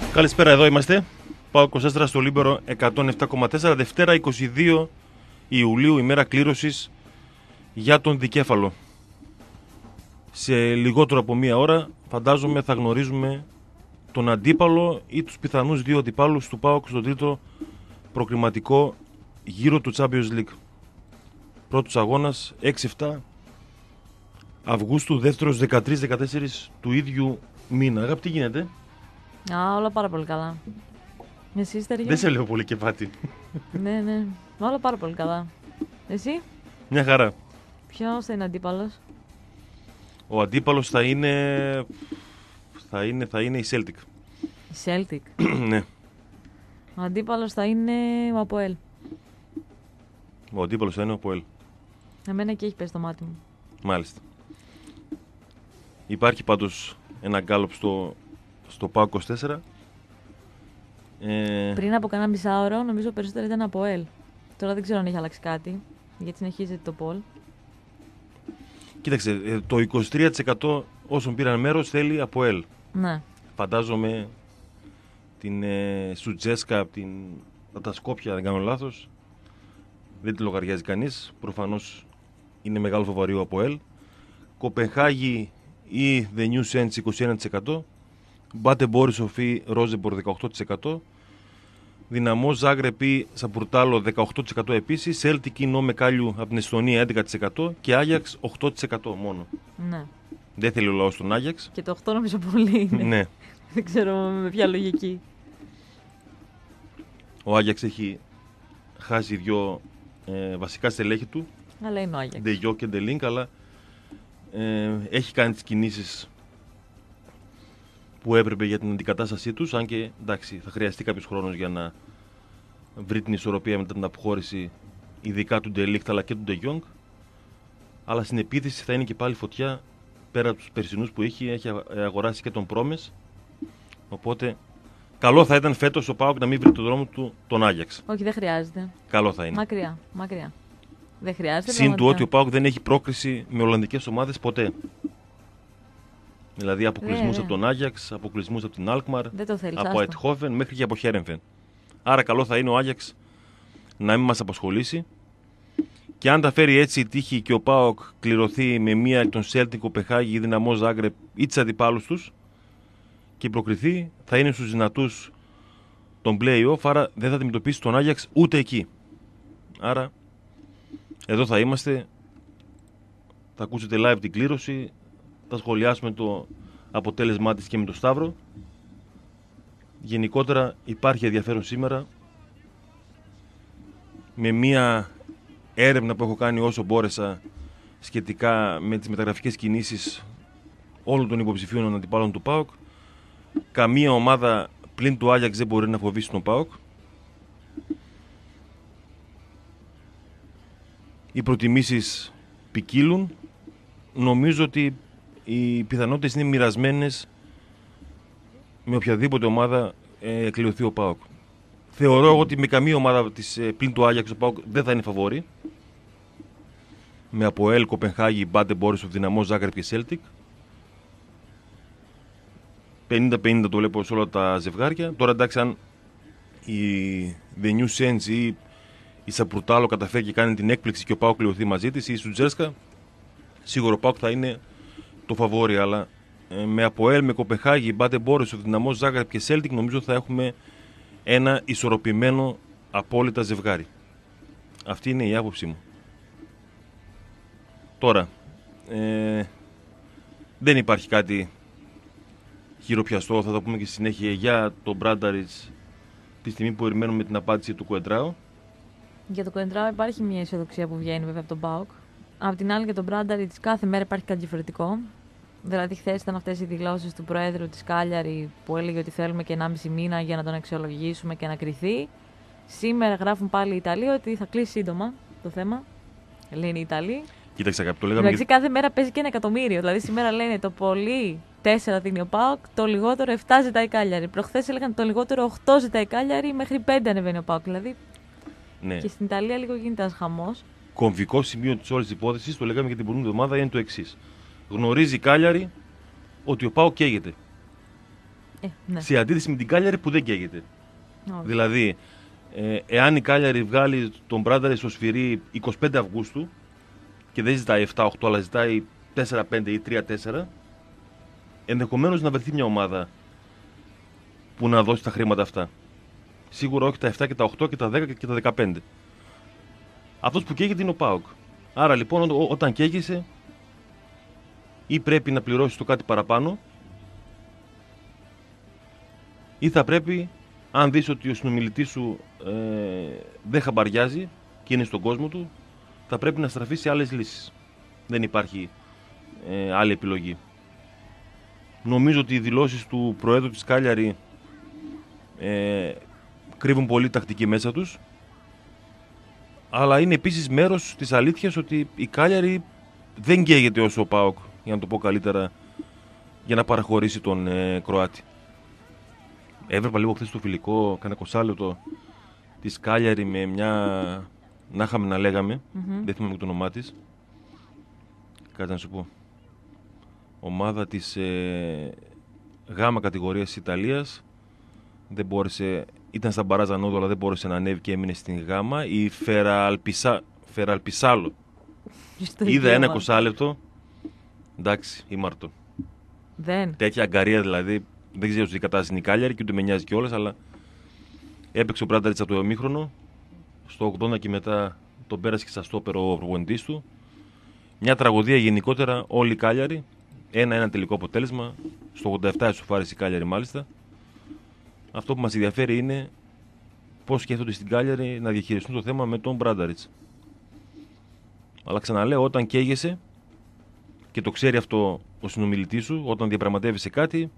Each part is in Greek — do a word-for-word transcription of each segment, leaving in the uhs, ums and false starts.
Καλησπέρα, εδώ είμαστε. ΠΑΟΚ είκοσι τέσσερα στο Λίμπερο εκατόν επτά κόμμα τέσσερα. Δευτέρα είκοσι δύο Ιουλίου, ημέρα κλήρωσης για τον δικέφαλο. Σε λιγότερο από μία ώρα φαντάζομαι θα γνωρίζουμε τον αντίπαλο ή τους πιθανούς δύο αντιπάλους του ΠΑΟΚ στον τρίτο προκριματικό γύρο του Champions League. Πρώτος αγώνας έξι εφτά Αυγούστου, δεύτερος δεκατρείς δεκατέσσερις του ίδιου μήνα. Αγάπη, τι γίνεται? Α, όλα πάρα πολύ καλά. Εσύ, Στεριά? Δεν σε λέω πολύ κεφάτι. Ναι, ναι. Όλα πάρα πολύ καλά. Εσύ? Μια χαρά. Ποιος θα είναι αντίπαλος? Ο αντίπαλος θα είναι... θα είναι, θα είναι η Celtic. Η Celtic. Ναι. Ο αντίπαλος θα είναι ο Αποέλ. Ο αντίπαλος θα είναι ο Αποέλ. Εμένα και έχει πέσει το μάτι μου. Μάλιστα. Υπάρχει πάντως ένα γκάλωπ στο, στο ΠΑΟΚ είκοσι τέσσερα. Ε... Πριν από κανένα μισάωρο νομίζω περισσότερο ήταν Αποέλ. Τώρα δεν ξέρω αν έχει αλλάξει κάτι, γιατί συνεχίζεται το Πολ. Κοίταξε, το είκοσι τρία τοις εκατό όσων πήραν μέρος θέλει Αποέλ. Ναι. Φαντάζομαι την ε, Σουτζέσκα από την, τα Σκόπια, δεν κάνω λάθος. Δεν τη λογαριάζει κανείς. Προφανώς είναι μεγάλο φαβορίο από ΕΛ. Κοπενχάγη ή The New Sense είκοσι ένα τοις εκατό. Μπάτε Μπόρισοφ ή Ρόζεμπορ δεκαοκτώ τοις εκατό. Δυναμό Ζάγκρεπ ή Σαπουρτάλο δεκαοκτώ τοις εκατό επίσης. Celtic ή Νόμε Κάλιου από την Εστονία έντεκα τοις εκατό. Και Άγιαξ οκτώ τοις εκατό μόνο. Ναι. Δεν θέλει ο λαός τον Άγιαξ. Και το οκτώ νομίζω πολύ είναι. Ναι. Δεν ξέρω με ποια λογική. Ο Άγιαξ έχει χάσει δύο ε, βασικά στελέχη του. Αλλά είναι ο Άγιαξ. Ντεγιό και Ντελίνκ, αλλά ε, έχει κάνει τις κινήσεις που έπρεπε για την αντικατάστασή τους, αν και εντάξει, θα χρειαστεί κάποιος χρόνος για να βρει την ισορροπία μετά την αποχώρηση, ειδικά του Ντελίνκ αλλά και του Ντεγιόγκ. Αλλά στην επίθεση θα είναι και πάλι φωτιά, πέρα από τους περσινούς που έχει, έχει αγοράσει και τον Πρόμες. Οπότε καλό θα ήταν φέτος ο ΠΑΟΚ να μην βρει τον δρόμο του τον Άγιαξ. Όχι, δεν χρειάζεται. Καλό θα είναι. Μακριά, μακριά. Δεν χρειάζεται. Συν του ότι ο ΠΑΟΚ δεν έχει πρόκριση με ολλανδικές ομάδες ποτέ. Δηλαδή αποκλεισμούς από τον Άγιαξ, αποκλεισμούς από την Αλκμαρ, από Αιτχόφεν μέχρι και από Χέρεμφεν. Άρα καλό θα είναι ο Άγιαξ να μην μας απασχολήσει. Και αν τα φέρει έτσι η τύχη και ο ΠΑΟΚ κληρωθεί με μία εκ των Celtic, Κοπενχάγη ή Δυναμό Ζάγκρεπ ή τις αντιπάλους τους και προκριθεί, θα είναι στους δυνατούς τον play-off, άρα δεν θα αντιμετωπίσει τον Άγιαξ ούτε εκεί. Άρα εδώ θα είμαστε, θα ακούσετε live την κλήρωση, θα σχολιάσουμε το αποτέλεσμά της και με τον Σταύρο. Γενικότερα υπάρχει ενδιαφέρον σήμερα με μία έρευνα που έχω κάνει όσο μπόρεσα σχετικά με τις μεταγραφικές κινήσεις όλων των υποψηφίων αντιπάλων του ΠΑΟΚ. Καμία ομάδα πλην του Άγιαξ δεν μπορεί να φοβήσει τον ΠΑΟΚ. Οι προτιμήσεις ποικίλουν. Νομίζω ότι οι πιθανότητες είναι μοιρασμένες με οποιαδήποτε ομάδα ε, κληρωθεί ο ΠΑΟΚ. Θεωρώ ότι με καμία ομάδα της, ε, πλην του Άγιαξ ο ΠΑΟΚ δεν θα είναι φαβόρη. Με Αποέλ, Κοπενχάγη, Μπάντε Μπόρισοφ, Δυναμό Ζάγκρεπ και Celtic. πενήντα πενήντα το βλέπω σε όλα τα ζευγάρια. Τώρα εντάξει, αν η The New Sense ή η Σαπουρτάλο καταφέρει και κάνει την έκπληξη και ο ΠΑΟΚ κληρωθεί μαζί της ή η Σουτζέρσκα, σίγουρο ο ΠΑΟΚ θα είναι το φαβόρι. Αλλά ε, με Αποέλ, με Κοπενχάγη, Μπάντε Μπόρισοφ, Δυναμό Ζάγκρεπ και Celtic νομίζω θα έχουμε ένα ισορροπημένο απόλυτα ζευγάρι. Αυτή είναι η άποψή μου. Τώρα, ε, δεν υπάρχει κάτι χειροπιαστό, θα το πούμε και στη συνέχεια, για τον Μπράνταριτς τη στιγμή που περιμένουμε την απάντηση του Κουεντράου. Για τον Κουεντράου υπάρχει μια αισιοδοξία που βγαίνει βέβαια από τον ΠΑΟΚ. Απ' την άλλη για τον Μπράνταριτς κάθε μέρα υπάρχει κάτι διαφορετικό. Δηλαδή χθες ήταν αυτές οι δηλώσεις του Προέδρου της Κάλιαρη που έλεγε ότι θέλουμε και ενάμιση μήνα για να τον αξιολογήσουμε και να κριθεί. Σήμερα γράφουν πάλι οι Ιταλοί ότι θα κλείσει σύντομα το θέμα. Λένε οι Ιταλοί. Κοίταξε, αγάπη, το λέγαμε. Εντάξει, κάθε μέρα παίζει και ένα εκατομμύριο. Δηλαδή, σήμερα λένε το πολύ τέσσερα δίνει ο ΠΑΟΚ, το λιγότερο επτά ζητάει η Κάλιαρη. Προχθές έλεγαν το λιγότερο οκτώ ζητάει η Κάλιαρη, μέχρι πέντε ανεβαίνει ο ΠΑΟΚ. Δηλαδή. Ναι. Και στην Ιταλία λίγο γίνεται ένα χαμός. Κομβικό σημείο τη όλη υπόθεση, το λέγαμε και την προηγούμενη εβδομάδα, είναι το εξής. Γνωρίζει η Κάλιαρη ότι ο ΠΑΟΚ καίγεται. Ε, ναι. Σε αντίθεση με την Κάλιαρη που δεν καίγεται. Oh. Δηλαδή, ε, εάν η Κάλιαρη βγάλει τον Μπράνταριτ στο σφυρί εικοστή πέμπτη Αυγούστου και δεν ζητάει επτά οκτώ αλλά ζητάει τέσσερα πέντε ή τρία τέσσερα, ενδεχομένως να βρεθεί μια ομάδα που να δώσει τα χρήματα αυτά. Σίγουρα όχι τα επτά και τα οκτώ και τα δέκα και τα δεκαπέντε. Αυτός που καίγεται είναι ο ΠΑΟΚ. Άρα λοιπόν, ό, όταν καίγεσαι, ή πρέπει να πληρώσεις το κάτι παραπάνω, ή θα πρέπει, αν δεις ότι ο συνομιλητής σου ε, δεν χαμπαριάζει και είναι στον κόσμο του, θα πρέπει να στραφεί σε άλλες λύσεις. Δεν υπάρχει ε, άλλη επιλογή. Νομίζω ότι οι δηλώσεις του Προέδρου της Κάλιαρη ε, κρύβουν πολύ τακτική μέσα τους, αλλά είναι επίσης μέρος της αλήθειας ότι η Κάλιαρη δεν καίγεται όσο ο ΠΑΟΚ, για να το πω καλύτερα, για να παραχωρήσει τον ε, Κροάτη. Έβλεπα λίγο χθες το φιλικό, κάνα εικοσάλεπτο της Κάλιαρη με μια, να είχαμε να λέγαμε, mm-hmm. δεν θυμάμαι το όνομά της, κάτι να σου πω, ομάδα της ε, γάμα κατηγορίας της Ιταλίας, δεν μπόρεσε, ήταν στα μπαράζ ανώδου, αλλά δεν μπόρεσε να ανέβει και έμεινε στην γάμα, η Φεραλπισα, Φεραλπισάλο. Είδα ένα εικοσάλεπτο, εντάξει, ήμαρτο. Δεν. Τέτοια αγκαρία δηλαδή, δεν ξέρω τι κατάσταση είναι η Κάλιαρη και ούτε με νοιάζει κιόλας, αλλά έπαιξε ο Μπράνταριτς από το ημίχρονο, στο ογδόντα και μετά τον πέρασε και στα στόπερ ο προπονητής του. Μια τραγωδία γενικότερα όλη η Κάλιαρη, ένα-ένα τελικό αποτέλεσμα, στο ογδόντα επτά ισοφάρισε η Κάλιαρη μάλιστα. Αυτό που μας ενδιαφέρει είναι πώς σκέφτονται στην Κάλιαρη να διαχειριστούν το θέμα με τον Μπράνταριτς. Αλλά ξαναλέω, όταν καίγεσαι και το ξέρει αυτό ο συνομιλητής σου, όταν διαπραγματεύεσαι κάτι,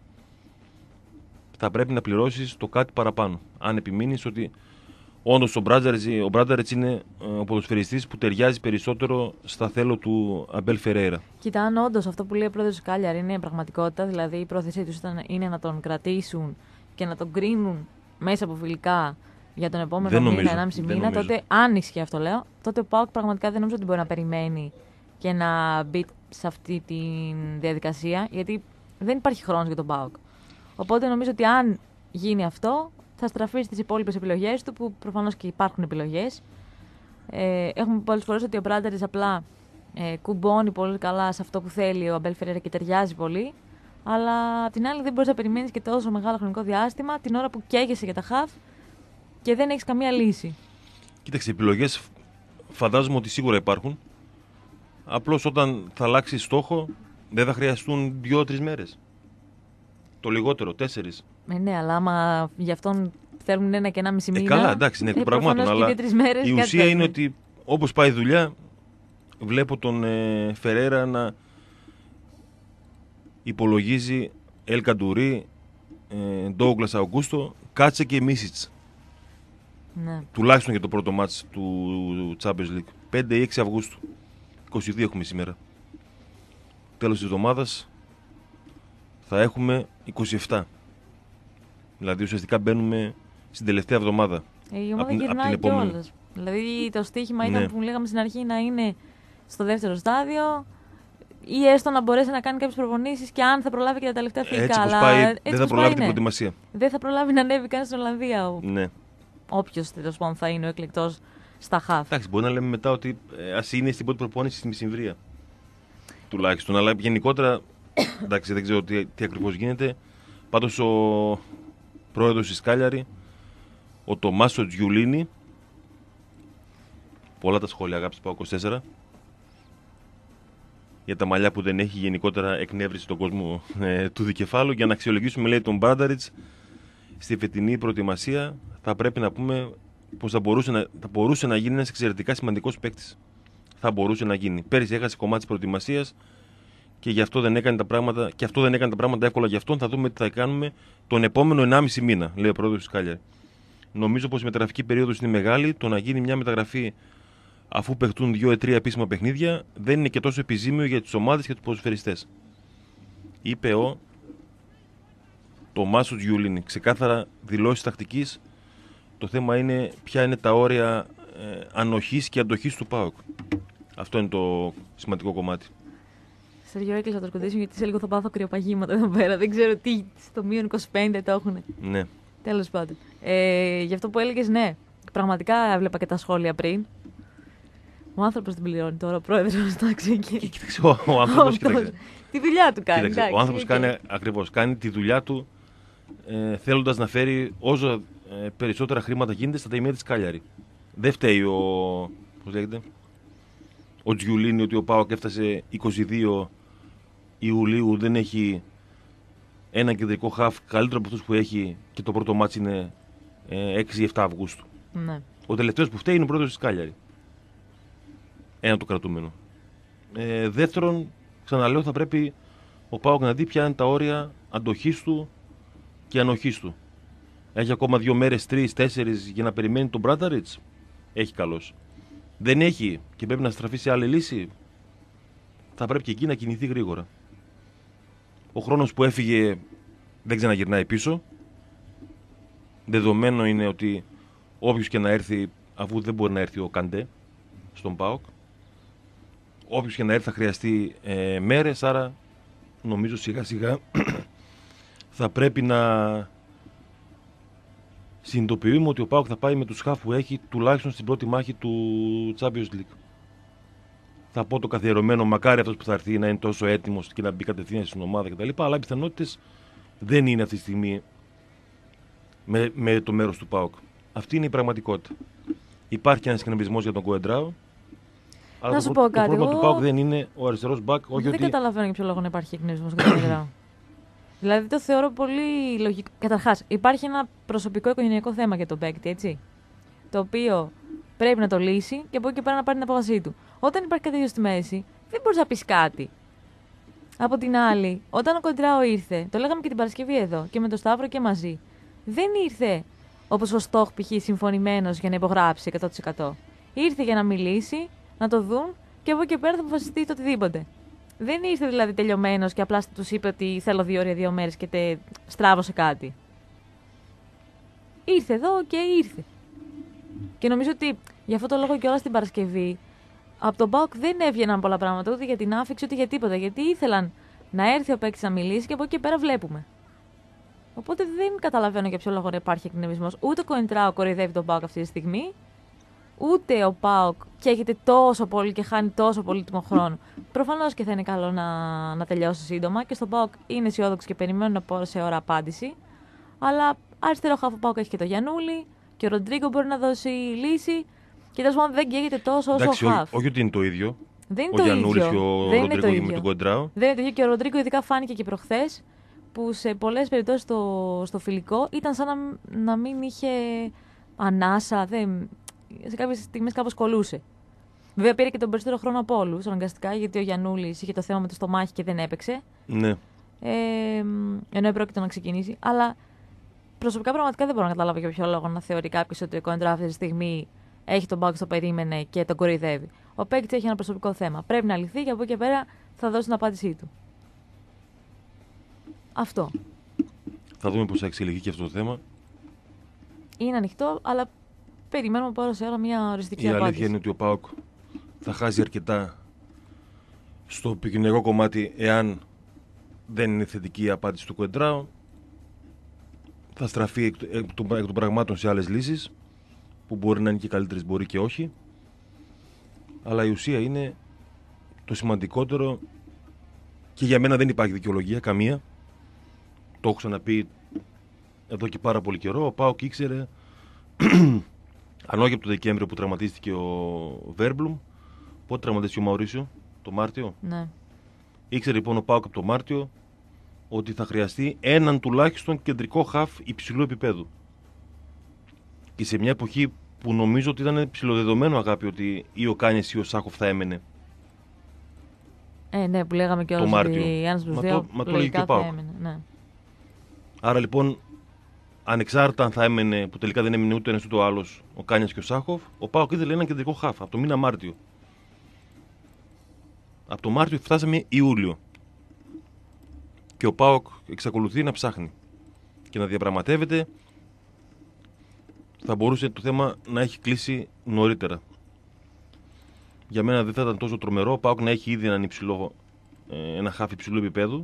θα πρέπει να πληρώσεις το κάτι παραπάνω. Αν επιμείνεις ότι όντως ο Μπράνταριτς είναι ο ποδοσφαιριστής που ταιριάζει περισσότερο στα θέλω του Αμπέλ Φερέιρα. Κοίτα, αν όντως αυτό που λέει ο πρόεδρος της Κάλιαρη είναι πραγματικότητα, δηλαδή η πρόθεσή τους είναι να τον κρατήσουν και να τον κρίνουν μέσα από φιλικά για τον επόμενο δεν μήνα, ενάμιση μήνα, νομίζω. Τότε, αν ισχύει αυτό λέω, τότε ο ΠΑΟΚ πραγματικά δεν νομίζω ότι μπορεί να περιμένει και να μπει σε αυτή τη διαδικασία, γιατί δεν υπάρχει χρόνος για τον ΠΑΟΚ. Οπότε νομίζω ότι αν γίνει αυτό, θα στραφεί στις υπόλοιπες επιλογές του, που προφανώς και υπάρχουν επιλογές. Ε, έχουμε πει πολλές φορές ότι ο Μπράνταριτς απλά ε, κουμπώνει πολύ καλά σε αυτό που θέλει ο Αμπέλ Φερέιρα και ταιριάζει πολύ. Αλλά απ' την άλλη δεν μπορείς να περιμένεις και τόσο μεγάλο χρονικό διάστημα την ώρα που καίγεσαι για τα χαφ και δεν έχεις καμία λύση. Κοίταξε, επιλογές φαντάζομαι ότι σίγουρα υπάρχουν. Απλώς όταν θα αλλάξει στόχο δεν θα χρειαστούν δύο-τρεις μέρες. Το λιγότερο, τέσσερις. Ε, ναι, αλλά άμα γι' αυτόν θέλουν ένα και ένα μισή μήνα. Ε, καλά, εντάξει, είναι εκ των πραγμάτων. Αλλά μέρες, η ουσία είναι ότι όπως πάει η δουλειά, βλέπω τον ε, Φερέιρα να υπολογίζει Ελ Καντουρί, Ντόγκλας Αουγκούστο, Κάτσε και Μίσιτς. Ναι. Τουλάχιστον για το πρώτο μάτς του Champions League. πέντε ή έξι Αυγούστου. είκοσι δύο έχουμε σήμερα. Τέλος της εβδομάδας θα έχουμε είκοσι επτά. Δηλαδή ουσιαστικά μπαίνουμε στην τελευταία εβδομάδα. Ε, η ομάδα γυρνάει κιόλας. Δηλαδή το στοίχημα ήταν, ναι, που λέγαμε στην αρχή, να είναι στο δεύτερο στάδιο ή έστω να μπορέσει να κάνει κάποιες προπονήσεις και αν θα προλάβει και τα τελευταία φιλικά. Έτσι πως πάει, έτσι δεν θα προλάβει πάει, την προετοιμασία. Δεν θα προλάβει να ανέβει καν στην Ολλανδία. Ο... Ναι. Όποιος τέλος πάντων θα είναι ο εκλεκτός στα χαφ. Εντάξει, μπορεί να λέμε μετά ότι ε, ας είναι στην πρώτη προπόνηση στη Μισημβρία. Τουλάχιστον. Αλλά γενικότερα, εντάξει, δεν ξέρω τι, τι ακριβώς γίνεται. Πάντως ο πρόεδρος της Κάλιαρη, ο Τομάσο Τζιουλίνι, πολλά τα σχόλια, αγάπης πάω είκοσι τέσσερα, για τα μαλλιά που δεν έχει, γενικότερα εκνεύρισε τον κόσμο ε, του δικεφάλου. Για να αξιολογήσουμε, λέει, τον Μπράνταριτς στη φετινή προετοιμασία, θα πρέπει να πούμε πως θα μπορούσε να, θα μπορούσε να γίνει ένας εξαιρετικά σημαντικός παίκτης. Θα μπορούσε να γίνει. Πέρυσι έχασε κομμάτι της προετοιμασίας και γι' αυτό δεν έκανε τα πράγματα, και αυτό δεν έκανε τα πράγματα εύκολα για αυτόν. Θα δούμε τι θα κάνουμε τον επόμενο ενάμιση μήνα, λέει ο πρόεδρος της Κάλιαρη. Νομίζω πως η μεταγραφική περίοδος είναι μεγάλη. Το να γίνει μια μεταγραφή αφού παιχτούν δύο ή τρία επίσημα παιχνίδια δεν είναι και τόσο επιζήμιο για τις ομάδες και τους ποδοσφαιριστές. Είπε ο Τομάσο Τζιουλίνι. Ξεκάθαρα δηλώσεις τακτικής. Το θέμα είναι ποια είναι τα όρια ε, ανοχής και αντοχής του ΠΑΟΚ. Αυτό είναι το σημαντικό κομμάτι. Σεργιό, έκλεισα το σκοντήσιο γιατί σε λίγο θα πάθω κρυοπαγήματα εδώ πέρα. Δεν ξέρω τι στο μείον είκοσι πέντε το έχουν. Ναι. Τέλος πάντων. Ε, γι' αυτό που έλεγες, ναι. Πραγματικά έβλεπα και τα σχόλια πριν. Ο άνθρωπος την πληρώνει τώρα, ο πρόεδρος, εντάξει. Και... Κοίταξε, ο, ο άνθρωπος, κοίταξε. Τη δουλειά του κάνει. Κοίταξε, εντάξει, ο άνθρωπος κάνει, ακριβώς, κάνει τη δουλειά του ε, θέλοντας να φέρει όσο ε, περισσότερα χρήματα γίνεται στα ταμεία της Κάλιαρη. Δεν φταίει ο, πώς λέγεται, ο Τζιουλίνι ότι ο ΠΑΟΚ έφτασε είκοσι δύο Ιουλίου, δεν έχει ένα κεντρικό χαφ καλύτερο από αυτούς που έχει και το πρώτο μάτς είναι ε, έξι επτά Αυγούστου. Ναι. Ο τελευταίος που φταίει είναι ο πρόεδρος της Κάλιαρη. Ένα το κρατούμενο. Ε, δεύτερον, ξαναλέω, θα πρέπει ο ΠΑΟΚ να δει ποια είναι τα όρια αντοχής του και ανοχής του. Έχει ακόμα δύο μέρες, τρεις, τέσσερις για να περιμένει τον Μπράνταριτς. Έχει καλώς. Δεν έχει και πρέπει να στραφεί σε άλλη λύση. Θα πρέπει και εκεί να κινηθεί γρήγορα. Ο χρόνος που έφυγε δεν ξαναγυρνάει πίσω. Δεδομένο είναι ότι όποιος και να έρθει, αφού δεν μπορεί να έρθει ο Καντέ στον ΠΑΟΚ, όποιος και να έρθει θα χρειαστεί ε, μέρες, άρα νομίζω σιγά σιγά θα πρέπει να συνειδητοποιούμε ότι ο ΠΑΟΚ θα πάει με τους χαφ που έχει τουλάχιστον στην πρώτη μάχη του Champions League. Θα πω το καθιερωμένο, μακάρι αυτός που θα έρθει να είναι τόσο έτοιμος και να μπει κατευθείαν στην ομάδα κτλ. Αλλά οι πιθανότητες δεν είναι αυτή τη στιγμή με, με το μέρος του ΠΑΟΚ. Αυτή είναι η πραγματικότητα. Υπάρχει ένας εκνευρισμός για τον Κοεντράο. Αλλά να το, σου πω το κάτι. πρόβλημα Εγώ... του ΠΑΟΚ δεν είναι ο αριστερός μπακ. Όχι δεν ότι... καταλαβαίνω για ποιο λόγο να υπάρχει εκνευρισμός για τον Κοεντράο. Δηλαδή το θεωρώ πολύ λογικό. Καταρχάς, υπάρχει ένα προσωπικό οικογενειακό θέμα για τον παίκτη, έτσι. Το οποίο πρέπει να το λύσει και από εκεί και πέρα να πάρει την απόφασή του. Όταν υπάρχει κάτι τέτοιο στη μέση, δεν μπορεί να πει κάτι. Από την άλλη, όταν ο Κοντράο ήρθε, το λέγαμε και την Παρασκευή εδώ και με τον Σταύρο και μαζί, δεν ήρθε όπως ο Στόχ π.χ. συμφωνημένος για να υπογράψει εκατό τοις εκατό. Ήρθε για να μιλήσει, να το δουν και από εκεί και πέρα θα αποφασιστεί το οτιδήποτε. Δεν ήρθε δηλαδή τελειωμένος και απλά τους είπε ότι θέλω δύο ώρες, δύο μέρες και τε... στράβωσε κάτι. Ήρθε εδώ και ήρθε. Και νομίζω ότι γι' αυτό το λόγο και όλα στην Παρασκευή από τον ΠΑΟΚ δεν έβγαιναν πολλά πράγματα ούτε για την άφηξη ούτε για τίποτα. Γιατί ήθελαν να έρθει ο παίκτης να μιλήσει και από εκεί και πέρα βλέπουμε. Οπότε δεν καταλαβαίνω για ποιο λόγο να υπάρχει εκνευρισμός. Ούτε ο Κοεντράο κοροϊδεύει τον ΠΑΟΚ αυτή τη στιγμή. Ούτε ο ΠΑΟΚ καίγεται τόσο πολύ και χάνει τόσο πολύτιμο χρόνο. Προφανώς και θα είναι καλό να, να τελειώσει σύντομα και στον ΠΑΟΚ είναι αισιόδοξο και περιμένουν να πω σε ώρα απάντηση. Αλλά αριστερό χάφο ΠΑΟΚ έχει και το Γιαννούλη και ο Ροντρίγκο μπορεί να δώσει λύση. Και τέλος πάντων δεν καίγεται τόσο όσο Εντάξει, ο χάφ. Όχι ότι είναι το ίδιο. Δεν είναι ο το Γιαννούλης ίδιο. και ο δεν Ροντρίγκο με τον Κοντράο. Δεν είναι το ίδιο και ο Ροντρίγκο ειδικά φάνηκε και προχθές που σε πολλές περιπτώσεις στο, στο φιλικό ήταν σαν να, να μην είχε ανάσα. Δεν, σε κάποιες στιγμές κάπως κολούσε. Βέβαια πήρε και τον περισσότερο χρόνο από όλους αναγκαστικά γιατί ο Γιαννούλης είχε το θέμα με το στομάχι και δεν έπαιξε. Ναι. Ε, ενώ επρόκειτο να ξεκινήσει. Αλλά προσωπικά πραγματικά δεν μπορώ να καταλάβω για ποιο λόγο να θεωρεί κάποιο ότι ο Κόντρα αυτή τη στιγμή έχει τον ΠΑΟΚ στο περίμενε και τον κοροϊδεύει. Ο παίκτης έχει ένα προσωπικό θέμα. Πρέπει να λυθεί και από εκεί και πέρα θα δώσει την απάντησή του. Αυτό. Θα δούμε πώς θα εξελιχθεί και αυτό το θέμα. Είναι ανοιχτό, αλλά περιμένουμε από ώρα σε ώρα μια οριστική απάντηση. Η αλήθεια είναι ότι ο ΠΑΟΚ θα χάσει αρκετά στο επικοινωνιακό κομμάτι εάν δεν είναι θετική η απάντηση του Κοεντράου. Θα στραφεί εκ, εκ, των, εκ των πραγμάτων σε άλλες λύσεις που μπορεί να είναι και καλύτερες, μπορεί και όχι. Αλλά η ουσία είναι το σημαντικότερο και για μένα δεν υπάρχει δικαιολογία, καμία. Το έχω ξαναπεί εδώ και πάρα πολύ καιρό. Ο ΠΑΟΚ ήξερε, αν όχι από το Δεκέμβριο που τραυματίστηκε ο Βέρμπλουμ, πότε τραυματίστηκε ο Μαουρίσιο, το Μάρτιο. Ναι. Ήξερε λοιπόν ο ΠΑΟΚ από το Μάρτιο ότι θα χρειαστεί έναν τουλάχιστον κεντρικό χαφ υψηλού επίπεδου. Και σε μια εποχή που νομίζω ότι ήταν ψηλοδεδομένο, αγάπη, ότι ή ο Κάνιες ή ο Σάχοφ θα έμενε. Ε, ναι, που λέγαμε και όλους ότι ένας προς δύο λογικά θα έμενε. Ναι. Άρα λοιπόν, ανεξάρτητα αν θα έμενε, που τελικά δεν έμεινε ούτε ένας ούτε ο άλλος, ο Κάνιας και ο Σάχοφ, ο ΠΑΟΚ ήθελε έναν κεντρικό χαφ από το μήνα Μάρτιο. Από το Μάρτιο φτάσαμε Ιούλιο. Και ο ΠΑΟΚ εξακολουθεί να ψάχνει και να διαπραγματεύεται. Θα μπορούσε το θέμα να έχει κλείσει νωρίτερα. Για μένα δεν θα ήταν τόσο τρομερό ο ΠΑΟΚ να έχει ήδη έναν υψηλό ε, ένα χάφ υψηλού επίπεδου.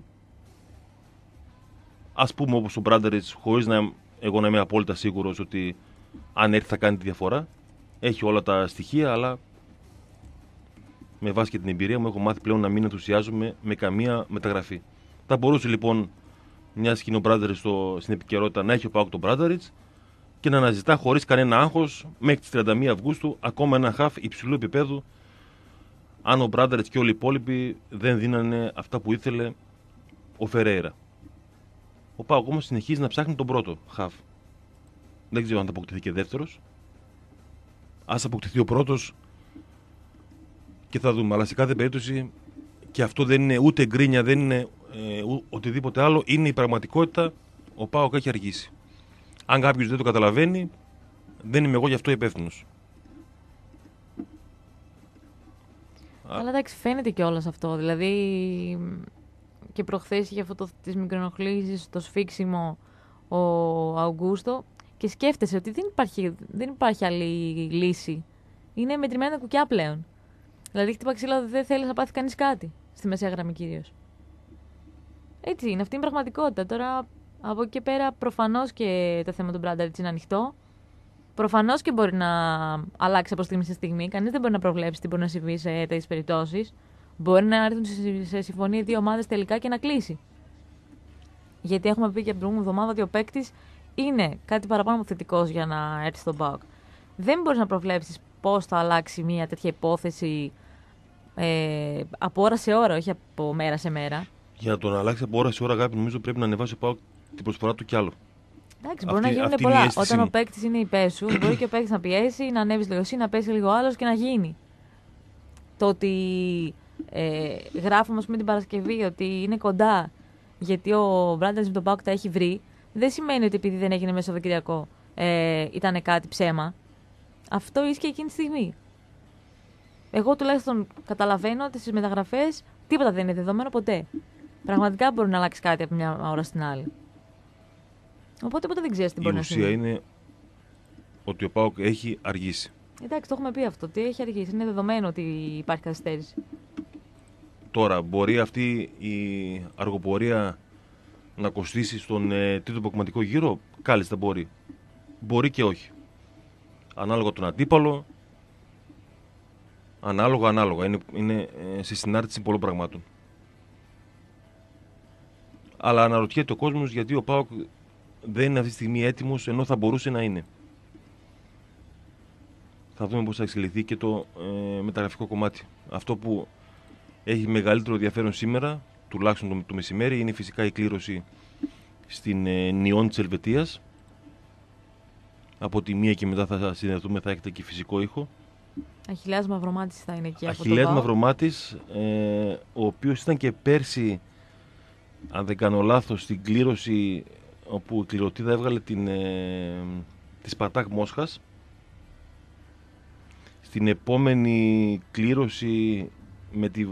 Ας πούμε όπως ο Μπράντεριτς, χωρίς να, εγώ να είμαι απόλυτα σίγουρος ότι αν έρθει θα κάνει τη διαφορά. Έχει όλα τα στοιχεία, αλλά με βάση και την εμπειρία μου έχω μάθει πλέον να μην ενθουσιάζομαι με καμία μεταγραφή. Θα μπορούσε λοιπόν, μιας και είναι ο Μπράντεριτς στην επικαιρότητα, να έχει ο ΠΑΟΚ τον Μπράντεριτς και να αναζητά χωρίς κανένα άγχος μέχρι τις τριάντα μία Αυγούστου ακόμα ένα χαφ υψηλού επίπεδου, αν ο Μπράντεριτς και όλοι οι υπόλοιποι δεν δίνανε αυτά που ήθελε ο Φερέιρα. Ο ΠΑΟΚ όμως συνεχίζει να ψάχνει τον πρώτο χαφ. Δεν ξέρω αν θα αποκτηθεί και δεύτερος. Ας αποκτηθεί ο πρώτος και θα δούμε. Αλλά σε κάθε περίπτωση και αυτό δεν είναι ούτε γκρίνια, δεν είναι ε, ο, οτιδήποτε άλλο. Είναι η πραγματικότητα. Ο ΠΑΟΚ έχει αργήσει. Αν κάποιος δεν το καταλαβαίνει, δεν είμαι εγώ γι' αυτό υπεύθυνος. Αλλά εντάξει, φαίνεται κιόλας αυτό. Δηλαδή και προχθές είχε αυτό τις μικροενοχλήσεις, το σφίξιμο ο Αουγκούστο και σκέφτεσαι ότι δεν υπάρχει, δεν υπάρχει άλλη λύση. Είναι μετρημένα κουκιά πλέον. Δηλαδή χτύπα ξύλα, δεν θέλει να πάθει κανείς κάτι. Στη μεσαία γραμμή κυρίως. Έτσι είναι, αυτή είναι η πραγματικότητα. Τώρα από εκεί και πέρα προφανώς και το θέμα του Μπράντεριτς είναι ανοιχτό. Προφανώς και μπορεί να αλλάξει από στιγμή σε στιγμή. Κανείς δεν μπορεί να προβλέψει τι μπορεί να συμβεί σε τέτοιες περιπτώσεις. Μπορεί να έρθουν σε συμφωνία δύο ομάδες τελικά και να κλείσει. Γιατί έχουμε πει και την προηγούμενη εβδομάδα ότι ο παίκτης είναι κάτι παραπάνω θετικός για να έρθει στον ΠΑΟΚ. Δεν μπορείς να προβλέψεις πώς θα αλλάξει μια τέτοια υπόθεση ε, από ώρα σε ώρα, όχι από μέρα σε μέρα. Για να τον αλλάξει από ώρα σε ώρα, αγάπη, νομίζω πρέπει να ανεβάσει ο ΠΑΟΚ την προσφορά του κι άλλο. Εντάξει, μπορεί αυτή, να γίνουν πολλά. Όταν ο παίκτης είναι υπέρ σου, μπορεί και ο παίκτης να πιέσει, να ανέβει λίγο εσύ, να πέσει λίγο άλλο και να γίνει. Το ότι ε, γράφουμε με την Παρασκευή ότι είναι κοντά γιατί ο Μπράντεριτς με τον ΠΑΟΚ τα έχει βρει, δεν σημαίνει ότι επειδή δεν έγινε μέσα στο Σαββατοκύριακο ε, ήταν κάτι ψέμα. Αυτό ίσχυε εκείνη τη στιγμή. Εγώ τουλάχιστον καταλαβαίνω ότι στις μεταγραφές τίποτα δεν είναι δεδομένο ποτέ. Πραγματικά μπορεί να αλλάξει κάτι από μια ώρα στην άλλη. Οπότε ποτέ δεν ξέρεις τι μπορεί να συμβεί. Η ουσία είναι ότι ο ΠΑΟΚ έχει αργήσει. Εντάξει, το έχουμε πει αυτό. Τι έχει αργήσει. Είναι δεδομένο ότι υπάρχει καθυστέρηση. Τώρα, μπορεί αυτή η αργοπορία να κοστίσει στον ε, τρίτο αποκομματικό γύρο? Κάλλιστα μπορεί. Μπορεί και όχι. Ανάλογα τον αντίπαλο. Ανάλογα, ανάλογα. Είναι, είναι ε, σε συνάρτηση πολλών πραγμάτων. Αλλά αναρωτιέται ο κόσμος γιατί ο ΠΑΟΚ δεν είναι αυτή τη στιγμή έτοιμος ενώ θα μπορούσε να είναι. Θα δούμε πώς θα εξελιχθεί και το ε, μεταγραφικό κομμάτι. Αυτό που έχει μεγαλύτερο ενδιαφέρον σήμερα, τουλάχιστον το, το μεσημέρι, είναι φυσικά η κλήρωση στην ε, Νιόν της Ελβετίας. Από τη μία και μετά θα συνδεθούμε, θα έχετε και φυσικό ήχο. Αχιλλέας Μαυρομάτης θα είναι εκεί. Αχιλλέας Μαυρομάτης, ε, ο οποίος ήταν και πέρσι, αν δεν κάνω λάθος, στην κλήρωση όπου η κληρωτίδα έβγαλε την, ε, τη Σπαρτάκ Μόσχας. Στην επόμενη κλήρωση με τη...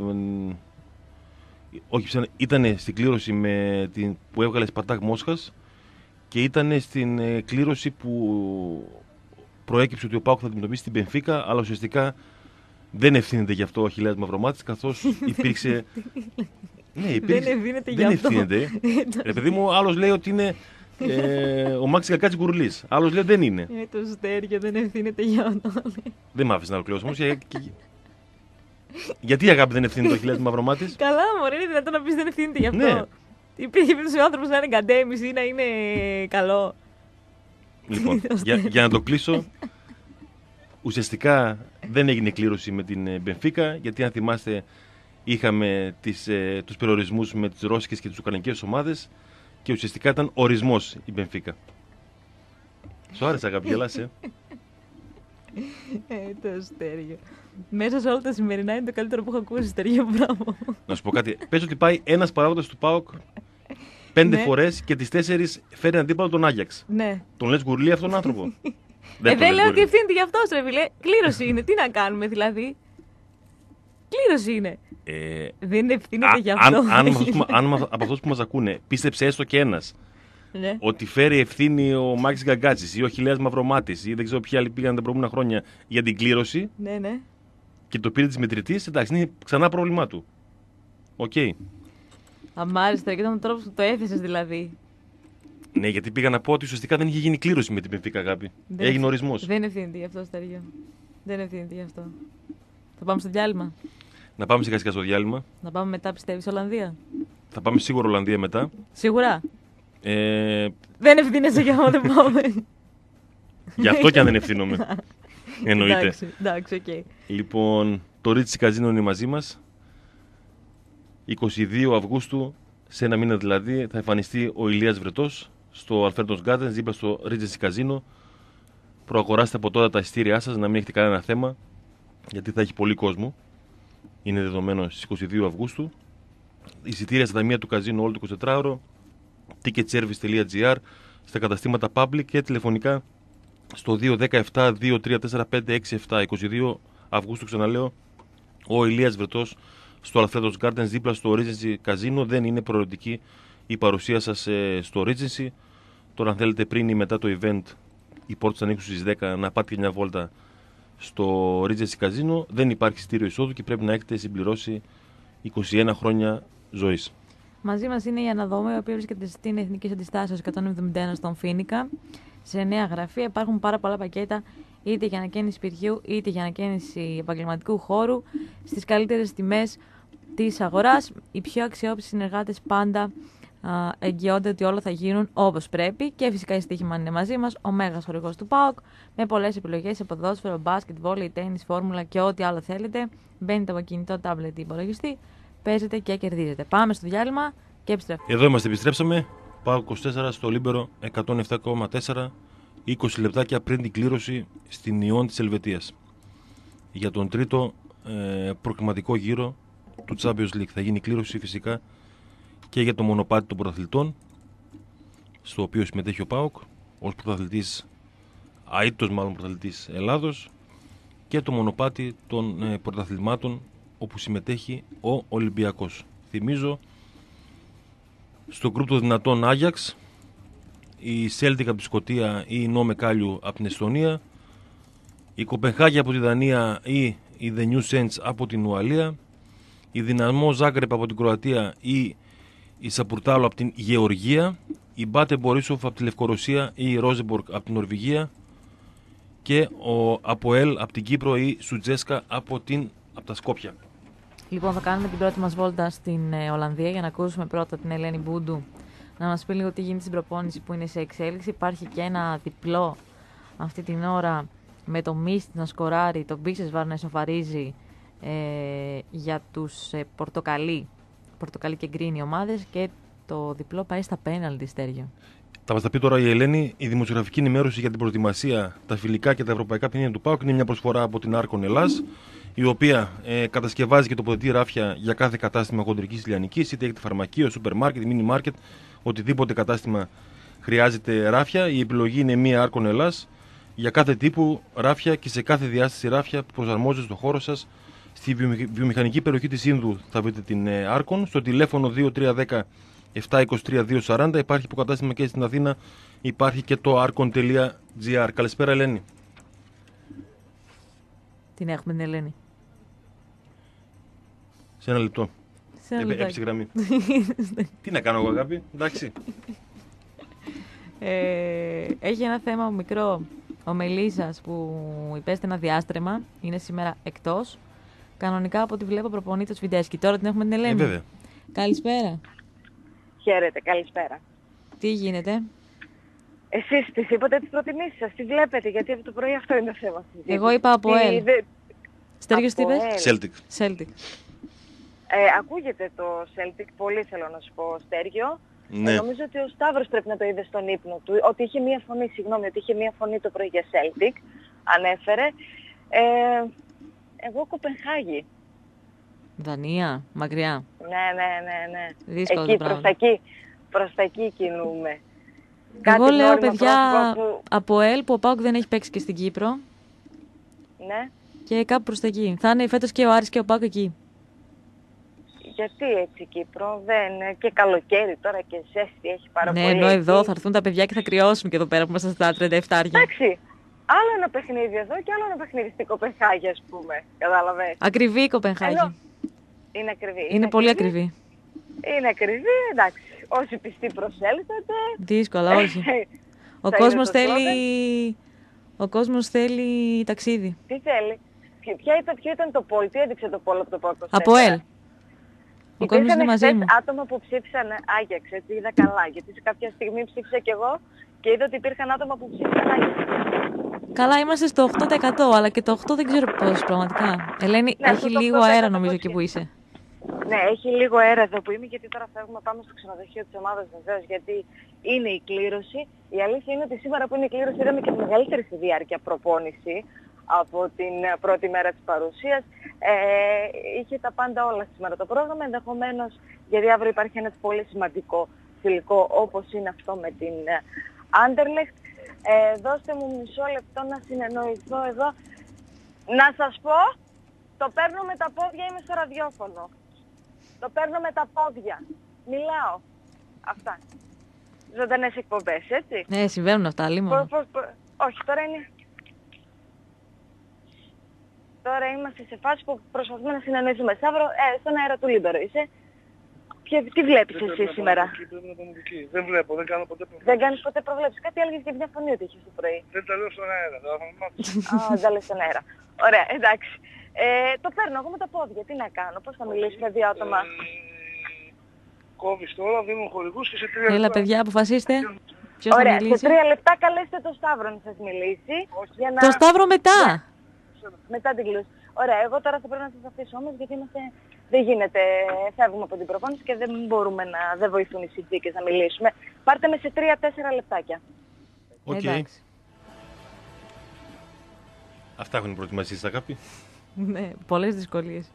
Όχι, ήταν στην κλήρωση με την, που έβγαλε Σπαρτάκ Μόσχας και ήταν στην ε, κλήρωση που προέκυψε ότι ο ΠΑΟΚ θα αντιμετωπίσει την Μπενφίκα, αλλά ουσιαστικά δεν ευθύνεται γι' αυτό ο Αχιλλέας Μαυρομάτης, καθώς υπήρξε... ναι, υπήρξε... Δεν ευθύνεται γι' δεν αυτό. Ευθύνεται. Ρε παιδί μου, άλλος λέει ότι είναι ε, ο Μάξης Κακάτσης Γκουρλής. Άλλος λέει δεν είναι. Ε, το Στέργιο δεν ευθύνεται για αυτό. Δεν μ' άφησε να ολοκληρώσω όμως. Γιατί, αγάπη, δεν ευθύνεται ο Αχιλλέας Μαυρομάτης? Καλά, μωρέ, είναι δυνατόν να πεις δεν ευθύνεται γι' αυτό. Ναι. Υπήρχε περίπτωση ο άνθρωπος να είναι γκαντέμις ή να είναι καλό. Λοιπόν, για, για να το κλείσω, ουσιαστικά δεν έγινε κλήρωση με την Μπενφίκα, γιατί αν θυμάστε είχαμε τις, ε, τους περιορισμούς με τις ρώσικες και τις ουκρανικές ομάδες και ουσιαστικά ήταν ορισμός η Μπενφίκα. Σου άρεσε, αγάπη, γελάς, ε? Ε, το Στέργιο. Μέσα σε όλα τα σημερινά είναι το καλύτερο που έχω ακούσει, Στέργιο, μπράβο. Να σου πω κάτι. Πες ότι πάει ένας παράγοντας του ΠΑΟΚ πέντε ναι. φορές και τις τέσσερις φέρει αντίπαλο τον Άγιαξ. Ναι. Τον λες Γκουρλή αυτόν τον άνθρωπο? δεν ε, δεν λέω ότι ευθύνεται γι' αυτό, ρε φίλε. Κλήρωση είναι. Τι να κάνουμε δηλαδή? Κλήρωση είναι. Ε, δεν ευθύνεται γι' αυτό. Αν, αν, αν, αν από αυτούς που μας ακούνε πίστεψε έστω και ένας ναι. ότι φέρει ευθύνη ο Μάκης Γκαγκάτσης ή ο Αχιλλέας Μαυρομάτης ή δεν ξέρω ποιοι άλλοι πήγαν τα προηγούμενα χρόνια για την κλήρωση ναι, ναι. και το πήρε της μετρητής, εντάξει, είναι ξανά πρόβλημά του. Οκ. Okay. Αμάριστα, και ήταν ο τρόπος που το έθεσες δηλαδή. Ναι, γιατί πήγα να πω ότι ουσιαστικά δεν είχε γίνει κλήρωση με την Μπενφίκα, αγάπη. Δεν έγινε ορισμός. Δεν είναι ευθύνη αυτό, Στέργιο. Δεν είναι ευθύνη αυτό. Θα πάμε στο διάλειμμα. Να πάμε σιγά σιγά στο διάλειμμα. Να πάμε μετά, πιστεύεις, Ολλανδία. Θα πάμε σίγουρα Ολλανδία μετά. Σίγουρα. Ε... Δεν ευθύνεσαι για να δεν πάμε. Γι' αυτό και αν δεν ευθύνομαι. Εννοείται. Εντάξει, εντάξει, okay. Λοιπόν, το Ρίτσι Καζίνο είναι μαζί μας. είκοσι δύο Αυγούστου, σε ένα μήνα δηλαδή, θα εμφανιστεί ο Ηλίας Βρετός στο Alfredo's Gardens, δίπλα στο Regency Casino. Προαγοράστε από τώρα τα εισιτήριά σας, να μην έχετε κανένα θέμα, γιατί θα έχει πολύ κόσμο. Είναι δεδομένο στις είκοσι δύο Αυγούστου. Εισιτήρια στα ταμεία του καζίνο όλο το εικοσιτετράωρο, ticketservice τελεία τζι άρ, στα καταστήματα public και τηλεφωνικά στο δύο ένα επτά δύο τρία τέσσερα πέντε έξι επτά. είκοσι δύο Αυγούστου, ξαναλέω, ο Ηλίας Βρετός στο Alfredo's Gardens, δίπλα στο Regency Casino. Δεν είναι προαιρετική η παρουσία σας στο Regency. Τώρα, αν θέλετε, πριν ή μετά το event, οι πόρτες ανοίξουν στις δέκα, να πάτε και μια βόλτα στο Regency Casino. Δεν υπάρχει εισιτήριο εισόδου και πρέπει να έχετε συμπληρώσει είκοσι ένα χρόνια ζωής. Μαζί μας είναι η Αναδόμη, η οποία βρίσκεται στην Εθνική Αντιστάσεως εκατόν εβδομήντα ένα στον Φοίνικα. Σε νέα γραφεία υπάρχουν πάρα πολλά πακέτα, είτε για ανακαίνιση σπιτιού, είτε για ανακαίνιση επαγγελματικού χώρου, στις καλύτερες τιμές της αγοράς. Οι πιο αξιόπιστοι συνεργάτες πάντα α, εγγυώνται ότι όλα θα γίνουν όπως πρέπει, και φυσικά η στοίχημα είναι μαζί μας, ο μέγας χορηγός του ΠΑΟΚ, με πολλές επιλογές σε ποδόσφαιρο, μπάσκετ, βόλεϊ, τένις, φόρμουλα και ό,τι άλλο θέλετε. Μπαίνετε από κινητό, τάμπλετ ή υπολογιστή, παίζετε και κερδίζετε. Πάμε στο διάλειμμα και επιστρέφουμε. Εδώ είμαστε, επιστρέψαμε. ΠΑΟΚ είκοσι τέσσερα στο Λίμπερο εκατόν επτά κόμμα τέσσερα, είκοσι λεπτάκια πριν την κλήρωση στην Ιόν της Ελβετίας για τον τρίτο ε, προκριματικό γύρο του Champions League. Θα γίνει κλήρωση φυσικά και για το μονοπάτι των πρωταθλητών, στο οποίο συμμετέχει ο ΠΑΟΚ ως πρωταθλητής, αήττος μάλλον πρωταθλητής Ελλάδος, και το μονοπάτι των ε, πρωταθλημάτων, όπου συμμετέχει ο Ολυμπιακός. Θυμίζω, στο γκρουπ των δυνατών Άγιαξ, η Celtic από τη Σκωτία ή η Νόμε Κάλιου από την Εστονία, η Κοπενχάγη από τη Δανία ή η The New Saints από την Ουαλία, η Δυναμό Ζάγκρεπ από την Κροατία ή η Σαπουρτάλο από την Γεωργία, η Μπάτε Μπορίσοφ από τη Λευκορωσία ή η Ρόζεμπορκ από την Νορβηγία, και ο Αποέλ από την Κύπρο ή η Σουτζέσκα από, την, από τα Σκόπια. Λοιπόν, θα κάνουμε την πρώτη μας βόλτα στην ε, Ολλανδία για να ακούσουμε πρώτα την Ελένη Μπούντου να μας πει λίγο τι γίνεται στην προπόνηση που είναι σε εξέλιξη. Υπάρχει και ένα διπλό αυτή την ώρα με το Μίστη να σκοράρει, το Μπίσεσβαρ να ισοφαρίζει ε, για τους ε, πορτοκαλί, πορτοκαλί και γκρίνι ομάδες, και το διπλό πάει στα πέναλτι, Στέργιο. Θα μας τα πει τώρα η Ελένη. Η δημοσιογραφική ενημέρωση για την προετοιμασία, τα φιλικά και τα ευρωπαϊκά παιχνίδια του ΠΑΟΚ είναι μια προσφορά από την Άρκον Ελλάς, η οποία ε, κατασκευάζει και τοποθετεί ράφια για κάθε κατάστημα χοντρικής λιανικής, είτε έχετε φαρμακείο, σούπερ μάρκετ, μίνι μάρκετ, οτιδήποτε κατάστημα χρειάζεται ράφια. Η επιλογή είναι μία Άρκον Ελλάς για κάθε τύπου ράφια και σε κάθε διάσταση ράφια που προσαρμόζεται στο χώρο σας. Στη βιομηχανική περιοχή της Ίνδου θα βρείτε την Άρκον. Στο τηλέφωνο δύο τρία ένα μηδέν επτά δύο τρία δύο τέσσερα μηδέν υπάρχει υποκατάστημα και στην Αθήνα. Υπάρχει και το άρκον τελεία τζι άρ. Καλησπέρα, Ελένη. Την έχουμε την Ελένη. Σε ένα λεπτό. Σε ένα Έπεσε γραμμή. Τι να κάνω εγώ, αγάπη, εντάξει. Ε, έχει ένα θέμα μικρό. Ο Μελίσσας που υπέστη ένα διάστρεμα είναι σήμερα εκτός. Κανονικά από ό,τι βλέπω προπονείται στο Σφιντέσκι. Τώρα την έχουμε την Ελένη. Ε, βέβαια. Καλησπέρα. Χαίρετε, καλησπέρα. Τι γίνεται? Εσείς τις είπατε τις προτιμήσεις σας, τις βλέπετε, γιατί από το πρωί αυτό είναι το θέμα. Εγώ είπα από ελ. Δε... Στέργιος τι είπες? Celtic. Celtic. Ε, ακούγεται το Celtic, πολύ θέλω να σου πω, Στέργιο. Ναι. Ε, νομίζω ότι ο Σταύρος πρέπει να το είδε στον ύπνο του, ότι είχε μία φωνή, συγγνώμη, ότι είχε μία φωνή το πρωί για Celtic, ανέφερε. Ε, εγώ Κοπενχάγη. Δανία, μακριά. Ναι, ναι, ναι, ναι. Δύσκολο εκεί, πράγμα. προς τα εκεί, προς τα εκεί κινούμε. Εγώ Κάτι λέω, παιδιά, που... από ελ που ο ΠΑΟΚ δεν έχει παίξει και στην Κύπρο. Ναι. Και κάπου προς τα εκεί. Θα είναι φέτος και ο Άρης και ο ΠΑΟΚ εκεί. Γιατί έτσι Κύπρο, δεν, και καλοκαίρι τώρα και ζέστη έχει πάρα ναι, πολύ. Ναι, ενώ εδώ θα έρθουν τα παιδιά και θα κρυώσουν και εδώ πέρα που είμαστε στα τριάντα επτά. Εντάξει, άλλο ένα παιχνίδι εδώ και άλλο ένα παιχνίδι στην Κοπενχάγη, ας πούμε, κατάλαβες. Ακριβή η Κοπενχάγη. Ενώ, Είναι ακριβή. Είναι, είναι πολύ ακριβή. ακριβή. Είναι ακριβή, εντάξει. Όσοι πιστοί προσέλθετε. Δύσκολα, όχι. Ο κόσμος θέλει... Ο κόσμος θέλει ταξίδι. Τι θέλει. Ποια ήταν, ποιο ήταν το πόλ, τι έδειξε το πόλ από το πόρτο. Από ελ. Ο κόσμος είναι μαζί μου. Άτομα που ψήφισαν Άγιαξ, έτσι είδα καλά. Γιατί σε κάποια στιγμή ψήφισα κι εγώ και είδα ότι υπήρχαν άτομα που ψήφισαν Άγιαξ. Καλά, είμαστε στο οκτώ τοις εκατό, αλλά και το οκτώ δεν ξέρω πώς πραγματικά. Ελένη, ναι, έχει λίγο αέρα νομίζω εκεί που είσαι. Ναι, έχει λίγο αέρα εδώ που είμαι, γιατί τώρα φεύγουμε, πάμε στο ξενοδοχείο της ομάδας βεβαίως, γιατί είναι η κλήρωση. Η αλήθεια είναι ότι σήμερα που είναι η κλήρωση είδαμε και τη μεγαλύτερη στη διάρκεια προπόνηση από την πρώτη μέρα της παρουσίας. Ε, είχε τα πάντα όλα σήμερα το πρόγραμμα, ενδεχομένως γιατί αύριο υπάρχει ένα πολύ σημαντικό φιλικό όπως είναι αυτό με την Anderlecht. Ε, δώστε μου μισό λεπτό να συνεννοηθώ εδώ. Να σας πω, το παίρνω με τα πόδια, είμαι στο ραδιόφωνο. Το παίρνω με τα πόδια. Μιλάω. Αυτά. Ζωντανές εκπομπές, έτσι. Ναι, συμβαίνουν αυτά, λίμωνα. Όχι, τώρα είναι... Τώρα είμαστε σε φάση που προσπαθούμε να συνεννοηθούμε. Σταύρο, ε, στον αέρα του Λίμπερο είσαι. Και τι βλέπεις εσύ σήμερα? Δεν βλέπω, δεν κάνω ποτέ προβλέψεις. Δεν κάνεις ποτέ προβλέψεις. Κάτι έλεγες και μια φωνή ότι είχες το πρωί. Δεν τα λέω στον αέρα, θα μάθεις. Α, δεν τα λέω στον αέρα. Ωραία, εντάξει. Ε, το παίρνω εγώ με τα πόδια. Τι να κάνω, πώς θα μιλήσουμε δύο άτομα? Ε, κόβεις τώρα, δίνουν χορηγούς και σε τρία λεπτά. Έλα παιδιά, αποφασίστε. Ποιος Ωραία, θα μιλήσει? σε τρία λεπτά καλέστε το Σταύρο να σας μιλήσει. Για να... Το Σταύρο μετά. Μετά την κλούση. Ωραία, εγώ τώρα θα πρέπει να σας αφήσω όμως, γιατί είμαστε... δεν γίνεται, φεύγουμε από την προπόνηση και δεν μπορούμε να, δεν βοηθούν οι συνθήκες να μιλήσουμε. Πάρτε με σε τρία τέσσερα λεπτάκια. Οκ. Okay. Αυτά έχουν προετοιμασίες, αγάπη. Ναι, πολλές δυσκολίες.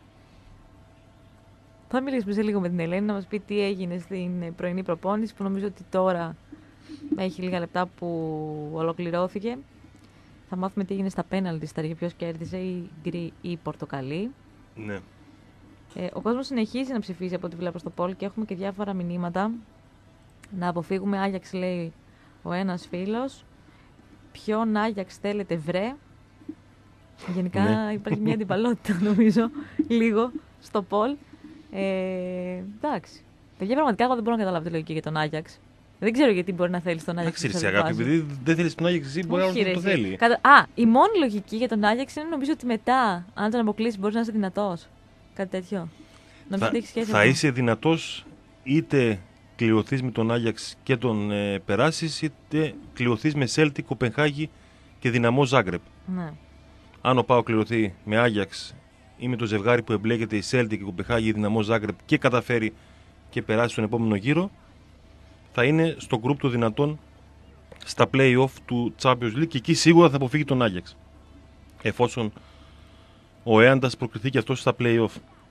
Θα μιλήσουμε σε λίγο με την Ελένη να μας πει τι έγινε στην πρωινή προπόνηση, που νομίζω ότι τώρα έχει λίγα λεπτά που ολοκληρώθηκε. Θα μάθουμε τι έγινε στα πέναλτι, στα ποιος κέρδισε, η γκρι ή η πορτοκαλί. Ναι. Ε, ο κόσμος συνεχίζει να ψηφίζει από ό,τι βλέπω στο πόλ και έχουμε και διάφορα μηνύματα. Να αποφύγουμε Άγιαξ, λέει ο ένας φίλος. Ποιον Άγιαξ θέλετε βρε? Γενικά ναι. Υπάρχει μια αντιπαλότητα νομίζω λίγο στο πόλ. Ε, εντάξει. Παιδιά, πραγματικά εγώ δεν μπορώ να καταλάβω τη λογική για τον Άγιαξ. Δεν ξέρω γιατί μπορεί να θέλει τον Άγιαξ. Δεν ξέρει, αγάπη, επειδή δεν θέλει τον Άγιαξ, εσύ μπορεί να το θέλει. Κατα... Α, η μόνη λογική για τον Άγιαξ είναι νομίζω ότι μετά, αν τον αποκλείσει, μπορεί να είσαι δυνατός. Κάτι τέτοιο. Θα, θα είσαι δυνατός είτε κληρωθείς με τον Άγιαξ και τον ε, περάσεις, είτε κληρωθείς με Celtic, Κοπενχάγη και Δυναμό Ζάγκρεπ. Ναι. Αν ο ΠΑΟΚ κληρωθεί με Άγιαξ ή με το ζευγάρι που εμπλέκεται η Celtic, η Κοπενχάγη, η Δυναμό Ζάγκρεπ και καταφέρει και περάσει στον επόμενο γύρο, θα είναι στο γκρουπ των δυνατών στα play-off του Champions League και εκεί σίγουρα θα αποφύγει τον Άγιαξ. Εφόσον ο Έαντας προκριθεί και αυτός στα play-off.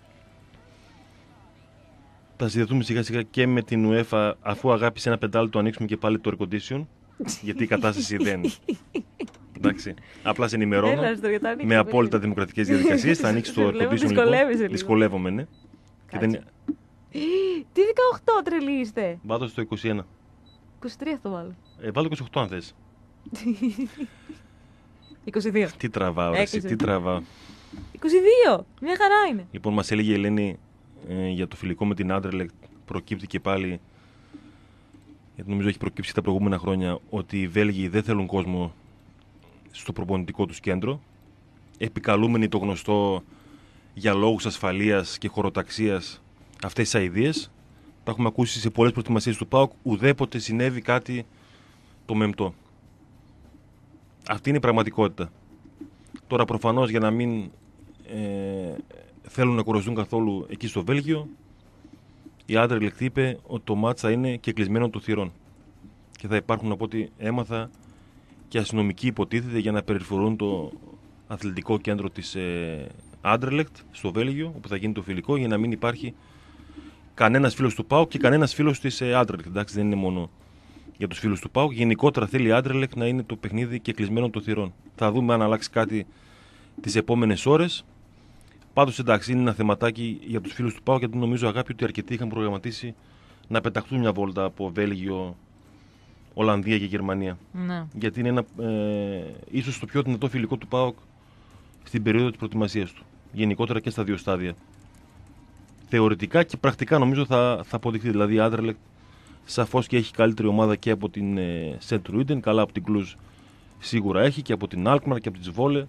Θα συνδεθούμε σιγά σιγά και με την UEFA, αφού αγάπη σε ένα πεντάλεπτο ανοίξουμε και πάλι το air condition, γιατί η κατάσταση δεν... Εντάξει. Απλά σε ενημερώνω με απόλυτα δημοκρατικές διαδικασίες. Θα ανοίξει το air condition λοιπόν. Δυσκολεύομαι, ναι. Και δεν... Τι δεκαοκτώ τρελή είστε? Βάλω στο είκοσι ένα. είκοσι τρία θα βάλω. Ε, βάλω είκοσι οκτώ αν θες. είκοσι δύο. Τι τραβάω, εσύ, τι τραβάω. είκοσι δύο, μια χαρά είναι. Λοιπόν, μας έλεγε η Ελένη ε, για το φιλικό με την Anderlecht, προκύπτει και πάλι, γιατί νομίζω έχει προκύψει τα προηγούμενα χρόνια, ότι οι Βέλγοι δεν θέλουν κόσμο στο προπονητικό τους κέντρο, επικαλούμενοι το γνωστό για λόγους ασφαλείας και χωροταξίας αυτές τις αηδίες. Τα έχουμε ακούσει σε πολλές προετοιμασίες του ΠΑΟΚ, ουδέποτε συνέβη κάτι το μεμπτό. Αυτή είναι η πραγματικότητα. Τώρα προφανώς για να μην ε, θέλουν να κουραστούν καθόλου εκεί στο Βέλγιο, η Anderlecht είπε ότι το μάτς θα είναι και κλεισμένο των θυρών. Και θα υπάρχουν, από ό,τι έμαθα, και αστυνομικοί υποτίθεται για να περιφορούν το αθλητικό κέντρο της ε, Anderlecht στο Βέλγιο, όπου θα γίνει το φιλικό, για να μην υπάρχει κανένας φίλος του ΠΑΟΚ και κανένας φίλος της ε, Anderlecht. Εντάξει, δεν είναι μόνο για τους φίλους του ΠΑΟΚ. Γενικότερα θέλει η Anderlecht να είναι το παιχνίδι και κλεισμένο των θυρών. Θα δούμε αν αλλάξει κάτι τις επόμενες ώρες. Πάντως, εντάξει, είναι ένα θεματάκι για τους φίλους του ΠΑΟΚ, γιατί νομίζω, αγάπη, ότι αρκετοί είχαν προγραμματίσει να πεταχτούν μια βόλτα από Βέλγιο, Ολλανδία και Γερμανία. Ναι. Γιατί είναι ένα, ε, ίσως το πιο δυνατό φιλικό του ΠΑΟΚ στην περίοδο της προετοιμασίας του. Γενικότερα και στα δύο στάδια θεωρητικά και πρακτικά νομίζω θα, θα αποδειχθεί. Δηλαδή η Άντερλεχτ σαφώς και έχει καλύτερη ομάδα και από την Σεντ Ρούιντεν, καλά από την Κλουζ σίγουρα έχει και από την Αλκμαρ και από την Τσβόλε.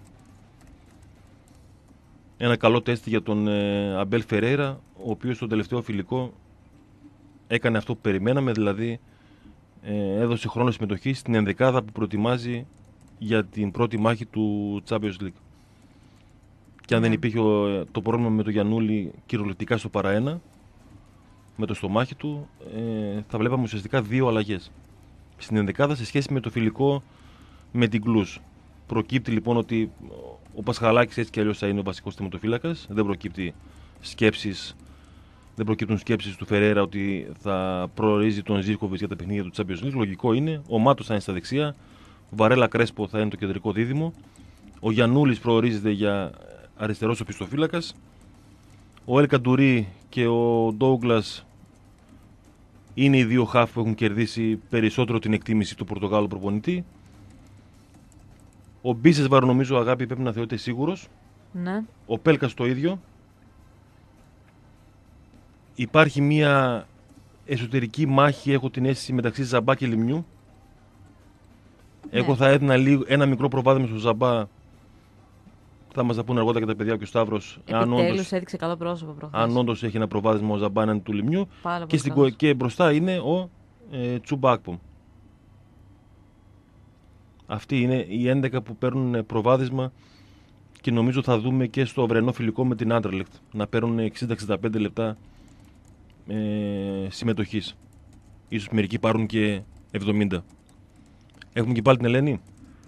Ένα καλό τεστ για τον ε, Αμπέλ Φερέιρα, ο οποίος στο τελευταίο φιλικό έκανε αυτό που περιμέναμε, δηλαδή ε, έδωσε χρόνο συμμετοχή στην ενδεκάδα που προετοιμάζει για την πρώτη μάχη του Champions League. Και αν mm. δεν υπήρχε ο, το πρόβλημα με τον Γιαννούλη κυριολεκτικά στο παραένα, με το στομάχι του, ε, θα βλέπαμε ουσιαστικά δύο αλλαγές στην ενδεκάδα σε σχέση με το φιλικό με την Κλουζ. Προκύπτει λοιπόν ότι ο Πασχαλάκης έτσι κι αλλιώς θα είναι ο βασικός θεματοφύλακας. Δεν προκύπτει σκέψεις, δεν προκύπτουν σκέψεις του Φερέιρα ότι θα προορίζει τον Ζίβκοβιτς για τα παιχνίδια του Champions League. Λογικό είναι. Ο Μάτος θα είναι στα δεξιά. Ο Βαρέλα Κρέσπο θα είναι το κεντρικό δίδυμο. Ο Γιαννούλης προορίζεται για αριστερός οπισθοφύλακας. Ο Ελ Καντουρί και ο Ντόουγκλας είναι οι δύο χαφ που έχουν κερδίσει περισσότερο την εκτίμηση του Πορτογάλου προπονητή. Ο Μπίσεσβαρ, νομίζω, Αγάπη, πρέπει να θεωρείται σίγουρος. Ναι. Ο Πέλκας το ίδιο. Υπάρχει μια εσωτερική μάχη, έχω την αίσθηση, μεταξύ Ζαμπά και Λιμνιού. Ναι. Εγώ θα έδινα λίγο, ένα μικρό προβάδισμα στο Ζαμπά. Θα μας τα πούνε αργότερα και τα παιδιά και ο Σταύρος. Επιτέλους έδειξε καλό πρόσωπο προχθές. Αν όντως έχει ένα προβάδισμα ο Ζαμπά έναν του Λιμνιού. Και, στην, και μπροστά είναι ο ε, Τσουμπάκπομ. Αυτοί είναι οι έντεκα που παίρνουν προβάδισμα και νομίζω θα δούμε και στο αυριανό φιλικό με την Άντερλεχτ να παίρνουν εξήντα με εξήντα πέντε λεπτά ε, συμμετοχής. Ίσως μερικοί πάρουν και εβδομήντα. Έχουμε και πάλι την Ελένη.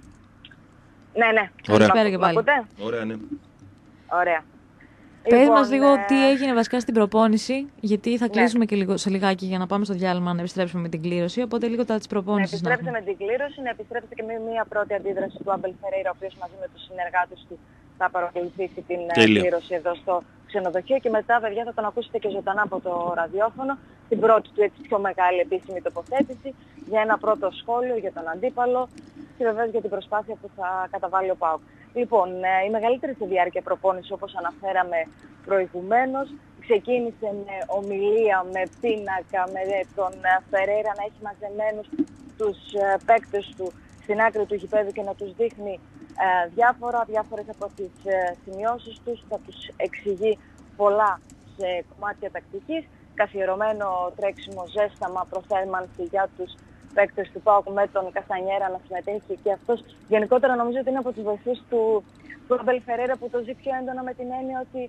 Ναι, ναι. Ωραία. Και πάλι. Ωραία, ναι. Ωραία. Πες λοιπόν, μας λίγο ε... τι έγινε βασικά στην προπόνηση, γιατί θα κλείσουμε ναι. και λίγο, σε λιγάκι για να πάμε στο διάλειμμα να επιστρέψουμε με την κλήρωση, οπότε λίγο τα της προπόνησης. Να επιστρέψετε με την κλήρωση, να επιστρέψετε και με μια πρώτη αντίδραση του Άμπελ Φερέιρα, ο οποίος μαζί με τους συνεργάτες του θα παρακολουθήσει την Τέλεια. κλήρωση εδώ στο ξενοδοχείο και μετά, παιδιά, θα τον ακούσετε και ζωντανά από το ραδιόφωνο, την πρώτη του έτσι πιο μεγάλη επίσημη τοποθέτηση για ένα πρώτο σχόλιο για τον αντίπαλο και βεβαίως για την προσπάθεια που θα καταβάλει ο ΠΑΟΚ. Λοιπόν, η μεγαλύτερη σε διάρκεια προπόνηση, όπως αναφέραμε προηγουμένως, ξεκίνησε με ομιλία, με πίνακα, με τον Φερέιρα να έχει μαζεμένους τους παίκτες του στην άκρη του γηπέδου και να τους δείχνει ε, διάφορα, διάφορες από τις ε, σημειώσεις τους, θα τους εξηγεί πολλά σε κομμάτια τακτικής, καθιερωμένο τρέξιμο, ζέσταμα, προθέρμανση για τους παίκτες του ΠΑΟΚ με τον Καστανιέρα να συμμετέχει και αυτός. Γενικότερα νομίζω ότι είναι από τους βοηθούς του Άμπελ Φερέιρα που το ζει πιο έντονα με την έννοια ότι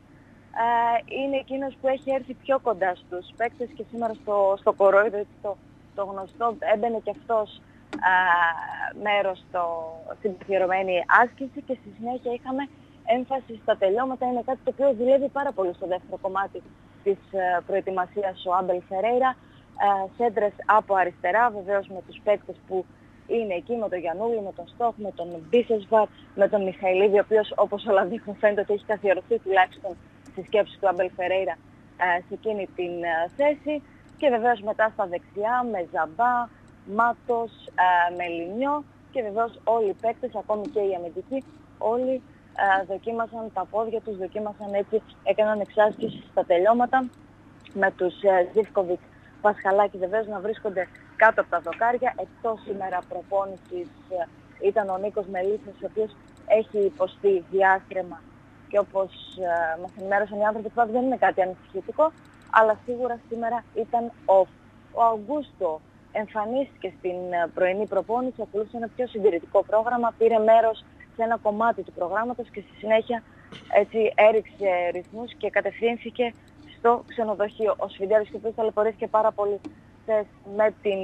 ε, είναι εκείνος που έχει έρθει πιο κοντά στους παίκτες και σήμερα στο, στο κορόιδο, το, το γνωστό, έμπαινε και αυτός ε, μέρος στο, στην καθιερωμένη άσκηση και στη συνέχεια είχαμε έμφαση στα τελειώματα. Είναι κάτι το οποίο δουλεύει πάρα πολύ στο δεύτερο κομμάτι της ε, προετοιμασίας ο Άμπελ Φερέιρα. Uh, σέντρες από αριστερά, βεβαίως με τους παίκτες που είναι εκεί, με τον Γιαννούλη, με τον Στόχ, με τον Μπίσεσβαρ, με τον Μιχαηλίδη, ο οποίος όπως όλα δείχνουν φαίνεται ότι έχει καθιερωθεί τουλάχιστον στη σκέψη του Άμπελ Φερέιρα uh, σε εκείνη την uh, θέση. Και βεβαίως μετά στα δεξιά με Ζαμπά, Μάτος, uh, με Λινιό και βεβαίως όλοι οι παίκτες, ακόμη και οι αμυντικοί, όλοι uh, δοκίμασαν τα πόδια τους, δοκίμασαν έτσι, έκαναν εξάσκηση στα τελειώματα με τους uh, Ζίβκοβιτς, Πασχαλάκη βεβαίως να βρίσκονται κάτω από τα δοκάρια. Εκτός σήμερα προπόνησης ήταν ο Νίκος Μελίσσας, ο οποίος έχει υποστεί διάστρεμα και όπως ε, μας ενημέρωσαν οι άνθρωποι του δεν είναι κάτι ανησυχητικό, αλλά σίγουρα σήμερα ήταν off. Ο Αυγούστο εμφανίστηκε στην πρωινή προπόνηση, ακολούθησε ένα πιο συντηρητικό πρόγραμμα, πήρε μέρος σε ένα κομμάτι του προγράμματος και στη συνέχεια έτσι έριξε ρυθμούς και κατευθύνθηκε στο ξενοδοχείο. Ο Σφιντέρος και ο οποίος ταλαιπωρήθηκε πάρα πολύ με την,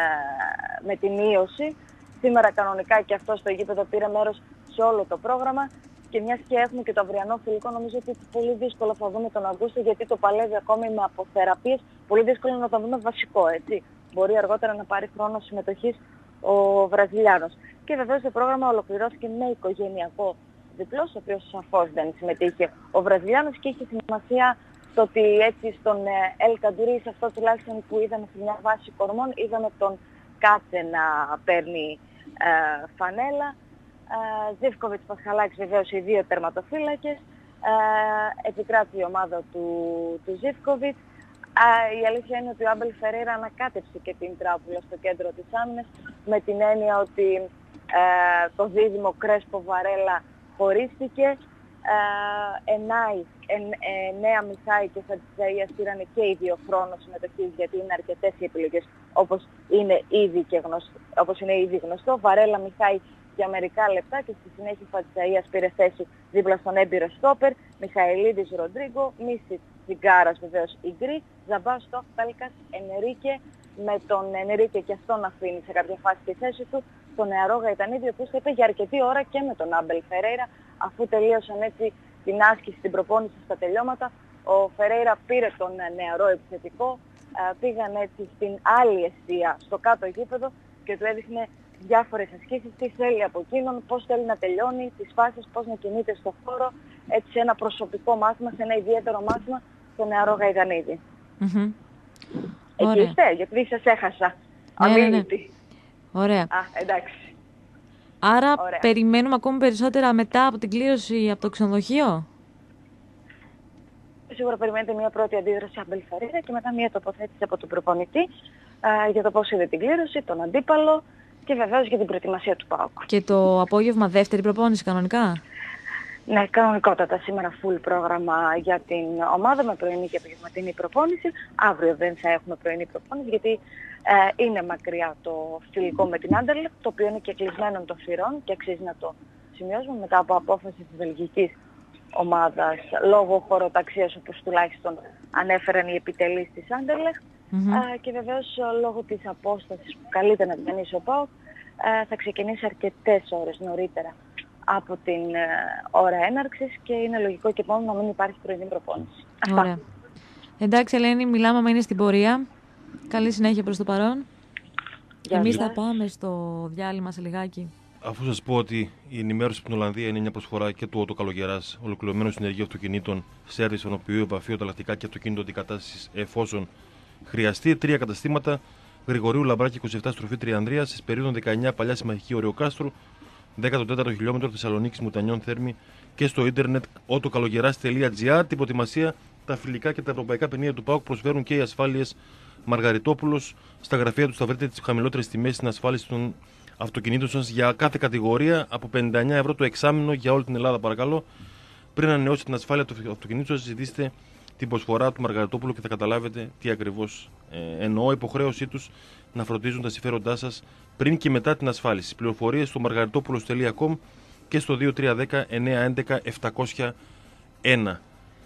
με την ίωση. Σήμερα κανονικά και αυτό στο γήπεδο πήρε μέρος σε όλο το πρόγραμμα και μιας και έχουμε και το αυριανό φιλικό, νομίζω ότι πολύ δύσκολο θα δούμε τον Αυγούστο γιατί το παλεύει ακόμη με αποθεραπείες. Πολύ δύσκολο να το δούμε βασικό, έτσι. Μπορεί αργότερα να πάρει χρόνο συμμετοχής ο Βραζιλιάνος. Και βεβαίως το πρόγραμμα ολοκληρώθηκε με οικογενειακό διπλό, ο οποίος σαφώς δεν συμμετείχε ο Βραζιλιάνος και είχε σημασία το ότι έτσι στον Ελ Καντουρί, σε αυτό τουλάχιστον που είδαμε σε μια βάση κορμών, είδαμε τον Κάτσε να παίρνει ε, φανέλα. Ε, Ζίβκοβιτς, Πασχαλάκης βεβαίως οι δύο τερματοφύλακες. Ε, επικράτησε η ομάδα του, του Ζίβκοβιτς. Η αλήθεια είναι ότι ο Άμπελ Φερέιρα ανακάτεψε και την τράπουλα στο κέντρο της άμυνας, με την έννοια ότι ε, το δίδυμο Κρέσπο Βαρέλα χωρίστηκε. Ε, εννάει, εν, ε, Νέα Μιχάη και Χατζησαΐας πήραν και οι δύο χρόνο συμμετοχής, γιατί είναι αρκετές οι επιλογές, όπως είναι ήδη, και γνωστό, όπως είναι ήδη γνωστό. Βαρέλα Μιχάη για μερικά λεπτά και στη συνέχεια Χατζησαΐας πήρε θέση δίπλα στον έμπειρο στόπερ. Μιχαηλίδης Ροντρίγκο, Μίσιτ Τσιγκάρας βεβαίως Ιγκρή, Ζαμπάστο, Πέλκας, Ενερίκε, με τον Ενερίκε και αυτόν να αφήνει σε κάποια φάση τη θέση του, τον νεαρό Γαϊτανίδη, ο οποίος θα είπε για αρκετή ώρα και με τον Άμπελ Φερέιρα, αφού τελείωσαν έτσι την άσκηση, την προπόνηση στα τελειώματα. Ο Φερέιρα πήρε τον νεαρό επιθετικό, πήγαν έτσι στην άλλη εστία, στο κάτω γήπεδο, και του έδειχνε διάφορες ασκήσεις, τι θέλει από εκείνον, πώς θέλει να τελειώνει, τις φάσεις, πώς να κινείται στο χώρο, έτσι σε ένα προσωπικό μάθημα, σε ένα ιδιαίτερο μάθημα, στο νεαρό Γαϊτανίδη. Mm-hmm. Εκεί είστε, γιατί σας έχασα. Ναι, αμήνυτη. Ναι. Ωραία. Α, εντάξει. Άρα Ωραία. περιμένουμε ακόμη περισσότερα μετά από την κλήρωση από το ξενοδοχείο. Σίγουρα περιμένετε μια πρώτη αντίδραση από Μπελφαρίδα και μετά μια τοποθέτηση από τον προπονητή α, για το πώς είδε την κλήρωση, τον αντίπαλο και βεβαίως για την προετοιμασία του ΠΑΟΚ. Και το απόγευμα δεύτερη προπόνηση κανονικά. Ναι, κανονικότατα. Σήμερα full πρόγραμμα για την ομάδα με πρωινή και απογευματινή προπόνηση. Αύριο δεν θα έχουμε πρωινή προπόνηση, γιατί ε, είναι μακριά το φιλικό με την Άντερλεχτ, το οποίο είναι και κλεισμένων των θυρών και αξίζει να το σημειώσουμε μετά από απόφαση της βελγικής ομάδας λόγω χωροταξίας, όπως τουλάχιστον ανέφεραν οι επιτελείς της Άντερλεχτ. Mm-hmm. Ε, και βεβαίως λόγω της απόστασης που καλείται να διανύσει ο ΠΑΟΚ ε, θα ξεκινήσει αρκετές ώρες νωρίτερα από την ε, ώρα έναρξης και είναι λογικό και μόνο να μην υπάρχει πρωινή προπόνηση. Ωραία. Εντάξει, Ελένη, μιλάμε άμα είναι στην πορεία. Καλή συνέχεια προς το παρόν. Εμείς θα πάμε στο διάλειμμα σε λιγάκι. Αφού σας πω ότι η ενημέρωση από την Ολλανδία είναι μια προσφορά και του Ότο Καλογεράς, ολοκληρωμένο συνεργείο αυτοκινήτων, σέρβις, ονοποιού, επαφείο, ανταλλακτικά και αυτοκίνητο αντικατάστασης εφόσον χρειαστεί. Τρία καταστήματα: Γρηγορίου Λαμπράκη είκοσι επτά στροφή Τριανδρίας, στις περίοδο δεκαεννιά Παλιά Συμμαχική Ωρεοκάστρου, δέκατο τέταρτο χιλιόμετρο Θεσσαλονίκης Μουτανιών Θέρμη και στο ίντερνετ ότοκαλογεράς τελεία τζι άρ. Την προετοιμασία, τα φιλικά και τα ευρωπαϊκά παιχνίδια του ΠΑΟΚ προσφέρουν και οι ασφάλειες Μαργαριτόπουλος. Στα γραφεία του θα βρείτε τις χαμηλότερες τιμές στην ασφάλιση των αυτοκινήτων σας για κάθε κατηγορία, από πενήντα εννιά ευρώ το εξάμηνο για όλη την Ελλάδα, παρακαλώ. Πριν ανανεώσετε την ασφάλεια του αυτοκινήτου σας, ζητήστε την προσφορά του Μαργαριτόπουλου και θα καταλάβετε τι ακριβώς ε, εννοώ. Υποχρέωσή τους να φροντίζουν τα συμφέροντά σας πριν και μετά την ασφάλιση. Πληροφορίες στο μαργαριτόπουλος τελεία κομ και στο δύο τρία ένα μηδέν εννιά ένα ένα επτακόσια ένα.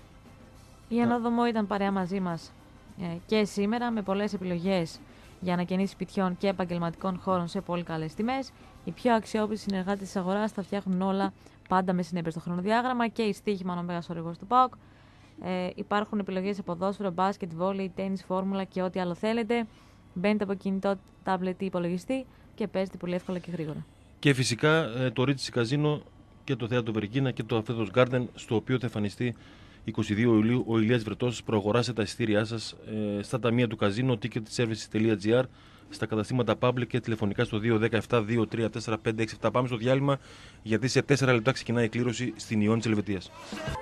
Η Ανόδομο ήταν παρέα μαζί μας ε, και σήμερα με πολλές επιλογές για ανακαινήσεις σπιτιών και επαγγελματικών χώρων σε πολύ καλές τιμές. Οι πιο αξιόπιστοι συνεργάτες της αγοράς τα φτιάχνουν όλα πάντα με συνέπεια στο χρονοδιάγραμμα και η Στοίχημαν ο μέγας ορηγός του ΠΑΟΚ. Ε, υπάρχουν επιλογές σε ποδόσφαιρο, μπάσκετ, βόλεϊ, τένις, φόρμουλα και ό,τι άλλο θέλετε. Μπαίνετε από κινητό, τάμπλετ ή υπολογιστή και παίζετε πολύ εύκολα και γρήγορα. Και φυσικά το Ρίτσι Καζίνο και το Θέατρο Βεργίνα και το Αφέδος Γκάρντεν, στο οποίο θα εμφανιστεί είκοσι δύο Ιουλίου ο Ηλίας Βρετός. Προαγοράσετε τα εισιτήριά σας ε, στα ταμεία του Καζίνο, ticket services τελεία τζι άρ, στα καταστήματα Public και τηλεφωνικά στο δύο ένα επτά δύο τρία τέσσερα πέντε έξι επτά. Πάμε στο διάλειμμα, γιατί σε τέσσερα λεπτά ξεκινάει η κλήρωση στην Ιόνι της Ελβετίας.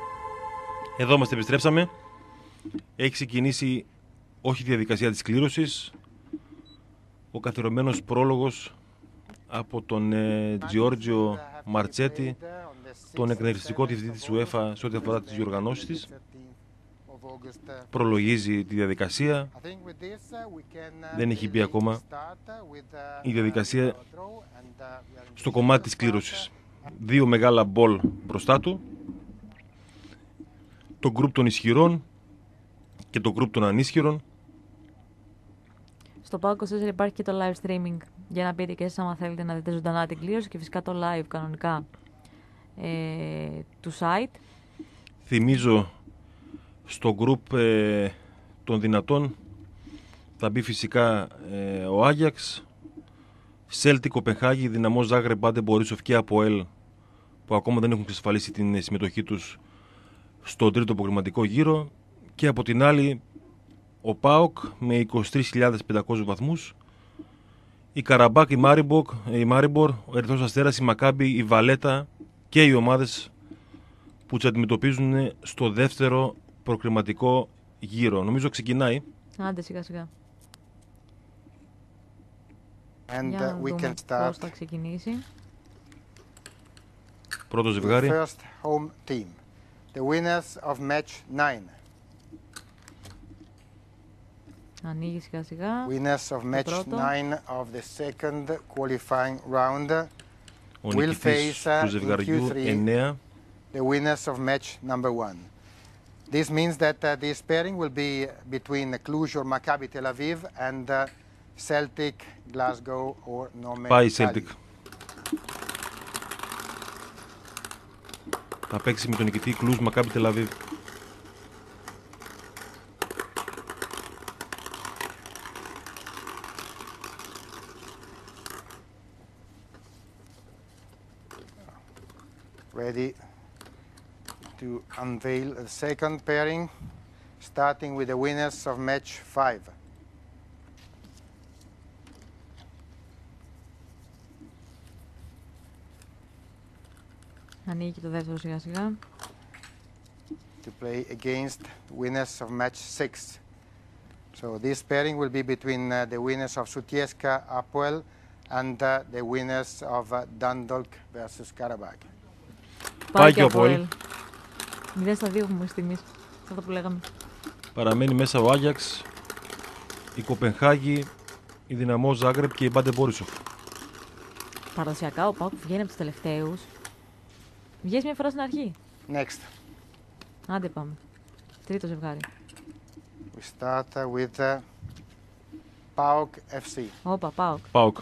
Εδώ είμαστε, επιστρέψαμε. Έχει ξεκινήσει όχι η διαδικασία της κλήρωσης, ο καθιερωμένος πρόλογος από τον ε, Τζιόρτζιο Μαρτσέτη, τον εκνευριστικό διευθυντή της UEFA σε ό,τι αφορά τις διοργανώσεις της. Προλογίζει τη διαδικασία. Δεν έχει μπει ακόμα η διαδικασία στο κομμάτι της κλήρωσης. Δύο μεγάλα μπολ μπροστά του. Το γκρουπ των ισχυρών και το γκρουπ των ανίσχυρων. Στο ΠΑΟΚ είκοσι τέσσερα υπάρχει και το live streaming για να μπείτε και εσείς άμα θέλετε να δείτε ζωντανά την κλήρωση και φυσικά το live κανονικά ε, του site. Θυμίζω στο γκρουπ ε, των δυνατών θα μπει φυσικά ε, ο Άγιαξ, Σέλτικ, Κοπενχάγη, Δυναμό Ζάγκρεπ, Μπάντε Μπορίσοφ και Αποέλ, που ακόμα δεν έχουν εξασφαλίσει την συμμετοχή τους στον τρίτο προκριματικό γύρο, και από την άλλη ο ΠΑΟΚ με είκοσι τρεις χιλιάδες πεντακόσιους βαθμούς, η Καραμπάκ, η Μάριμπορ, η Μάριμπορ, ο Ερυθρός Αστέρας, η Μακάμπι, η Βαλέτα και οι ομάδες που τους αντιμετωπίζουν στο δεύτερο προκριματικό γύρο. Νομίζω ξεκινάει. Άντε σιγά σιγά. And Για να uh, we δούμε can start. πώς θα ξεκινήσει. Πρώτο The ζευγάρι. first home team. The winners of match nine. Ανοίγει σιγά σιγά. Winners of match πρώτο. nine of the second qualifying round Ο will νικητής face uh, του in ζευγαριού Q three εννέα. the winners of match number one. This means that uh, this pairing will be between Cluj or Maccabi Tel Aviv and uh, Celtic Glasgow or Nome Πάει η Tallinn. Celtic. Θα παίξει με τον νικητή Κλουζ Μακάμπι Τελαβίβ. Ready to unveil the second pairing, starting with the winners of match five. Ανοίγει και το δεύτερο σιγά σιγά. To play against winners of match six. So this pairing will be between uh, the winners of Sutjeska Apoel and uh, the winners of uh, Dundalk versus Karabakh. Πάει και ο Αποέλ. μηδέν στα δύο μου στιγμής. Αυτό που λέγαμε. Παραμένει μέσα ο Άγιαξ, η Κοπενχάγη, η Δυναμό Ζάγκρεπ και η Μπάντε Μπόρισοφ. Παραδοσιακά ο ΠΑΟΚ βγαίνει από τους τελευταίους. Βγαίνει μια φορά στην αρχή. Next, Άντε πάμε. Τρίτο ζευγάρι. we start uh, with uh, PAOK εφ σι. Όπα, ΠΑΟΚ. ΠΑΟΚ.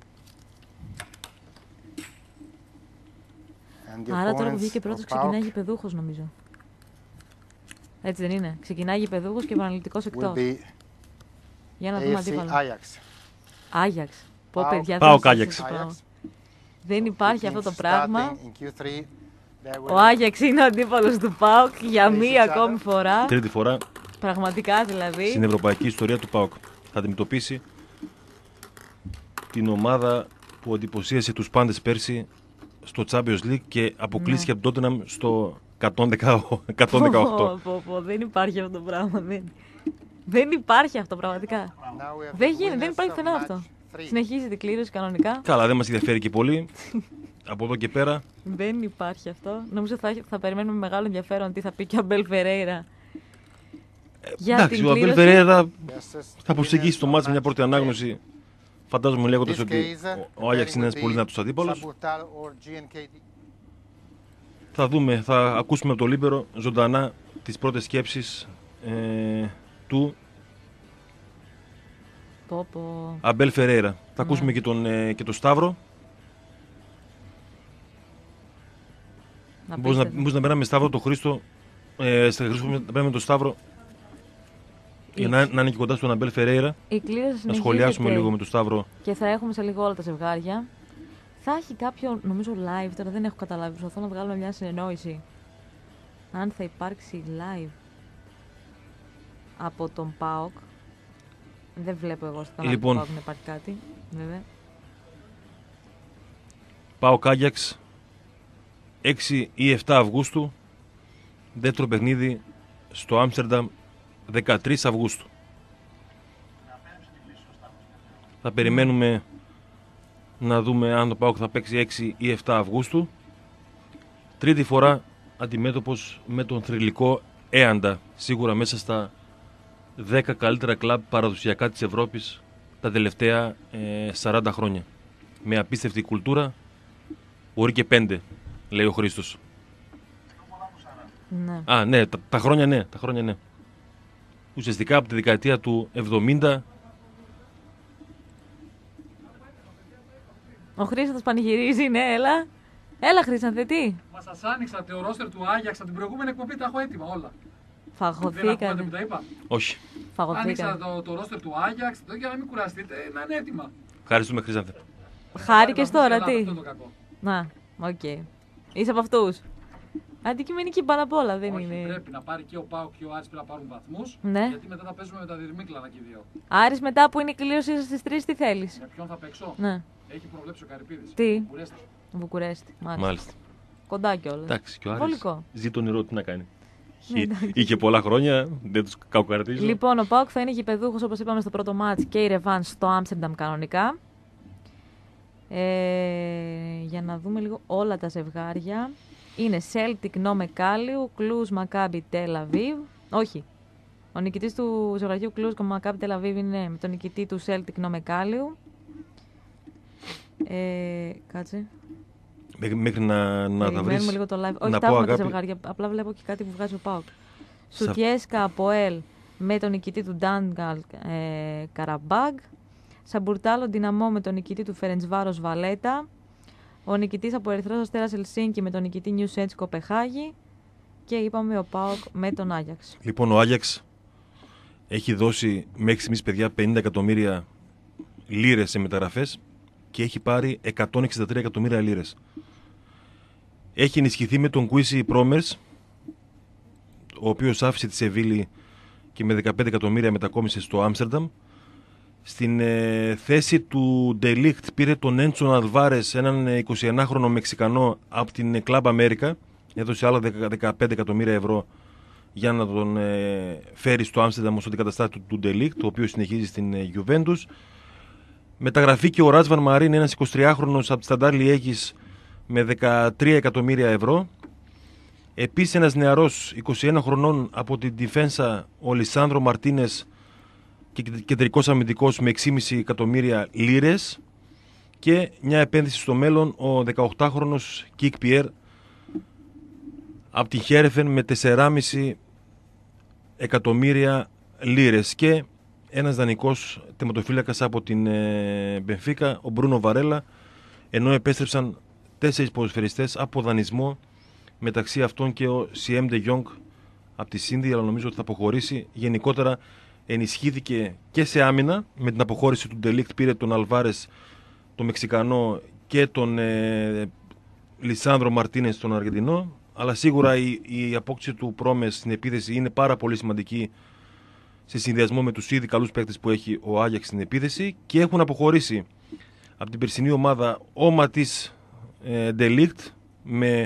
And the Άρα τώρα που opponents βγήκε of πρώτος PAOK ξεκινάει γηπεδούχος νομίζω. Έτσι δεν είναι. Ξεκινάει γηπεδούχος και επαναληπτικός will εκτός. be Για να δούμε έι εφ σι αντίπαλο. Ajax. Άγιαξ. Πω PAOK. παιδιά, ΠΑΟΚ δεν Άγιαξ. υπάρχει αυτό το πράγμα. Ajax. Δεν υπάρχει αυτό το Starting πράγμα. in Q three, they will Ο Άγιαξ είναι ο αντίπαλος του ΠΑΟΚ για μία ακόμη φορά. Τρίτη φορά Πραγματικά δηλαδή. στην ευρωπαϊκή ιστορία του ΠΑΟΚ. Θα αντιμετωπίσει την ομάδα που εντυπωσίασε τους πάντες πέρσι στο Champions League και αποκλείστηκε από τον Tottenham στο εκατόν δεκαοκτώ. Πω, πω, πω, δεν υπάρχει αυτό το πράγμα. Δεν, δεν υπάρχει αυτό πραγματικά. Now we have Δεν the γίνεται, δεν winners υπάρχει of πουθενά match αυτό. three. Συνεχίζει την κλήρωση κανονικά. Καλά, δεν μας ενδιαφέρει και πολύ. Από εδώ και πέρα Δεν υπάρχει αυτό. Νομίζω θα, θα περιμένουμε με μεγάλο ενδιαφέρον τι θα πει και ο Αμπέλ Φερέιρα. Για εντάξει, την ο Αμπέλ κλήρωση. Φερέιρα Versus θα προσεγγίσει το winners μάτς of μια match πρώτη ten. ανάγνωση. Φαντάζομαι λέγοντας This ότι case, ο- ο Άγιαξ pairing είναι ένας will πολύ be δυνατός αντίπαλος. Saburtal or τζι εν κέι ντι. Θα δούμε, θα ακούσουμε από το Λίμπερο ζωντανά τις πρώτες σκέψεις ε, του Πω, πω. Αμπέλ Φερέιρα. Θα Ναι. ακούσουμε και τον, ε, και τον Σταύρο. Μπορείς να, Απίστευτο. μπορείς να περάμε Σταύρο τον Χρήστο. Ε, στα Χρήστο να περάμε τον Σταύρο για να, να είναι και κοντά στον Αμπέλ Φερέιρα. Η κλήρωση Να συνεχίζεται σχολιάσουμε λίγο με τον Σταύρο. και θα έχουμε σε λίγο όλα τα ζευγάρια. Θα έχει κάποιο, νομίζω, live, τώρα δεν έχω καταλάβει, προσπαθώ να βγάλω μια συνεννόηση. Αν θα υπάρξει live από τον ΠΑΟΚ. Δεν βλέπω εγώ στο κανάλι Λοιπόν. του ΠΑΟΚ να υπάρχει κάτι, βέβαια. Πάω Κάγιαξ έξι ή επτά Αυγούστου. Δεύτερο παιχνίδι στο Άμστερνταμ δεκατρείς Αυγούστου. Θα περιμένουμε να δούμε αν το ΠΑΟΚ θα παίξει έξι ή επτά Αυγούστου. Τρίτη φορά αντιμέτωπος με τον θρυλικό Έαντα. Σίγουρα μέσα στα δέκα καλύτερα κλαμπ παραδοσιακά της Ευρώπης τα τελευταία ε, σαράντα χρόνια. Με απίστευτη κουλτούρα. Μπορεί και πέντε, λέει ο Χρήστος. Ναι. Α, ναι, τα, τα χρόνια ναι, τα χρόνια ναι. Ουσιαστικά από τη δεκαετία του εβδομήντα. Ο Χρήστος πανηγυρίζει, ναι, έλα. Έλα, Χρήστανθε, τι. Μα σας άνοιξα το ρόστερ του Άγιαξ από την προηγούμενη εκπομπή, τα έχω έτοιμα όλα. Δεν ακούγατε που Φαγωθήκατε. τα είπα. Όχι. Άνοιξα Φαγωθήκατε. το, το ρόστερ του Άγιαξ, το για να μην κουραστείτε, να είναι έτοιμα. Ευχαριστούμε, Χρήστανθε. Χάρηκες τώρα, Αυτό τι. είναι το κακό. Να, οκ. Είσαι από αυτούς. Αντικειμενική πάνω απ' όλα, δεν Όχι, είναι. πρέπει να πάρει και ο Πάοκ και ο Άρης πρέπει να πάρουν βαθμούς. Ναι. Γιατί μετά θα παίζουμε με τα δυρμίκλανα και οι δύο. Άρης, μετά που είναι η κλήρωσή σας στις τρεις, τι θέλεις. Για ποιον θα παίξω, Ναι. έχει προβλέψει ο Καρυπίδης. Τι? Κουρέστη. Βουκουρέστι, μάλιστα. Μάλιστα. κοντά κιόλας. Εντάξει, και ο Άρης ζει τον όνειρό, τι να κάνει. Ναι, είχε πολλά χρόνια, δεν τους κακοκρατήσω. Λοιπόν, ο ΠΑΟΚ θα είναι γηπεδούχος, όπως είπαμε στο πρώτο μάτς, και η ρεβάνς στο Άμστερνταμ κανονικά. Ε, για να δούμε λίγο όλα τα ζευγάρια. Είναι Celtic Νόμε Κάλιου, Κλουζ Μακάμπι Τελαβίβ. Όχι. Ο νικητής του ζευγαριού Κλουζ Μακάμπι Τελαβίβ είναι με τον νικητή του Celtic Νόμε Κάλιου. Ε, κάτσε. Μέχρι να, να τα βρεις. Λίγο το live. Όχι, τα έχουμε τα ζευγάρια. Απλά βλέπω και κάτι που βγάζει ο ΠΑΟΚ. Σα... Σουτιέσκα Αποέλ με τον νικητή του Ντάνγκαλ ε, Καραμπάγκ. Σαμπουρτάλο Ντιναμό με τον νικητή του Φερεντσβάρος Βαλέτα. Ο νικητής από Ερυθρός Αστέρας Ελσίνκι με τον νικητή Νιου Σέντς Κοπεχάγη. Και είπαμε ο ΠΑΟΚ με τον Άγιαξ. Λοιπόν, ο Άγιαξ έχει δώσει μέχρι στιγμής, παιδιά, πενήντα εκατομμύρια λίρες σε μεταγραφές και έχει πάρει εκατόν εξήντα τρία εκατομμύρια λίρες. Έχει ενισχυθεί με τον Κουίσι Πρόμερς, ο οποίος άφησε τη Σεβίλη και με δεκαπέντε εκατομμύρια μετακόμισε στο Άμστερνταμ. Στην ε, θέση του Ντελίχτ πήρε τον Έντσον Αλβάρες, έναν εικοσιενάχρονο Μεξικανό από την Club America. Έδωσε άλλα δεκαπέντε εκατομμύρια ευρώ για να τον ε, φέρει στο Άμστερνταμ ως αντικαταστάτη του Ντελίχτ, ο οποίος συνεχίζει στην ε, Juventus. Μεταγραφεί και ο Ράτσβαν Μαρίν, ένας εικοσιτριάχρονος από τη Σταντάρ Λιέγης, με δεκατρία εκατομμύρια ευρώ. Επίσης ένας νεαρός είκοσι ένα χρονών από την Διφένσα, ο Λισάνδρο Μαρτίνες, και κεντρικός αμυντικός με έξι κόμμα πέντε εκατομμύρια λίρες. Και μια επένδυση στο μέλλον, ο δεκαοκτάχρονος Κικ Πιέρ από την Χέρεφεν με τέσσερα κόμμα πέντε εκατομμύρια λίρες. Και ένας δανεικός τερματοφύλακας από την Μπενφίκα, ο Μπρούνο Βαρέλα, ενώ επέστρεψαν τέσσερις ποδοσφαιριστές από δανεισμό, μεταξύ αυτών και ο Σιέμ Ντε Γιόγκ από τη Σίντι, αλλά νομίζω ότι θα αποχωρήσει. Γενικότερα ενισχύθηκε και σε άμυνα με την αποχώρηση του Ντελίκτ, πήρε τον Αλβάρες, τον Μεξικανό, και τον ε, Λισάνδρο Μαρτίνες, τον Αργεντινό. Αλλά σίγουρα η, η απόκτηση του Πρόμες στην επίθεση είναι πάρα πολύ σημαντική σε συνδυασμό με τους ήδη καλούς παίκτες που έχει ο Άγιαξ στην επίθεση, και έχουν αποχωρήσει από την περσινή ομάδα ο Ματίς Ντελίκτ με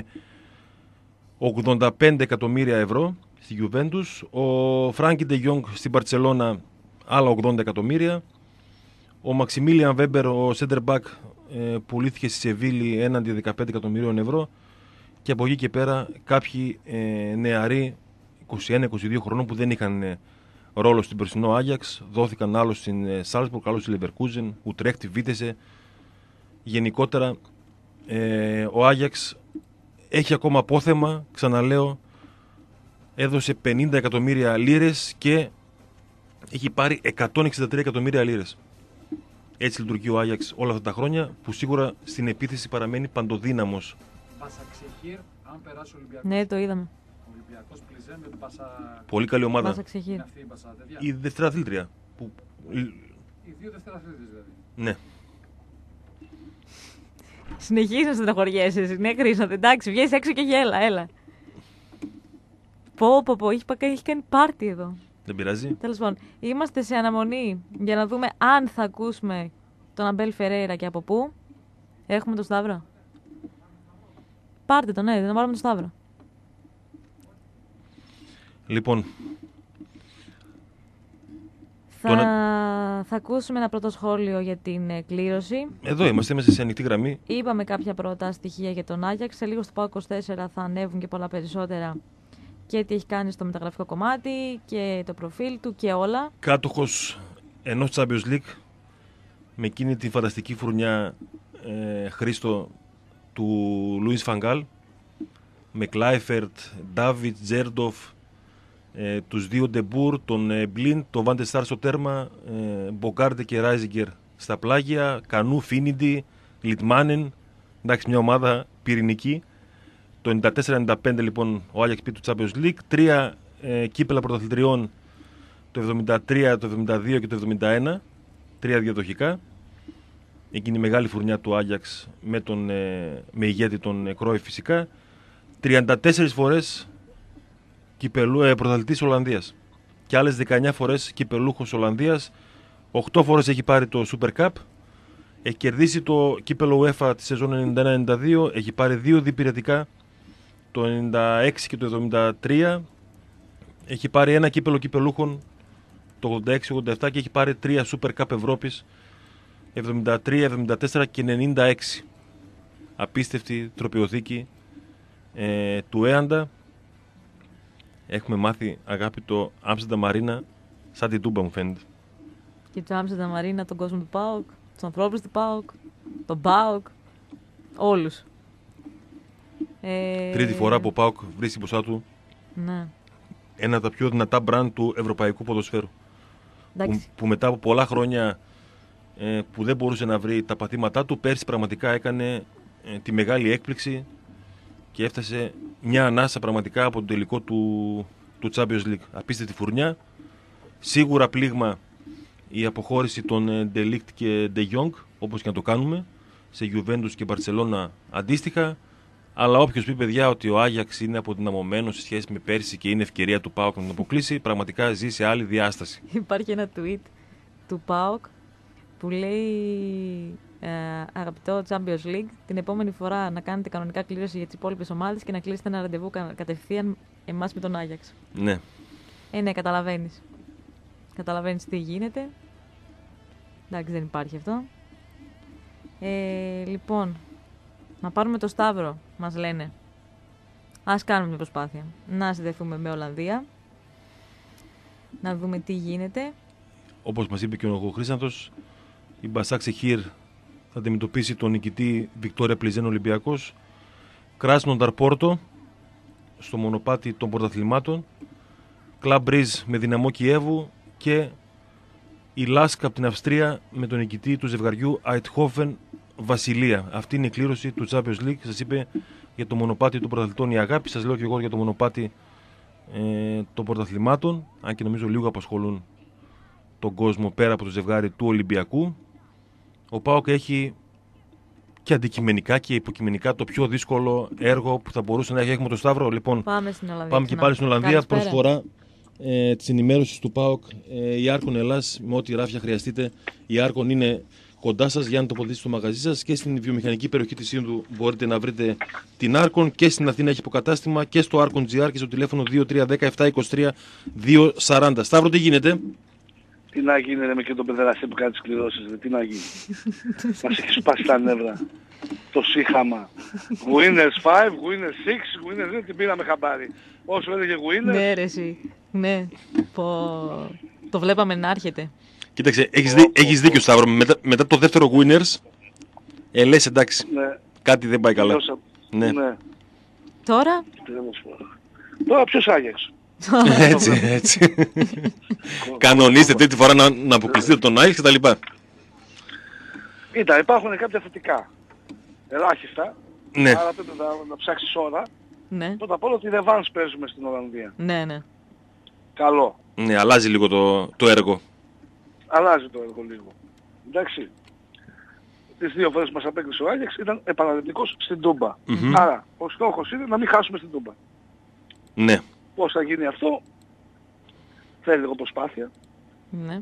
ογδόντα πέντε εκατομμύρια ευρώ στη Juventus, ο Φράνκι Ντε Γιόγκ στην Μπαρτσελώνα άλλα ογδόντα εκατομμύρια, ο Μαξιμίλιαν Βέμπερ, ο center back, πουλήθηκε στη Σεβίλη έναντι δεκαπέντε εκατομμυρίων ευρώ, και από εκεί και πέρα κάποιοι ε, νεαροί είκοσι ένα είκοσι δύο χρονών που δεν είχαν ε, ρόλο στην περσινό Άγιαξ δόθηκαν, άλλο στην Σάλσμπουργκ, άλλο στη Λεβερκούζεν, Ουτρέχτη, Βίτεσε. Γενικότερα ε, ο Άγιαξ έχει ακόμα απόθεμα, ξαναλέω, έδωσε πενήντα εκατομμύρια λίρες και έχει πάρει εκατόν εξήντα τρία εκατομμύρια λίρες. Έτσι λειτουργεί ο Άγιαξ όλα αυτά τα χρόνια, που σίγουρα στην επίθεση παραμένει παντοδύναμος. Πασαξεχήρ, αν περάσει ο Ολυμπιακός. Ναι, το είδαμε. Ο Ολυμπιακός πληζέ με την Πασα... Πολύ καλή ομάδα. Πασαξεχήρ. Αυτή η Πασα, η δευτεραθλήτρια. Που... Οι δύο δευτεραθλήτρες δηλαδή. Ναι. Συνεχίζει να στεναχωριέσαι. Ναι, Χρήστο, εντάξει, βγες έξω και γέλα, έλα. Πω, πω, πω, έχει, έχει κάνει πάρτι εδώ. Δεν πειράζει. Τέλος πάντων, είμαστε σε αναμονή για να δούμε αν θα ακούσουμε τον Αμπέλ Φερέιρα και από πού. Έχουμε τον Σταύρο. Πάρτε τον, ναι, να πάρουμε τον Σταύρο. Λοιπόν. Θα... Τον... θα ακούσουμε ένα πρώτο σχόλιο για την ε, κλήρωση. Εδώ είμαστε, είμαστε σε ανοιχτή γραμμή. Είπαμε κάποια πρώτα στοιχεία για τον Άγιαξ. Σε λίγο στο ΠΑΟΚ είκοσι τέσσερα θα ανέβουν και πολλά περισσότερα. Και τι έχει κάνει στο μεταγραφικό κομμάτι και το προφίλ του και όλα. Κάτοχος ενός Champions League με εκείνη τη φανταστική φουρνιά, ε, Χρήστο, του Λούις Φανγκάλ, με Κλάιφερτ, Ντάβιτ, Τζέρντοφ, ε, τους δύο Ντεμπούρ, τον ε, Μπλίντ, τον Βάντε Στάρ στο τέρμα, ε, Μποκάρντε και Ράιζιγκερ στα πλάγια, Κανού, Φίνιντι, Λιτμάνεν. Εντάξει, μια ομάδα πυρηνική. Το ενενήντα τέσσερα ενενήντα πέντε λοιπόν ο Άγιαξ πήρε του Champions League, τρία ε, κύπελα πρωταθλητριών, το εβδομήντα τρία, το εβδομήντα δύο και το εβδομήντα ένα, τρία διαδοχικά. Εκείνη η μεγάλη φουρνιά του Άγιαξ με, τον, ε, με ηγέτη τον Κρόιφ φυσικά. τριάντα τέσσερις φορές κυπελού, ε, πρωταθλητής Ολλανδίας και άλλες δεκαεννιά φορές κυπελούχος Ολλανδίας. οκτώ φορές έχει πάρει το Super Cup. Έχει κερδίσει το κύπελο UEFA τη σεζόν ενενήντα ένα ενενήντα δύο, έχει πάρει δύο διπηρετικά το ενενήντα έξι και το εβδομήντα τρία έχει πάρει ένα κύπελο κυπελούχων, το ογδόντα έξι ογδόντα επτά, και έχει πάρει τρία Super Cup Ευρώπης, εβδομήντα τρία εβδομήντα τέσσερα και ενενήντα έξι. Απίστευτη τροπαιοθήκη ε, του Έαντα. Έχουμε μάθει αγάπη το Άμστερνταμ Αρίνα σαν την Τούμπα, μου φαίνεται. Και το Άμστερνταμ Αρίνα, τον κόσμο του ΠΑΟΚ, τους ανθρώπους του ΠΑΟΚ, τον ΠΑΟΚ, όλους. Ε... Τρίτη φορά που ο ΠΑΟΚ βρίσκει μπροστά του ναι. ένα από τα πιο δυνατά μπραντ του ευρωπαϊκού ποδοσφαίρου. Που, που μετά από πολλά χρόνια ε, που δεν μπορούσε να βρει τα πατήματά του, πέρσι πραγματικά έκανε ε, τη μεγάλη έκπληξη και έφτασε μια ανάσα πραγματικά από τον τελικό του, του Champions League. Απίστευτη φουρνιά. Σίγουρα πλήγμα η αποχώρηση των De Ligt και De Jong, όπως και να το κάνουμε, σε Juventus και Barcelona αντίστοιχα. Αλλά όποιος πει, παιδιά, ότι ο Άγιαξ είναι αποδυναμωμένος σε σχέση με πέρσι και είναι ευκαιρία του ΠΑΟΚ να τον αποκλείσει, πραγματικά ζει σε άλλη διάσταση. Υπάρχει ένα tweet του ΠΑΟΚ που λέει ε, αγαπητό Champions League, την επόμενη φορά να κάνετε κανονικά κλήρωση για τις υπόλοιπες ομάδες και να κλείσετε ένα ραντεβού κατευθείαν εμάς με τον Άγιαξ. Ναι. Ε, ναι, καταλαβαίνεις. Καταλαβαίνεις τι γίνεται. Εντάξει, δεν υπάρχει αυτό. Ε, λοιπόν, να πάρουμε το Σταύρο, μας λένε. Ας κάνουμε μια προσπάθεια. Να συνδεθούμε με Ολλανδία. Να δούμε τι γίνεται. Όπως μας είπε και ο Χρήσαντος, η Μπασάκ Σεχίρ θα αντιμετωπίσει τον νικητή Βικτόρια Πλιζέν Ολυμπιακός. Κράσνονταρ Πόρτο στο μονοπάτι των πρωταθλημάτων. Κλαμπ Μπρίζ με Δυναμό Κιέβου και η Λάσκα από την Αυστρία με τον νικητή του ζευγαριού Αιτχόφεν Βασιλεία. Αυτή είναι η κλήρωση του Champions League. Σας είπε για το μονοπάτι των πρωταθλητών η αγάπη. Σας λέω και εγώ για το μονοπάτι ε, των πρωταθλημάτων. Αν και νομίζω λίγο απασχολούν τον κόσμο πέρα από το ζευγάρι του Ολυμπιακού. Ο ΠΑΟΚ έχει και αντικειμενικά και υποκειμενικά το πιο δύσκολο έργο που θα μπορούσε να έχει. Έχουμε το Σταύρο. Λοιπόν, πάμε, στην Ολλανδία, πάμε και πάλι στην Ολλανδία. Προσφορά ε, της ενημέρωσης του ΠΑΟΚ. Ε, η Άρκον Ελλάς, με ό,τι ράφια χρειαστείτε. Η Άρκον είναι κοντά σας για να τοποθετήσετε στο μαγαζί σας, και στην βιομηχανική περιοχή της Ίνδου μπορείτε να βρείτε την Άρκον, και στην Αθήνα έχει υποκατάστημα, και στο Άρκον τζι αρ και στο τηλέφωνο δύο τρία ένα μηδέν επτά είκοσι τρία δύο σαράντα. Σταύρο, τι γίνεται? Τι να γίνει, ρε, με και τον παιδεραστή που κάνει τις κληρώσεις, ρε, τι να γίνει. Μας έχει σπάσει τα νεύρα. Το σύχαμα. Winners five, Winners six, Winners δεν την πήραμε χαμπάρι. Όσο έλεγε Winners. Ναι, ρε, εσύ. Ναι. Πω... Το βλέπαμε να έρχεται. Κοίταξε, έχεις, δί, έχεις δίκιο, Σταύρο. Μετά, μετά το δεύτερο Winners, ε, λες εντάξει, ναι, κάτι δεν πάει καλά. Ναι. Ναι. Τώρα? Τώρα ποιος Άγιαξ? Έτσι, έτσι. Κανονίστε τρίτη φορά να, να αποκλειστείτε τον Άγιαξ και τα λοιπά. Κοίτα, υπάρχουν κάποια θετικά. Ελάχιστα. Ναι. Άρα πρέπει να, να ψάξεις ώρα. Ναι. Πρώτα απ' όλα ότι ρεβάνς παίζουμε στην Ολλανδία. Ναι, ναι. Καλό. Ναι, αλλάζει λίγο το, το έργο. Αλλάζει το έργο λίγο. Εντάξει. Τις δύο φορές που μας απέκλεισε ο Άγιαξ ήταν επαναληπτικός στην Τούμπα. Mm-hmm. Άρα ο στόχος είναι να μην χάσουμε στην Τούμπα. Ναι. Πώς θα γίνει αυτό? Θέλει λίγο προσπάθεια. Ναι.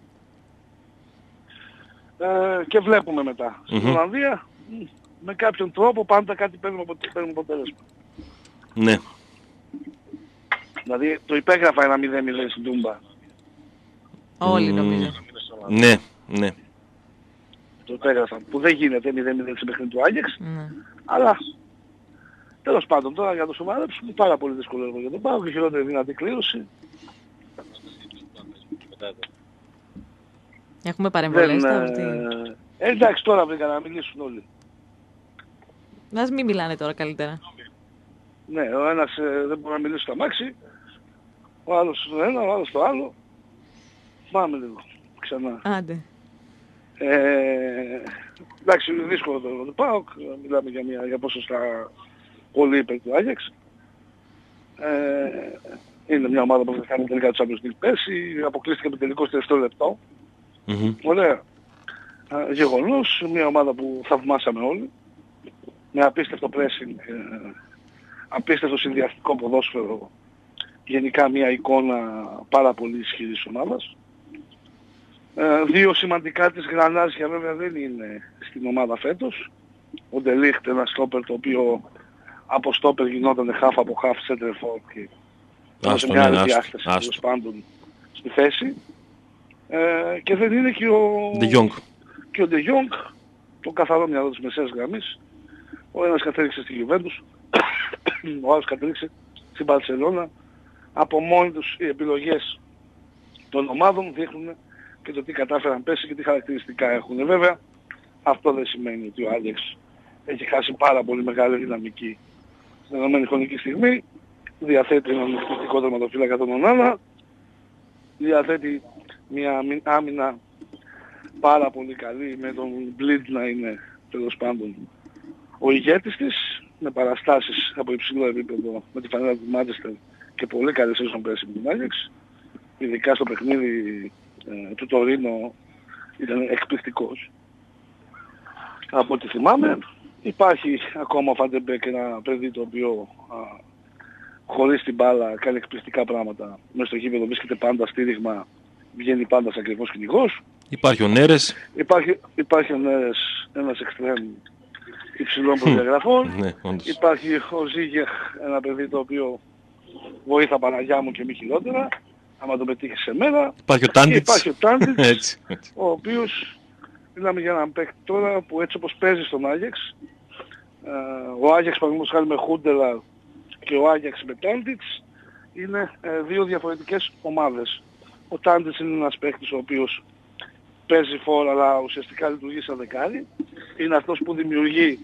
Ε, και βλέπουμε μετά. Mm-hmm. Στην Ολλανδία με κάποιον τρόπο πάντα κάτι παίρνουμε αποτέλεσμα. Ναι. Δηλαδή το υπέγραφα ένα μηδέν μηδέν στην Τούμπα. Όλοι mm. νομίζω. Ναι, ναι. Το υπέγραφα. Που δεν γίνεται μηδέν μηδέν στην παιχνίδι του Άγιαξ. Ναι. Αλλά τέλος πάντων τώρα για το σοβαρέψουμε πάρα πολύ δύσκολο έργο για τον ΠΑΟΚ και χειρότερη δυνατή κλήρωση. Έχουμε παρεμβολές τώρα. Ε, εντάξει, τώρα βρήκα να μιλήσουν όλοι. Ας μην μιλάνε τώρα καλύτερα. Ναι, ο ένας ε, δεν μπορεί να μιλήσει στο αμάξι, ο άλλος στο ένα, ο άλλος στο άλλο. Πάμε λίγο, ξανά. Άντε. Ε, εντάξει, είναι δύσκολο το έργο του ΠΑΟΚ, μιλάμε για, μια, για ποσοστά πολύ υπέρ του Άγιαξ. Ε, είναι μια ομάδα που θα κάνει τελικά του Champions League πέρσι, αποκλείστηκε με τελικό στο τελευταίο λεπτό. Mm-hmm. Ωραία. Ε, γεγονός, μια ομάδα που θαυμάσαμε όλοι, με απίστευτο pressing, ε, απίστευτο συνδυαστικό ποδόσφαιρο, γενικά μια εικόνα πάρα πολύ ισχυρής ομάδας. Ε, δύο σημαντικά της γρανάζια βέβαια δεν είναι στην ομάδα φέτος. Ο De Ligt, ένα στόπερ το οποίο από στόπερ γινόταν half από half center for και άστο, μια άλλη ναι, διάσταση τέλος πάντων στη θέση. Ε, και δεν είναι και ο De Jong. Και ο De Jong, το καθαρό μυαλό της μεσαίας γραμμής. Ο ένας κατέληξε στη Juventus, ο άλλος κατέληξε στην Barcelona. Από μόνοι τους οι επιλογές των ομάδων δείχνουν και το τι κατάφεραν πέρσι και τι χαρακτηριστικά έχουν. Βέβαια, αυτό δεν σημαίνει ότι ο Άγιαξ έχει χάσει πάρα πολύ μεγάλη δυναμική στην δεδομένη χρονική στιγμή. Διαθέτει έναν εκπληκτικό τερματοφύλακα τον Ονάνα, διαθέτει μια άμυνα πάρα πολύ καλή με τον Μπλιντ να είναι τέλος πάντων ο ηγέτης της, με παραστάσεις από υψηλό επίπεδο με τη φανέλα του Μάντσεστερ και πολύ καλή σεζόν πέρσι με τον Άγιαξ. Ειδικά στο παιχνίδι ε, του Τωρίνο ήταν εκπληκτικός. Από ό,τι θυμάμαι υπάρχει ακόμα ο Φαντεμπέκ, ένα παιδί το οποίο α, χωρίς την μπάλα κάνει εκπληκτικά πράγματα μέσα στο γήπεδο, βρίσκεται πάντα στήριγμα, βγαίνει πάντα σαν ακριβώς κυνηγός. Υπάρχει ο Νέρες. Υπάρχει, υπάρχει ο Νέρες, ένας εξτρέμ υψηλών προδιαγραφών. Ναι, υπάρχει ο Ζίγεχ, ένα παιδί το οποίο βοήθα Παναγιά μου και μη χειρότερα, άμα το πετύχει σε μέρα. Υπάρχει ο Τάντιτς. Υπάρχει ο Τάντιτς, έτσι, έτσι. ο οποίος, μιλάμε για έναν παίκτη τώρα που έτσι όπως παίζει στον Άγιαξ, ο Άγιαξ παραδείγματος χάρη με Χούντελα και ο Άγιαξ με Τάντιτς, είναι ε, δύο διαφορετικές ομάδες. Ο Τάντιτς είναι ένας παίκτης ο οποίος παίζει φόρα αλλά ουσιαστικά λειτουργεί σαν δεκάρι. Είναι αυτός που δημιουργεί,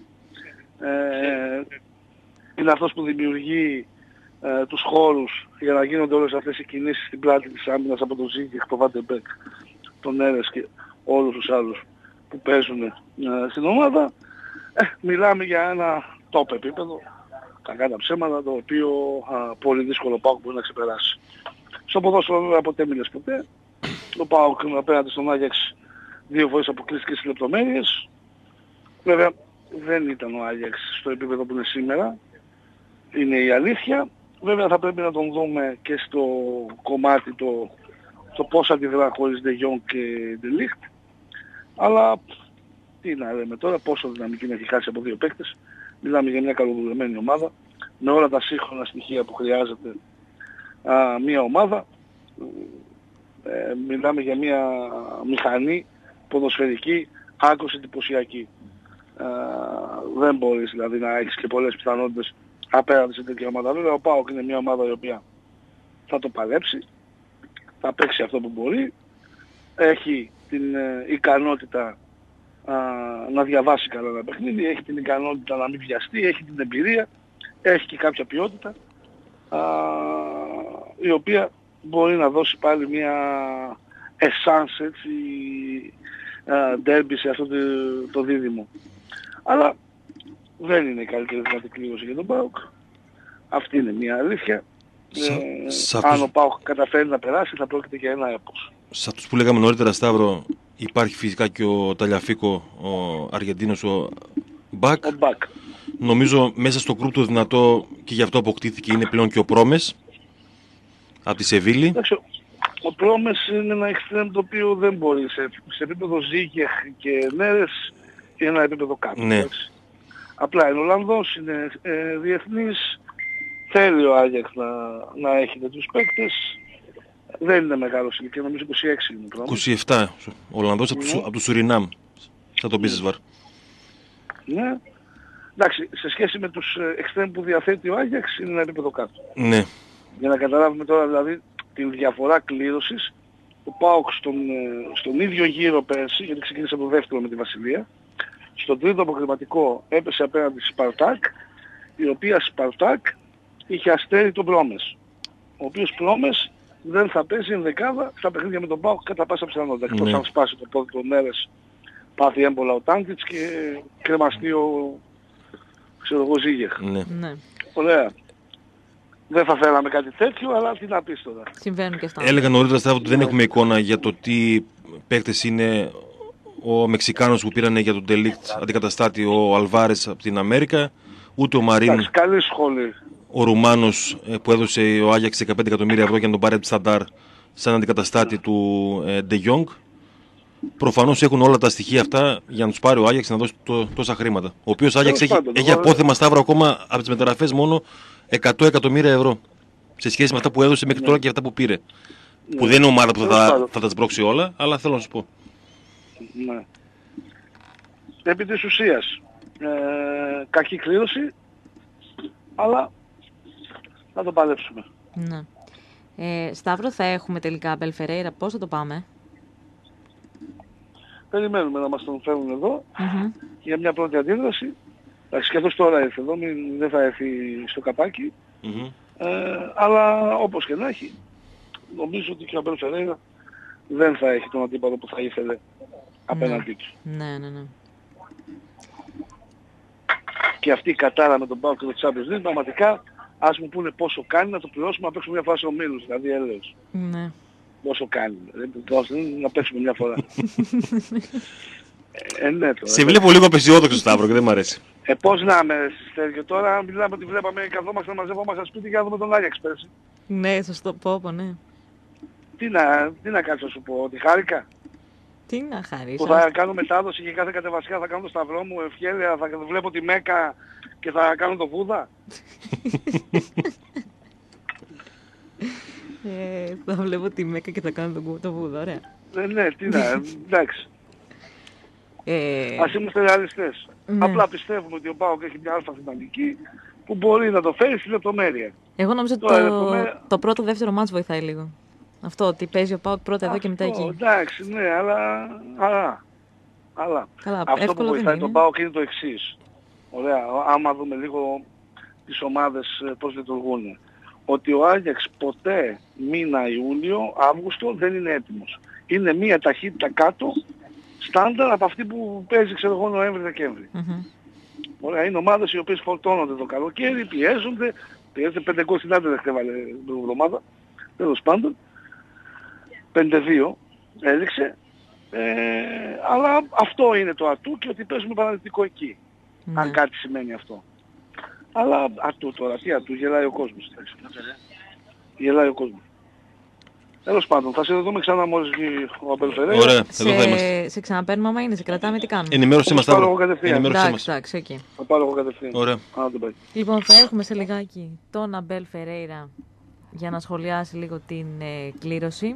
ε, είναι αυτός που δημιουργεί ε, τους χώρους για να γίνονται όλες αυτές οι κινήσεις στην πλάτη της άμυνας από τον Ζίγκεχ, τον Βάντεμπεκ, τον Έρες και όλους τους άλλους που παίζουν ε, στην ομάδα. Ε, μιλάμε για ένα top επίπεδο, κακά τα ψέματα, το οποίο α, πολύ δύσκολο ΠΑΟΚ μπορεί να ξεπεράσει. Στο ποδόσφαιρο βέβαια ποτέ μιλες ποτέ. Το ΠΑΟΚ απέναντι στον Άγιαξ δύο φορές αποκλείστηκε στις λεπτομέρειες. Βέβαια δεν ήταν ο Άγιαξ στο επίπεδο που είναι σήμερα. Είναι η αλήθεια. Βέβαια θα πρέπει να τον δούμε και στο κομμάτι το, το πώς αντιδρά χωρίς De Jong και De Ligt. Αλλά τι να λέμε τώρα, πόσο δυναμική να έχει χάσει από δύο παίκτες. Μιλάμε για μια καλοδουλεμένη ομάδα με όλα τα σύγχρονα στοιχεία που χρειάζεται α, μια ομάδα. Ε, μιλάμε για μια μηχανή ποδοσφαιρική άκρως εντυπωσιακή. Ε, δεν μπορείς δηλαδή να έχεις και πολλές πιθανότητες απέναντι σε τέτοια ομάδα. Βέβαια ο ΠΑΟΚ είναι μια ομάδα η οποία θα το παλέψει, θα παίξει αυτό που μπορεί, έχει την ε, ικανότητα α, να διαβάσει καλά ένα παιχνίδι, έχει την ικανότητα να μην βιαστεί, έχει την εμπειρία, έχει και κάποια ποιότητα α, η οποία μπορεί να δώσει πάλι μια essence έτσι ντέρμπι σε αυτό το, το δίδυμο. Αλλά δεν είναι η καλύτερη δυνατή κλήρωση για τον ΠΑΟΚ. Αυτή είναι μια αλήθεια. Σα, ε, σα αν αυτούς... ο ΠΑΟΚ καταφέρει να περάσει θα πρόκειται για ένα έπος. Σε αυτούς που λέγαμε νωρίτερα, Σταύρο, υπάρχει φυσικά και ο Ταλιαφίκο, ο Αργεντίνος, ο Μπακ. Ο Μπακ. Νομίζω μέσα στο γκρουπ το δυνατό και γι' αυτό αποκτήθηκε είναι πλέον και ο Πρόμες από τη Σεβίλη. Εντάξει, ο Πρόμες είναι ένα εξτρέμ το οποίο δεν μπορεί σε, σε επίπεδο Ζίγκεχ και Νέρες είναι ένα επίπεδο κάτω. Ναι. Απλά είναι Ολλανδός, είναι ε, διεθνής, θέλει ο Άγιαξ να, να έχει τέτοιους παίκτες. Δεν είναι μεγάλος ηλικία, νομίζω είκοσι έξι είναι ο Πρόμες. είκοσι επτά, ο Ολλανδός από, mm. από το Σουρινάμ, σαν τον Μπίζεσβαρ. Ναι. Εντάξει, σε σχέση με τους εξτρέμ που διαθέτει ο Άγιαξ είναι ένα επίπεδο κάτω. Ναι. Για να καταλάβουμε τώρα δηλαδή την διαφορά κλήρωσης, ο ΠΑΟΚ στον, στον ίδιο γύρο πέρσι, γιατί ξεκίνησε από το δεύτερο με τη Βασιλεία, στον τρίτο αποκριματικό έπεσε απέναντι στη Σπαρτάκ, η οποία Σπαρτάκ είχε αστέρει τον Πρόμες, ο οποίος Πρόμες δεν θα παίζει ενδεκάδα στα παιχνίδια με τον ΠΑΟΚ κατά πάσα πιθανότητα. Εκτός Ναι. αν σπάσει το πόδι των Μέρες, πάθει έμπολα ο Τάντιτς και κρεμαστεί ο, ξέρω εγώ, Ζίγεχ. Ναι. Ναι. Ωραία. Δεν θα θέλαμε κάτι τέτοιο, αλλά τι να πεις τώρα. Συμβαίνουν και στα Έλεγα νωρίτερα, Σταύρο, ότι δεν έχουμε εικόνα για το τι παίκτες είναι ο Μεξικάνος που πήρανε για τον Ντελίκτ αντικαταστάτη ο Αλβάρες από την Αμέρικα, ούτε ο Μαρίν, Εντάξει, καλή σχολή. ο Ρουμάνος που έδωσε ο Άγιαξ δεκαπέντε εκατομμύρια ευρώ για να τον πάρει από τη Σταντάρ σαν αντικαταστάτη του ε, De Jong. προφανώς έχουν όλα τα στοιχεία αυτά για να τους πάρει ο Άγιαξ να δώσει το, τόσα χρήματα. Ο οποίος Άγιαξ έχει, έχει απόθεμα Σταύρο ακόμα από τις μεταγραφές μόνο εκατό εκατομμύρια ευρώ. Σε σχέση με αυτά που έδωσε μέχρι τώρα και αυτά που πήρε. Ναι. Που δεν είναι ομάδα που θα, θα, θα τα σμπρώξει όλα, αλλά θέλω να σου πω. Ναι. Επί της ουσίας, ε, κακή κλήρωση, αλλά θα το παλέψουμε. Ναι. Ε, Σταύρο, θα έχουμε τελικά Αμπέλ Φερέιρα, πώς θα το πάμε? Περιμένουμε να μας τον φέρουν εδώ mm-hmm. για μια πρώτη αντίδραση. Εντάξει, και αυτός τώρα ήρθε εδώ, μην, δεν θα έρθει στο καπάκι. Mm-hmm. Ε, αλλά όπως και να έχει, νομίζω ότι και ο Αμπέλ Φερέιρα δεν θα έχει τον αντίπαλο που θα ήθελε απέναντί του. Ναι, ναι, ναι. Και αυτή η κατάρα με τον ΠΑΟΚ και το Champions League, πραγματικά ας μου πούνε πόσο κάνει να το πληρώσουμε να παίξουμε μια φορά σε ομίλους, δηλαδή έλεος. Ναι. Πόσο κάνει, να παίξουμε μια φορά. ε, ναι, τώρα, σε βλέπω λίγο απεσιόδοξο, Σταύρο, και δεν μ' αρέσει. Ε, πώς να είμαι, Στέργιο, τώρα μιλάμε ότι βλέπαμε, καθόμαστε να μαζεύομαστε σπίτι για να δούμε τον Άγιαξ πέρσι. Ναι, θα σου το πω, πω, ναι. Τι να, τι να κάτσω να σου πω, ότι χάρηκα. Τι να χαρίσω. Που θα κάνω μετάδοση και κάθε κατεβασιά θα κάνω το σταυρό μου, ευχέρεια, θα βλέπω τη Μέκα και θα κάνω το Βούδα. ε, θα βλέπω τη Μέκα και θα κάνω το, το Βούδα, ωραία. Ναι, ναι, τι να, εντάξει. Ε... Ας είμαστε ρεαλιστές. Ναι. Απλά πιστεύουμε ότι ο ΠΑΟΚ έχει μια αλφα δυναμική που μπορεί να το φέρει στη λεπτομέρεια. Εγώ νομίζω ότι το, λεπτομέρεια... το πρώτο δεύτερο μάτς βοηθάει λίγο. Αυτό, ότι παίζει ο ΠΑΟΚ πρώτα εδώ και μετά εκεί. Εντάξει, ναι, αλλά... αλλά, αλλά. Καλά, αυτό που βοηθάει τον ΠΑΟΚ είναι το εξής. Ωραία, άμα δούμε λίγο τις ομάδες πώς λειτουργούν. Ότι ο Άγιαξ ποτέ μήνα Ιούλιο, Αύγουστο δεν είναι έτοιμος. Είναι μία ταχύτητα κάτω, στάνταρ από αυτή που παίζει, ξέρω εγώ, Νοέμβρη-Δεκέμβρη. Mm-hmm. Ωραία, είναι ομάδες οι οποίες φορτώνονται το καλοκαίρι, πιέζονται, πιέζεται πέντε γκολ στην άντρε, δεν χτέβαλε την εβδομάδα, τέλος πάντων. πέντε δύο έδειξε, ε, αλλά αυτό είναι το ατού και ότι παίζουμε παραδειγματικό εκεί, mm. αν κάτι σημαίνει αυτό. Αλλά ατού τώρα, τι ατού, γελάει ο κόσμος. Γελάει ο κόσμος. Τέλος πάντων, θα σε δούμε ξανά μόλις βγει ο Αμπέλ Φερέιρα. Ωραία, σε, εδώ θα είμαστε. Σε ξαναπαίρνουμε άμα είναι, σε κρατάμε, τι κάνουμε. Ενημέρωσή μας, Σταύρο. Εντάξει, εντάξει, εκεί. Θα πάρω εγώ κατευθείαν. Ωραία. Λοιπόν, θα έχουμε σε λιγάκι τον Αμπέλ Φερέιρα για να σχολιάσει λίγο την ε, κλήρωση.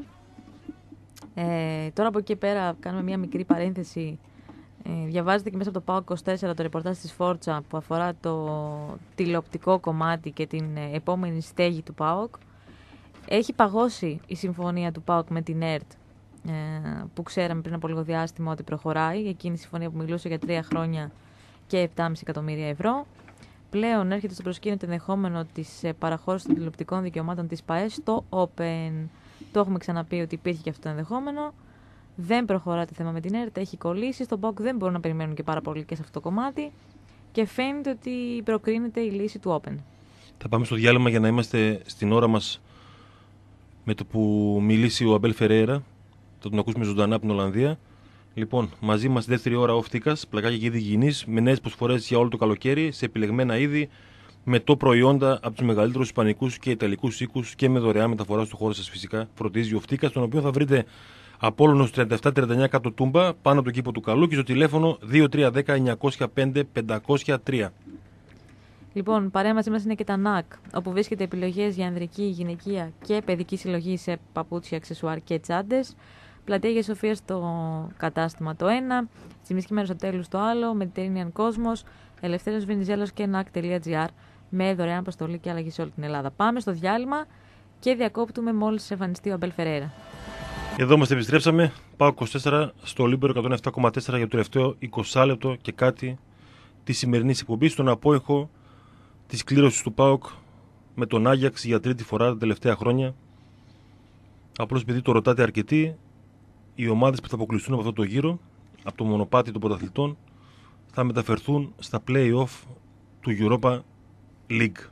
Ε, τώρα από εκεί πέρα κάνουμε μια μικρή παρένθεση. Ε, διαβάζετε και μέσα από το ΠΑΟΚ είκοσι τέσσερα το ρεπορτάζ της Φόρτσα που αφορά το τηλεοπτικό κομμάτι και την ε, επόμενη στέγη του ΠΑΟΚ. Έχει παγώσει η συμφωνία του ΠΑΟΚ με την ΕΡΤ ε, που ξέραμε πριν από λίγο διάστημα ότι προχωράει. Εκείνη η συμφωνία που μιλούσε για τρία χρόνια και επτά κόμμα πέντε εκατομμύρια ευρώ. Πλέον έρχεται στο προσκήνιο το ενδεχόμενο της ε, παραχώρησης των τηλεοπτικών δικαιωμάτων της ΠΑΕΣ στο Open. Το έχουμε ξαναπεί ότι υπήρχε και αυτό το ενδεχόμενο. Δεν προχωρά το θέμα με την ΕΡΤ, έχει κολλήσει. Στον ΠΑΟΚ δεν μπορούν να περιμένουν και πάρα πολύ και σε αυτό το κομμάτι. Και φαίνεται ότι προκρίνεται η λύση του Open. Θα πάμε στο διάλειμμα για να είμαστε στην ώρα μας με το που μιλήσει ο Αμπέλ Φερέιρα. Θα τον ακούσουμε ζωντανά από την Ολλανδία. Λοιπόν, μαζί μας δεύτερη ώρα off-tickets, πλακάκια και είδη υγιεινής, με νέες προσφορές για όλο το καλοκαίρι, σε επιλεγμένα είδη, με το προϊόντα από τους μεγαλύτερους ισπανικούς και ιταλικούς οίκους και με δωρεάν μεταφορά στο χώρο σας φυσικά. Φροντίζει ο off-tickets, τον οποίο θα βρείτε από όλων τριάντα επτά τριάντα εννιά κάτω Τούμπα, πάνω από το κήπο του Καλού και στο τηλέφωνο δύο τρία ένα μηδέν εννιά μηδέν πέντε πέντε μηδέν τρία. Λοιπόν, παρέα μαζί μας είναι και τα νακ, όπου βρίσκεται επιλογές για ανδρική, γυναικεία και παιδική συλλογή σε παπούτσια, αξεσουάρ και τσάντες. Πλατεία Αγίας Σοφίας στο κατάστημα το ένα, Τσιμισκή Μέρος το άλλο, Mediterranean Cosmos, Ελευθέριος Βενιζέλος και νακ.gr με δωρεάν αποστολή και αλλαγή σε όλη την Ελλάδα. Πάμε στο διάλειμμα και διακόπτουμε μόλις εμφανιστεί ο Αμπέλ Φερέιρα. Εδώ μας επιστρέψαμε. Πάω είκοσι τέσσερα στο Λίμπερο εκατόν επτά κόμμα τέσσερα για το τελευταίο είκοσι λεπτό και κάτι τη σημερινή εκπομπή, στον απόϊχο της κλήρωσης του ΠΑΟΚ με τον Άγιαξ για τρίτη φορά τα τελευταία χρόνια. Απλώς επειδή το ρωτάτε αρκετοί, οι ομάδες που θα αποκλειστούν από αυτό το γύρο, από το μονοπάτι των πρωταθλητών, θα μεταφερθούν στα play-off του Europa League.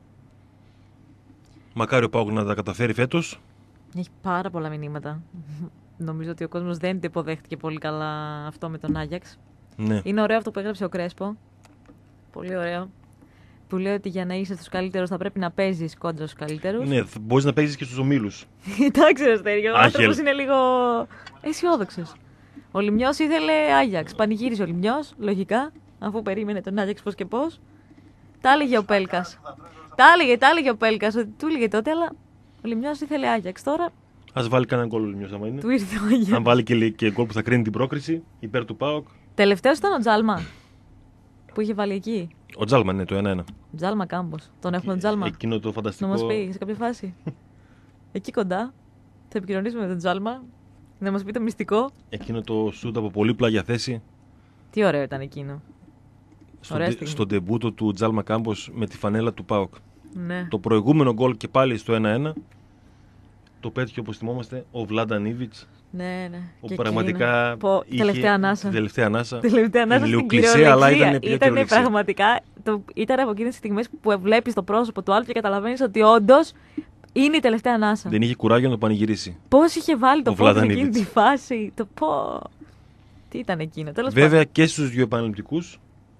Μακάρι ο ΠΑΟΚ να τα καταφέρει φέτος. Έχει πάρα πολλά μηνύματα. Νομίζω ότι ο κόσμος δεν το υποδέχτηκε πολύ καλά αυτό με τον Άγιαξ. Ναι. Είναι ωραίο αυτό που έγραψε ο Κρέσπο. Πολύ ωραίο. Που λέει ότι για να είσαι στους καλύτερους θα πρέπει να παίζεις κόντρα στους καλύτερους. Ναι, μπορείς να παίζεις και στους ομίλους. Εντάξει, ρε Στέργιο, ο άνθρωπος είναι λίγο αισιόδοξος. Ο Λιμιός ήθελε Άγιαξ. Πανηγύρισε ο Λιμιός, λογικά, αφού περίμενε τον Άγιαξ πώς και πώς. Τα έλεγε ο Πέλκας. Τα έλεγε, τα έλεγε ο Πέλκας, ότι του έλεγε τότε, αλλά ο Λιμιός ήθελε Άγιαξ. Τώρα. Ας βάλει κανένα γκολ ο Λιμιός, άμα είναι. Του ήρθε ο Άγιαξ. Αν βάλει και, και γκολ που θα κρίνει την πρόκριση υπέρ του ΠΑΟΚ. Τελευταίος ήταν ο Τζάλμα. Που είχε βάλει εκεί. Ο Τζάλμα, ναι, το ένα ένα. Τζάλμα Κάμπος. Τον έχουμε τον Τζάλμα. Εκείνο το φανταστικό. Να μας πει σε κάποια φάση. Εκεί κοντά. Θα επικοινωνήσουμε με τον Τζάλμα. Να μας πει το μυστικό. Εκείνο το σούτ από πολύ πλάγια θέση. Τι ωραίο ήταν εκείνο. Στο, ντε, στο ντεμπούτο του Τζάλμα Κάμπος με τη φανέλα του ΠΑΟΚ. Ναι. Το προηγούμενο γκολ και πάλι στο ένα ένα. Το πέτυχε, όπως θυμόμαστε, ο Βλάνταν Ήβιτς. Ναι, ναι. Που πραγματικά. Πω, είχε τελευταία ανάσα. Τελευταία ανάσα. Τελευταία ανάσα στην κλισέ, αλλά ήταν πιο Ήταν πραγματικά. Το, ήταν από εκείνες τις στιγμές που βλέπεις το πρόσωπο του άλλου και καταλαβαίνεις ότι όντως είναι η τελευταία ανάσα. Δεν είχε κουράγιο να το πανηγυρίσει. Πώς είχε βάλει το πόδι σε εκείνη τη φάση. Το πω. Τι ήταν εκείνο. Τέλος Βέβαια πάντων. Και στους δύο επαναληπτικούς.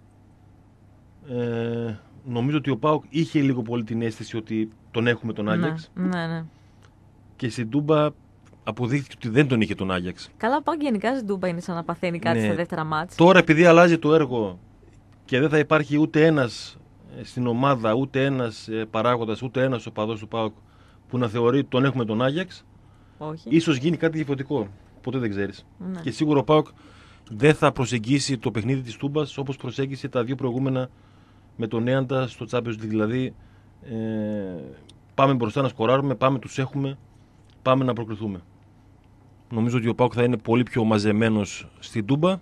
Ε, νομίζω ότι ο ΠΑΟΚ είχε λίγο πολύ την αίσθηση ότι τον έχουμε τον Άγιαξ. Ναι, ναι, ναι. Και στην Τούμπα αποδείχθηκε ότι δεν τον είχε τον Άγιαξ. Καλά, ο ΠΑΟΚ γενικά στην Τούμπα είναι σαν να παθαίνει κάτι ναι. στα δεύτερα μάτς. Τώρα επειδή αλλάζει το έργο και δεν θα υπάρχει ούτε ένας στην ομάδα, ούτε ένας παράγοντας, ούτε ένας οπαδός του ΠΑΟΚ που να θεωρεί ότι τον έχουμε τον Άγιαξ, όχι. Ίσως γίνει κάτι διαφορετικό. Ποτέ δεν ξέρεις. Ναι. Και σίγουρα ο ΠΑΟΚ δεν θα προσεγγίσει το παιχνίδι της Τούμπας όπως προσέγγισε τα δύο προηγούμενα με τον Νέαντα στο Champions League. Δηλαδή, ε, πάμε μπροστά να σκοράρουμε, πάμε, τους έχουμε, πάμε να προκριθούμε. Νομίζω ότι ο ΠΑΟΚ θα είναι πολύ πιο μαζεμένος στην Τούμπα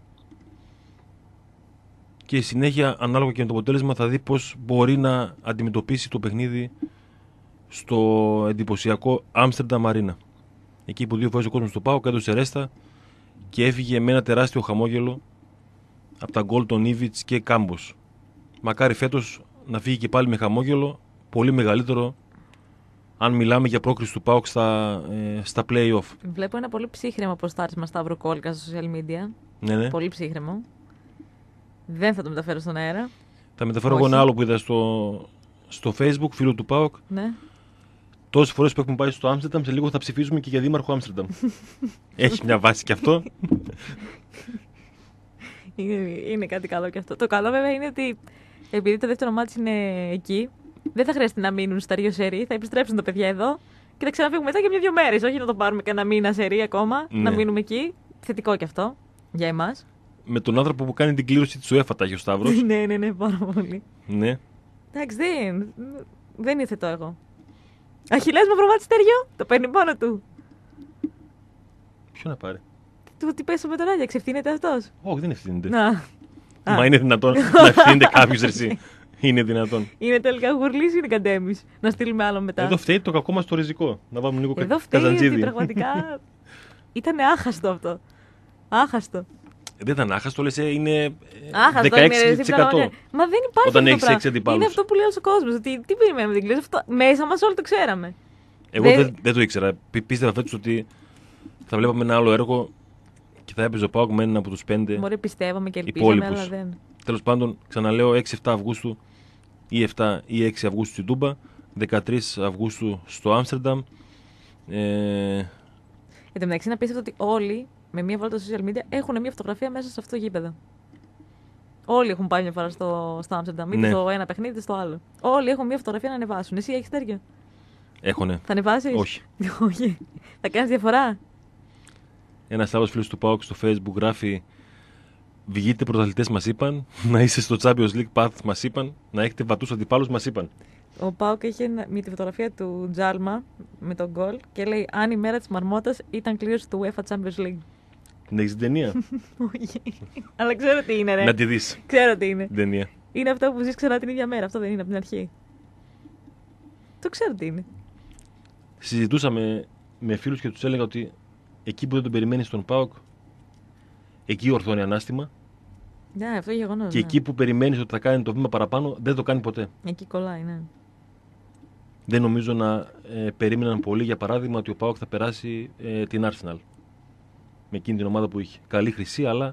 και η συνέχεια, ανάλογα και με το αποτέλεσμα, θα δει πώς μπορεί να αντιμετωπίσει το παιχνίδι στο εντυπωσιακό Άμστερνταμ Αρίνα. Εκεί που δύο φορές ο κόσμος του ΠΑΟΚ έδωσε ρέστα και έφυγε με ένα τεράστιο χαμόγελο από τα γκολ των Ήβιτς και Κάμπος. Μακάρι φέτος να φύγει και πάλι με χαμόγελο, πολύ μεγαλύτερο, αν μιλάμε για πρόκριση του ΠΑΟΚ στα, ε, στα play-off. Βλέπω ένα πολύ ψύχρεμο ποστάρισμα Σταύρου Κόλκα στα social media. Ναι, ναι. Πολύ ψύχρεμο. Δεν θα το μεταφέρω στον αέρα. Θα μεταφέρω εγώ ένα άλλο που είδα στο, στο Facebook, φίλο του ΠΑΟΚ. Ναι. Τόσες φορές που έχουμε πάει στο Άμστερνταμ, σε λίγο θα ψηφίζουμε και για δήμαρχο Άμστερνταμ. Έχει μια βάση κι αυτό. Είναι, είναι κάτι καλό κι αυτό. Το καλό βέβαια είναι ότι επειδή το δεύτερο μάτς είναι εκεί, δεν θα χρειάζεται να μείνουν στα δύο σερί, θα επιστρέψουν τα παιδιά εδώ και θα ξαναφύγουμε μετά για μια-δυο μέρες. Όχι να το πάρουμε και ένα μήνα σερί ακόμα, ναι. Να μείνουμε εκεί. Θετικό κι αυτό για εμάς. Με τον άνθρωπο που κάνει την κλήρωση της UEFA, τάχει ο Σταύρος. Ναι, ναι, ναι, πάρα πολύ. Ναι. Εντάξει, δεν, δεν ήθετο εγώ. Αχιλλές Μαυρομάτι-Στεριό, το παίρνει πάνω του. Ποιο να πάρει. Του τι πέσω με τον Άγιαξ, ευθύνεται αυτός. Όχι, δεν ευθύνεται. Να. Μα είναι δυνατόν να ευθύνεται κάποιος εσύ. Είναι δυνατόν. Είναι τελικά γουρλής ή είναι καντέμις. Να στείλουμε άλλο μετά. Εδώ φταίει το κακό μας το ριζικό. Να βάλουμε λίγο Εδώ καζαντζίδι. φταίει ότι πραγματικά ήταν άχαστο αυτό. Άχαστο. Δεν ήταν άχαστο, λες, είναι άχαστο, δεκαέξι τοις εκατό. Είναι, μα δεν υπάρχει όταν έχεις έξι αντιπάλους. Είναι αυτό που λέει ο κόσμος. Ότι τι περιμένουμε την κλήρωση. Μέσα μας όλοι το ξέραμε. Εγώ δεν, δεν, δεν το ήξερα. Πίστευα φέτος ότι θα βλέπαμε ένα άλλο έργο και θα έπαιζε ο ΠΑΟΚ με έναν από τους πέντε. Μπορεί πιστεύαμε και ελπίζαμε, αλλά δεν. Τέλος πάντων, ξαναλέω, έξι εφτά Αυγούστου ή επτά ή έξι Αυγούστου στην Τούμπα, δεκατρείς Αυγούστου στο Άμστερνταμ. Ε... Εν τω μεταξύ, να πείσετε ότι όλοι με μία βόλτα στα social media έχουν μία φωτογραφία μέσα σε αυτό το γήπεδο. Όλοι έχουν πάει μια φορά στο, στο Άμστερνταμ, είτε ναι. στο ένα παιχνίδι είτε στο άλλο. Όλοι έχουν μία φωτογραφία να ανεβάσουν. Εσύ έχεις τέτοια. Έχουνε. Θα ανεβάσεις? Όχι. Όχι. Θα κάνεις διαφορά. Ένας άλλος φίλος του ΠΑΟΚ στο Facebook γράφει: βγείτε πρωταθλητές, μας είπαν. Να είσαι στο Champions League Path, μας είπαν. Να έχετε βατούς αντιπάλους, μας είπαν. Ο ΠΑΟΚ είχε με τη φωτογραφία του Τζάλμα με τον γκολ και λέει: αν η μέρα της μαρμότας ήταν κλήρωση του UEFA Champions League. Την έχεις την ταινία? Όχι. Αλλά ξέρω τι είναι, ρε. Να τη δεις. Ξέρω τι είναι. Την ταινία. Είναι αυτό που ζεις ξανά την ίδια μέρα. Αυτό δεν είναι από την αρχή. Το ξέρω τι είναι. Συζητούσαμε με φίλους και τους έλεγα ότι εκεί που δεν τον περιμένεις στον ΠΑΟΚ, εκεί ορθώνει ανάστημα. Ναι, αυτό είναι γεγονός. Και ναι. εκεί που περιμένεις ότι θα κάνει το βήμα παραπάνω, δεν το κάνει ποτέ. Εκεί κολλάει, ναι. Δεν νομίζω να ε, περίμεναν πολύ, για παράδειγμα, ότι ο ΠΑΟΚ θα περάσει ε, την Arsenal. Με εκείνη την ομάδα που είχε. Καλή χρυσή, αλλά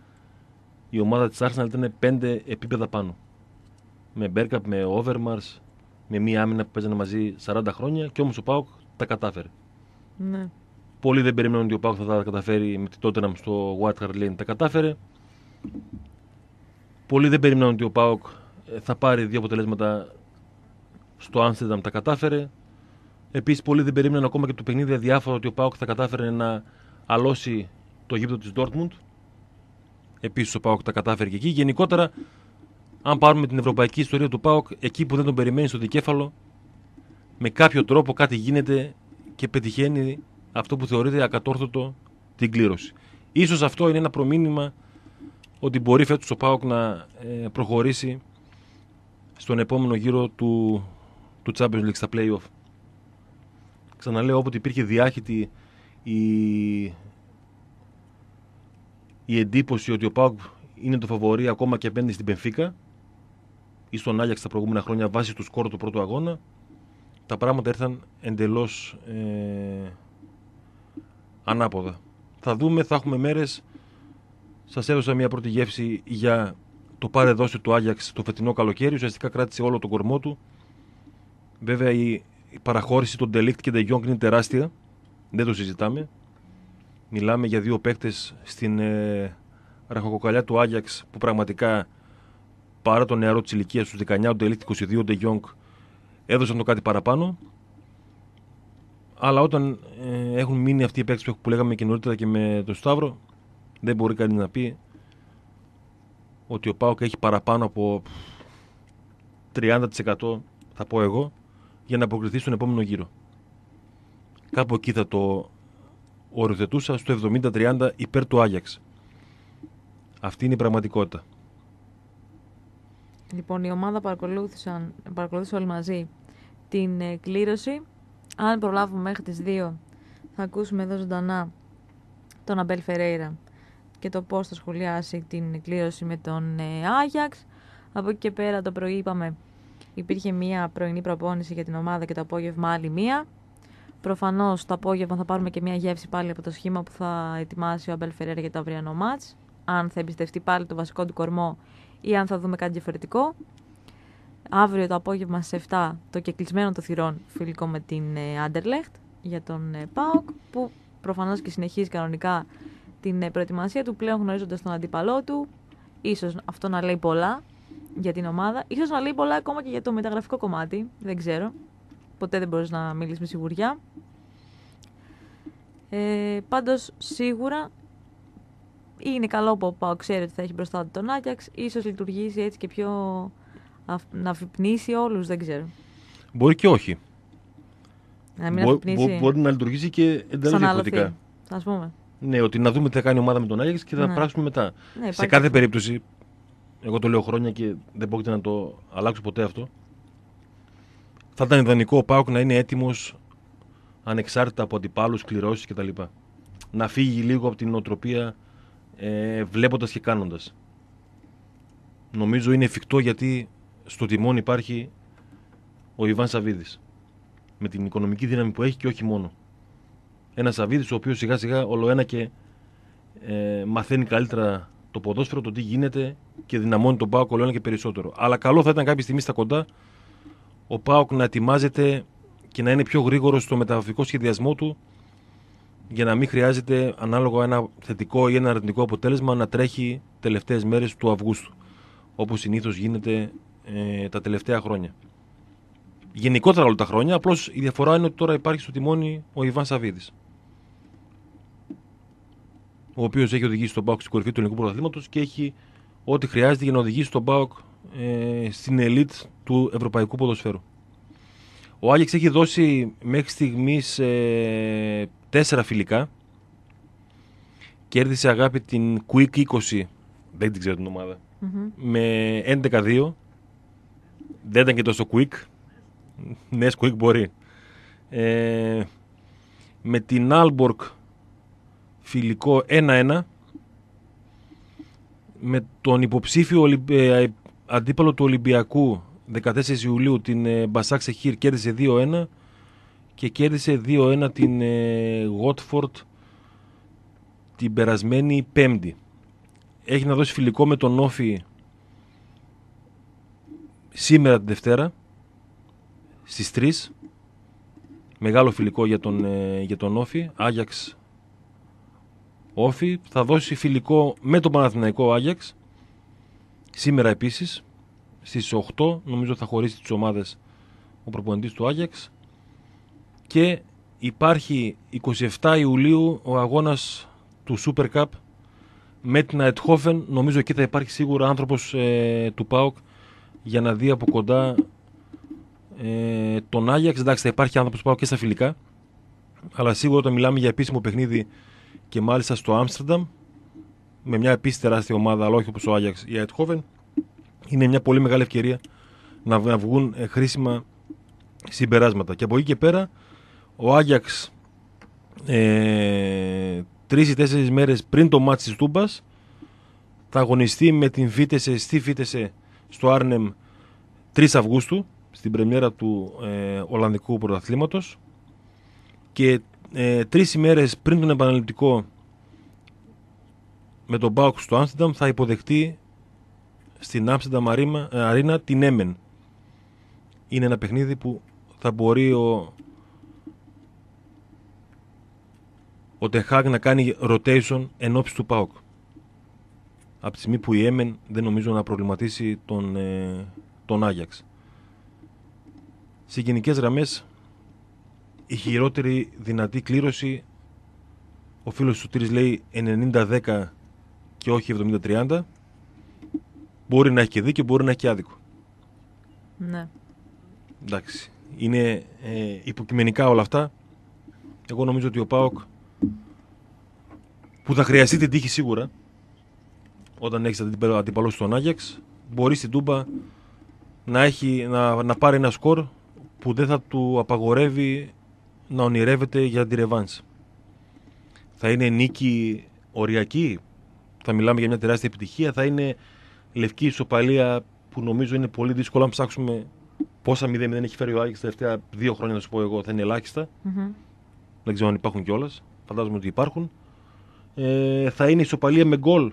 η ομάδα της Arsenal ήταν πέντε επίπεδα πάνω. Με Μπέρκαπ, με Overmars, με μία άμυνα που παίζανε μαζί σαράντα χρόνια, και όμως ο ΠΑΟΚ τα κατάφερε. Ναι. Πολλοί δεν περίμεναν ότι ο ΠΑΟΚ θα τα καταφέρει με την Tottenham στο White Hart Lane. Τα κατάφερε. Πολλοί δεν περίμεναν ότι ο ΠΑΟΚ θα πάρει δύο αποτελέσματα στο Amsterdam. Τα κατάφερε. Επίσης, πολλοί δεν περίμεναν ακόμα και το παιχνίδι αδιάφορο ότι ο ΠΑΟΚ θα κατάφερε να αλώσει το γήπεδο της Dortmund. Επίσης, ο ΠΑΟΚ τα κατάφερε και εκεί. Γενικότερα, αν πάρουμε την ευρωπαϊκή ιστορία του ΠΑΟΚ, εκεί που δεν τον περιμένει στο δικέφαλο, με κάποιο τρόπο κάτι γίνεται και πετυχαίνει αυτό που θεωρείται ακατόρθωτο, την κλήρωση. Ίσως αυτό είναι ένα προμήνυμα ότι μπορεί φέτος ο ΠΑΟΚ να ε, προχωρήσει στον επόμενο γύρο του, του Champions League στα play-off. Ξαναλέω, όποτε υπήρχε διάχυτη η, η εντύπωση ότι ο ΠΑΟΚ είναι το φαβορί ακόμα και απέναντι στην Μπενφίκα ή στον Άγιαξ τα προηγούμενα χρόνια βάσει του σκόρ του πρώτου αγώνα, τα πράγματα ήρθαν εντελώς ε, ανάποδα. Θα δούμε, θα έχουμε μέρες. Σας έδωσα μια πρώτη γεύση για το πάρε δώσε του Άγιαξ το φετινό καλοκαίρι. Ουσιαστικά κράτησε όλο τον κορμό του. Βέβαια η, η παραχώρηση των Ντελίκτ και Ντε Γιόνγκ είναι τεράστια. Δεν το συζητάμε. Μιλάμε για δύο παίκτες στην ε, ραχοκοκαλιά του Άγιαξ που πραγματικά, παρά το νεαρό της ηλικίας στους δεκαεννιά, ο Ντελίκτ είκοσι δύο, ο Ντε Γιόνγκ έδωσαν το κάτι παραπάνω. Αλλά όταν ε, έχουν μείνει αυτοί οι παίκτες που λέγαμε και νωρίτερα και με τον Σταύρο, δεν μπορεί κανείς να πει ότι ο ΠΑΟΚ έχει παραπάνω από τριάντα τοις εκατό, θα πω εγώ, για να αποκριθεί στον επόμενο γύρο. Κάπου εκεί θα το οριοθετούσα, στο εβδομήντα τριάντα υπέρ του Άγιαξ. Αυτή είναι η πραγματικότητα. Λοιπόν, η ομάδα παρακολούθησαν, παρακολούθησε όλοι μαζί την ε, κλήρωση. Αν προλάβουμε μέχρι τις δύο, θα ακούσουμε εδώ ζωντανά τον Αμπέλ Φερέιρα και το πώς θα σχολιάσει την κλήρωση με τον ε, Άγιαξ. Από εκεί και πέρα, το πρωί είπαμε, υπήρχε μία πρωινή προπόνηση για την ομάδα και το απόγευμα άλλη μία. Προφανώς το απόγευμα θα πάρουμε και μία γεύση πάλι από το σχήμα που θα ετοιμάσει ο Αμπέλ Φερέιρα για το αυριανό μάτς. Αν θα εμπιστευτεί πάλι το βασικό του κορμό ή αν θα δούμε κάτι διαφορετικό. Αύριο το απόγευμα στις επτά το κεκλεισμένο των θυρών φιλικό με την Άντερλεχτ για τον ε, ΠΑΟΚ, που προφανώς και συνεχίζει κανονικά την ε, προετοιμασία του, πλέον γνωρίζοντας τον αντίπαλό του. Ίσως αυτό να λέει πολλά για την ομάδα, ίσως να λέει πολλά ακόμα και για το μεταγραφικό κομμάτι, δεν ξέρω. Ποτέ δεν μπορείς να μιλήσεις με σιγουριά. Ε, πάντως σίγουρα είναι καλό που ο ΠΑΟΚ ξέρει ότι θα έχει μπροστά του τον Άγιαξ, ίσως λειτουργήσει έτσι και πιο να αφυπνίσει όλους, δεν ξέρω. Μπορεί και όχι. Να μην αφυπνίσει. Μπο, μπορεί να λειτουργήσει και εντελώς διαφορετικά. Ας πούμε. Ναι, ότι να δούμε τι θα κάνει η ομάδα με τον Άγιαξ και θα ναι. πράξουμε μετά. Ναι, σε κάθε περίπτωση, εγώ το λέω χρόνια και δεν πρόκειται να το αλλάξω ποτέ αυτό, θα ήταν ιδανικό ο ΠΑΟΚ να είναι έτοιμος ανεξάρτητα από αντιπάλους, κληρώσεις κτλ. Να φύγει λίγο από την νοοτροπία ε, βλέποντας και κάνοντας. Νομίζω είναι εφικτό γιατί στο τιμόνι υπάρχει ο Ιβάν Σαββίδης. Με την οικονομική δύναμη που έχει και όχι μόνο. Ένας Σαββίδης ο οποίος σιγά σιγά ολοένα και ε, μαθαίνει καλύτερα το ποδόσφαιρο, το τι γίνεται και δυναμώνει τον ΠΑΟΚ ολοένα και περισσότερο. Αλλά καλό θα ήταν κάποια στιγμή στα κοντά ο ΠΑΟΚ να ετοιμάζεται και να είναι πιο γρήγορος στο μεταγραφικό σχεδιασμό του, για να μην χρειάζεται ανάλογα ένα θετικό ή ένα αρνητικό αποτέλεσμα να τρέχει τελευταίες μέρες του Αυγούστου, όπως συνήθως γίνεται ε, τα τελευταία χρόνια. Γενικότερα όλα τα χρόνια, απλώς η διαφορά είναι ότι τώρα υπάρχει στο τιμόνι ο Ιβάν Σαββίδης, ο οποίος έχει οδηγήσει τον ΠΑΟΚ στην κορυφή του ελληνικού πρωταθλήματος και έχει ό,τι χρειάζεται για να οδηγήσει τον ΠΑΟΚ ε, στην ελίτ του ευρωπαϊκού ποδοσφαίρου. Ο Άγιαξ έχει δώσει μέχρι στιγμής ε, τέσσερα φιλικά. Κέρδισε, αγάπη, την Quick είκοσι, δεν την ξέρω την ομάδα, mm-hmm. με έντεκα δύο. Δεν ήταν και τόσο Quick. Ναι, Quick μπορεί. Ε, με την Aalborg φιλικό ένα ένα. Με τον υποψήφιο ε, αντίπαλο του Ολυμπιακού δεκατέσσερις Ιουλίου, την ε, Μπασάκ Σεχίρ, κέρδισε δύο ένα και κέρδισε δύο ένα την ε, Watford την περασμένη Πέμπτη. Έχει να δώσει φιλικό με τον Όφι σήμερα την Δευτέρα στις τρεις, μεγάλο φιλικό για τον, ε, για τον Όφη, Άγιαξ Όφη. Θα δώσει φιλικό με τον Παναθηναϊκό Άγιαξ σήμερα επίσης στις οκτώ, νομίζω θα χωρίσει τις ομάδες ο προπονητής του Άγιαξ. Και υπάρχει εικοστή εβδόμη Ιουλίου ο αγώνας του Super Cup με την Αιτχόφεν. Νομίζω εκεί θα υπάρχει σίγουρα άνθρωπος ε, του ΠΑΟΚ για να δει από κοντά ε, τον Άγιαξ. Εντάξει, θα υπάρχει άνθρωπος του ΠΑΟΚ και στα φιλικά, αλλά σίγουρα όταν μιλάμε για επίσημο παιχνίδι και μάλιστα στο Άμστερνταμ με μια επίσης τεράστια ομάδα, αλλά όχι όπως ο Άγιαξ ή η Αιτχόφεν, είναι μια πολύ μεγάλη ευκαιρία να, να βγουν ε, χρήσιμα συμπεράσματα. Και από εκεί και πέρα ο Άγιαξ ε, τρεις ή τέσσερις μέρες πριν το μάτς της Τούμπας θα αγωνιστεί με την Βίτεσε στη Βίτεσε στο Άρνεμ τρεις Αυγούστου στην πρεμιέρα του ε, Ολλανδικού Πρωταθλήματος, και ε, τρεις ημέρες πριν τον επαναληπτικό με τον ΠΑΟΚ στο Άμστερνταμ θα υποδεχτεί στην Άμστερνταμ Αρίνα την Έμεν. Είναι ένα παιχνίδι που θα μπορεί ο ο Τεχάγ να κάνει rotation εν ώψη του ΠΑΟΚ. Από τη στιγμή που η Έμεν δεν νομίζω να προβληματίσει τον, ε, τον Άγιαξ. Σε γενικές γραμμές, η χειρότερη δυνατή κλήρωση, ο φίλος του Τρεις λέει ενενήντα δέκα και όχι εβδομήντα τριάντα. Μπορεί να έχει και δίκιο, μπορεί να έχει και άδικο. Ναι. Εντάξει. Είναι ε, υποκειμενικά όλα αυτά. Εγώ νομίζω ότι ο ΠΑΟΚ, που θα χρειαστεί την τύχη σίγουρα όταν έχεις αντίπαλο στον Άγιαξ, μπορεί στην Τούμπα να, έχει, να, να πάρει ένα σκορ που δεν θα του απαγορεύει να ονειρεύεται για τη ρεβάνς. Θα είναι νίκη οριακή, θα μιλάμε για μια τεράστια επιτυχία, θα είναι λευκή ισοπαλία που νομίζω είναι πολύ δύσκολο να ψάξουμε πόσα μηδέν μηδέν έχει φέρει ο Άγιαξ τα τελευταία δύο χρόνια, να σου πω εγώ, θα είναι ελάχιστα. Mm-hmm. Δεν ξέρω αν υπάρχουν κιόλας, φαντάζομαι ότι υπάρχουν. Ε, θα είναι ισοπαλία με γκολ.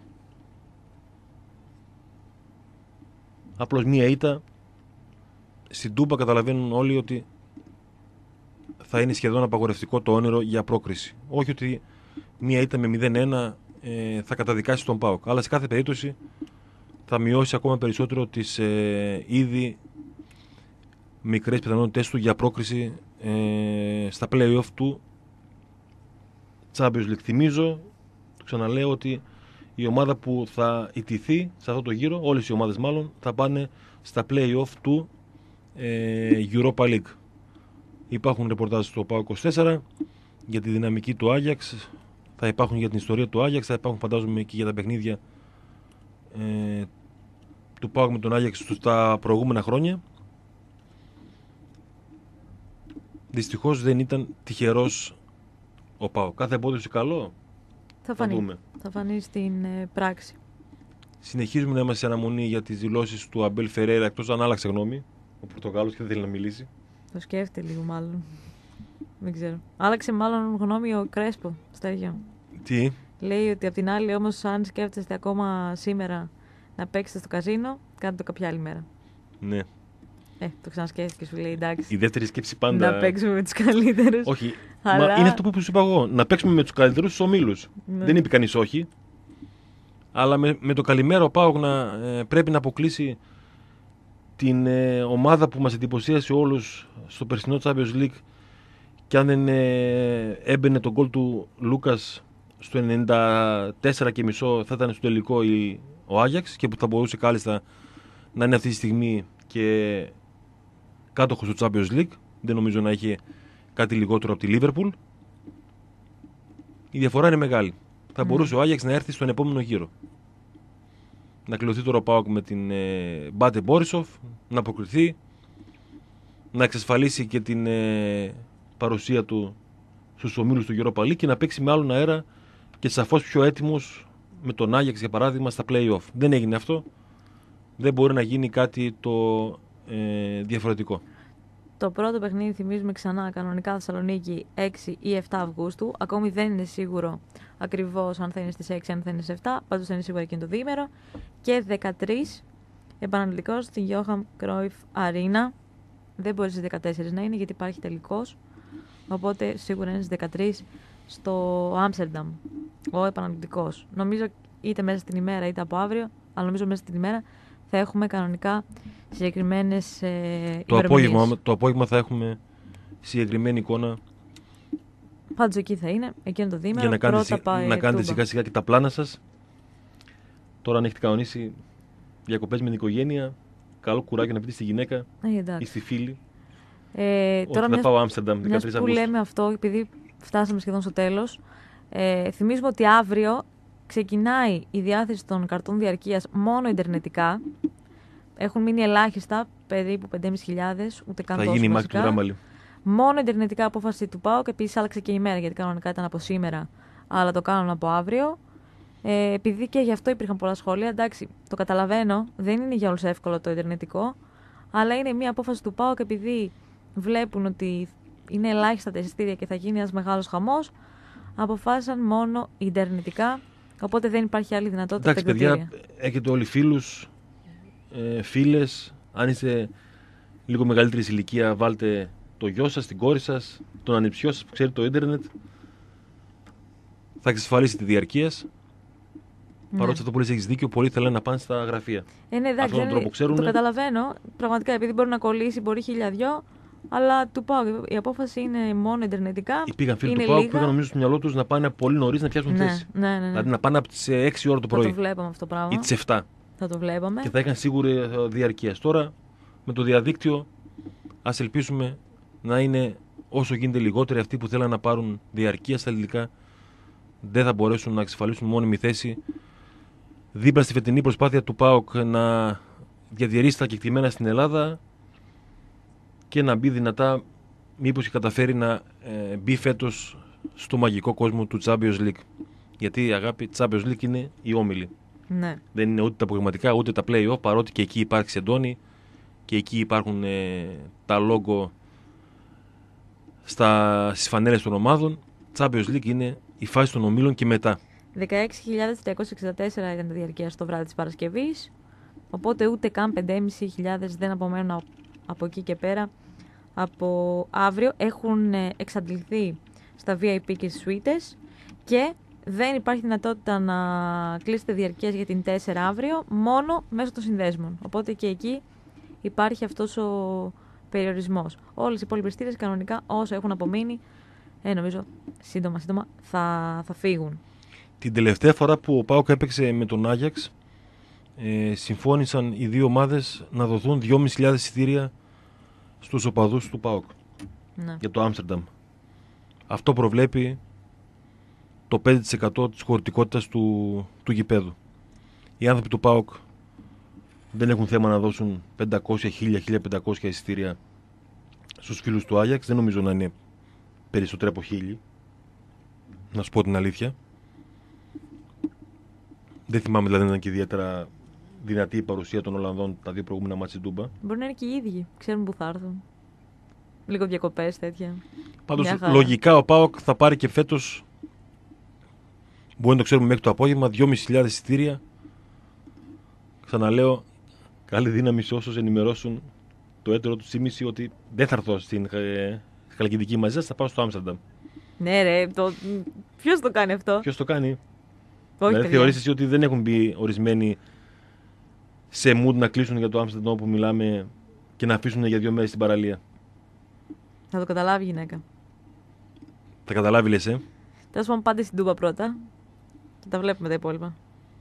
Απλώς μία ήττα. Στην Τούμπα καταλαβαίνουν όλοι ότι θα είναι σχεδόν απαγορευτικό το όνειρο για πρόκριση. Όχι ότι μία ήττα με μηδέν ένα ε, θα καταδικάσει τον ΠΑΟΚ, αλλά σε κάθε περίπτωση θα μειώσει ακόμα περισσότερο τις ε, ήδη μικρές πιθανότητες του για πρόκριση ε, στα play-off του Champions League. Θυμίζω, το ξαναλέω, ότι η ομάδα που θα ιτηθεί σε αυτό το γύρο, όλες οι ομάδες μάλλον, θα πάνε στα play-off του ε, Europa League. Υπάρχουν ρεπορτάζ στο ΠΑΟΚ είκοσι τέσσερα για τη δυναμική του Άγιαξ, θα υπάρχουν για την ιστορία του Άγιαξ, θα υπάρχουν φαντάζομαι και για τα παιχνίδια ε, του ΠΑΟΚ με τον Άγιαξ στα προηγούμενα χρόνια. Δυστυχώς δεν ήταν τυχερός ο ΠΑΟΚ. Κάθε εμπόδιο καλό θα φανεί, θα, θα φανεί στην ε, πράξη. Συνεχίζουμε να είμαστε σε αναμονή για τις δηλώσεις του Αμπέλ Φερέιρα, εκτός αν άλλαξε γνώμη ο Πορτογάλος και δεν θέλει να μιλήσει. Το σκέφτεται λίγο μάλλον. Δεν ξέρω. Άλλαξε μάλλον γνώμη ο Κρέσπο, Στέργιο. Τι? Λέει ότι απ' την άλλη όμως, αν σκέφτεστε ακόμα σήμερα να παίξετε στο καζίνο, κάντε το κάποια άλλη μέρα. Ναι. Ε, το ξανασκέφτηκε, σου λέει εντάξει. Η δεύτερη σκέψη πάντα. Να παίξουμε με τους καλύτερους. Όχι. Αλλά... Μα είναι αυτό που σου είπα εγώ. Να παίξουμε με τους καλύτερους στους ομίλους. Ναι. Δεν είπε κανείς όχι. Αλλά με, με το καλημέρα ο ΠΑΟΚ να ε, πρέπει να αποκλείσει την ε, ομάδα που μας εντυπωσίασε όλους στο περσινό Champions League, και αν δεν ε, έμπαινε το γκολ του Λούκας στο ενενήντα τέσσερα και μισό θα ήταν στο τελικό η, ο Άγιαξ, και που θα μπορούσε κάλλιστα να είναι αυτή τη στιγμή και κάτοχος του Champions League. Δεν νομίζω να έχει κάτι λιγότερο από τη Liverpool. Η διαφορά είναι μεγάλη. Θα mm. μπορούσε ο Άγιαξ να έρθει στον επόμενο γύρο. Να κληρωθεί τώρα ο ΠΑΟΚ με την ε, Μπάτε Μπόρισοφ, να αποκριθεί, να εξασφαλίσει και την ε, παρουσία του στους ομίλους του Europa League και να παίξει με άλλον αέρα και σαφώς πιο έτοιμος με τον Άγιαξ για παράδειγμα στα play-off. Δεν έγινε αυτό. Δεν μπορεί να γίνει κάτι το ε, διαφορετικό. Το πρώτο παιχνίδι, θυμίζουμε ξανά, κανονικά Θεσσαλονίκη έξι ή επτά Αυγούστου. Ακόμη δεν είναι σίγουρο ακριβώς αν θα είναι στις έξι, αν θα είναι στις επτά. Πάντως θα είναι σίγουρα εκείνο το διήμερο. Και δεκατρείς επαναληπτικός στην Johan Cruyff Arena. Δεν μπορεί στις δεκατέσσερις να είναι γιατί υπάρχει τελικός. Οπότε σίγουρα είναι στις δεκατρείς στο Άμστερνταμ, ο επαναληπτικός. Νομίζω είτε μέσα στην ημέρα είτε από αύριο, αλλά νομίζω μέσα στην ημέρα θα έχουμε κανονικά συγκεκριμένες ε, το απόγευμα, το απόγευμα θα έχουμε συγκεκριμένη εικόνα. Πάντως εκεί θα είναι, εκεί είναι το διήμερο. Για να κάνετε, να κάνετε σιγά σιγά και τα πλάνα σας. Τώρα αν έχετε κανονίσει διακοπές με την οικογένεια, καλό κουράγιο να πείτε στη γυναίκα ε, ή στη φίλη. Ε, ότι τώρα θα μιας, πάω Άμστερνταμ δεκατρείς Αυγούστου. Που λέμε αυτό, επειδή φτάσαμε σχεδόν στο τέλος, ε, θυμίζουμε ότι αύριο ξεκινάει η διάθεση των καρτών διαρκείας μόνο ιντερνετικά. Έχουν μείνει ελάχιστα, περίπου πέντε χιλιάδες πεντακόσιες, ούτε καν θα τόσο γίνει η μάχη βασικά. του Ράμπαλη. Μόνο ιντερνετικά απόφαση του ΠΑΟΚ, επίσης άλλαξε και η ημέρα, γιατί κανονικά ήταν από σήμερα, αλλά το κάνουν από αύριο. Ε, επειδή και γι' αυτό υπήρχαν πολλά σχόλια, εντάξει, το καταλαβαίνω, δεν είναι για όλους εύκολο το ιντερνετικό, αλλά είναι μια απόφαση του ΠΑΟΚ, επειδή βλέπουν ότι είναι ελάχιστα τα εισιτήρια και θα γίνει ένας μεγάλος χαμός, αποφάσισαν μόνο ιντερνετικά, οπότε δεν υπάρχει άλλη δυνατότητα. Εντάξει, παιδιά, έχετε όλοι φίλους, ε, φίλες. Αν είστε λίγο μεγαλύτερη ηλικία, βάλτε το γιο σας, την κόρη σας, τον ανιψιό σας που ξέρει το ίντερνετ. Θα εξασφαλίσει τη διαρκεία. Ναι. Παρότι αυτό που λες έχεις δίκιο, πολλοί θέλουν να πάνε στα γραφεία. Ε, ναι, εντάξει, αυτόν τον τρόπο ξέρουν. Το καταλαβαίνω. Πραγματικά, επειδή μπορεί να κολλήσει, μπορεί χίλια δυο. Αλλά του ΠΑΟΚ η απόφαση είναι μόνο ιντερνετικά. Πήγαν φίλοι του ΠΑΟΚ που είχαν νομίζω στο μυαλό τους να πάνε πολύ νωρίς να πιάσουν ναι, θέση. Ναι, ναι, ναι. Δηλαδή να πάνε από τις έξι ώρα το πρωί. Θα το βλέπαμε αυτό το πράγμα. Ή τις επτά. Θα το βλέπαμε. Και θα είχαν σίγουρη διαρκεία. Τώρα με το διαδίκτυο ας ελπίσουμε να είναι όσο γίνεται λιγότεροι αυτοί που θέλουν να πάρουν διαρκεία στα ελληνικά. Δεν θα μπορέσουν να εξασφαλίσουν μόνιμη θέση. Δίπλα στη φετινή προσπάθεια του ΠΑΟΚ να διατηρήσει τα κεκτημένα στην Ελλάδα και να μπει δυνατά, μήπως και καταφέρει να ε, μπει φέτος στο μαγικό κόσμο του Champions League. Γιατί η αγάπη Champions League είναι η όμιλη. Ναι. Δεν είναι ούτε τα απογευματικά ούτε τα play-off, παρότι και εκεί υπάρχει σεντόνι και εκεί υπάρχουν ε, τα logo στα, στις φανέλες των ομάδων. Champions League είναι η φάση των ομίλων και μετά. δεκαέξι χιλιάδες τριακόσιες εξήντα τέσσερα ήταν τα διαρκεία στο βράδυ της Παρασκευής, οπότε ούτε καν πέντε χιλιάδες πεντακόσιες δεν απομένουν από εκεί και πέρα. Από αύριο έχουν εξαντληθεί στα βι άι πι και στις σουίτες και δεν υπάρχει δυνατότητα να κλείσετε διαρκείας για την τέσσερα αύριο, μόνο μέσω των συνδέσμων. Οπότε και εκεί υπάρχει αυτός ο περιορισμός. Όλες οι υπόλοιπες στήρες κανονικά όσο έχουν απομείνει, ε, νομίζω σύντομα σύντομα θα, θα φύγουν. Την τελευταία φορά που ο ΠΑΟΚ έπαιξε με τον Άγιαξ, ε, συμφώνησαν οι δύο ομάδες να δοθούν δυόμισι χιλιάδες εισιτήρια στους οπαδούς του ΠΑΟΚ, ναι, για το Άμστερνταμ. Αυτό προβλέπει το πέντε τοις εκατό της χωρητικότητας του, του γηπέδου. Οι άνθρωποι του ΠΑΟΚ δεν έχουν θέμα να δώσουν πεντακόσια, χίλια, χίλια πεντακόσια εισιτήρια στους φίλους του Άγιαξ. Δεν νομίζω να είναι περισσότερο από χίλιοι, να σου πω την αλήθεια. Δεν θυμάμαι δηλαδή να ήταν και ιδιαίτερα δυνατή η παρουσία των Ολλανδών τα δύο προηγούμενα μάτς στην Τούμπα. Μπορεί να είναι και οι ίδιοι, ξέρουν που θα έρθουν. Λίγο διακοπές τέτοια. Πάντως λογικά ο ΠΑΟΚ θα πάρει και φέτος, μπορεί να το ξέρουμε μέχρι το απόγευμα, δυόμισι χιλιάδες εισιτήρια. Ξαναλέω, καλή δύναμη σε όσους ενημερώσουν το έτερο του Τσίμιση ότι δεν θα έρθω στην ε, Χαλκιδική μαζί σας, θα πάω στο Άμστερνταμ. Ναι ρε, το... ποιος το κάνει αυτό? Ποιος το κάνει? Όχι, δηλαδή θεωρείς εσύ ότι δεν έχουν μπει ορισμένοι σε mood να κλείσουν για το Άμστερνταμ που μιλάμε και να αφήσουν για δύο μέρες στην παραλία? Θα το καταλάβει η γυναίκα. Θα καταλάβει λες, ε? Τέλος πάντων, πάντε στην Τούμπα πρώτα και τα βλέπουμε τα υπόλοιπα.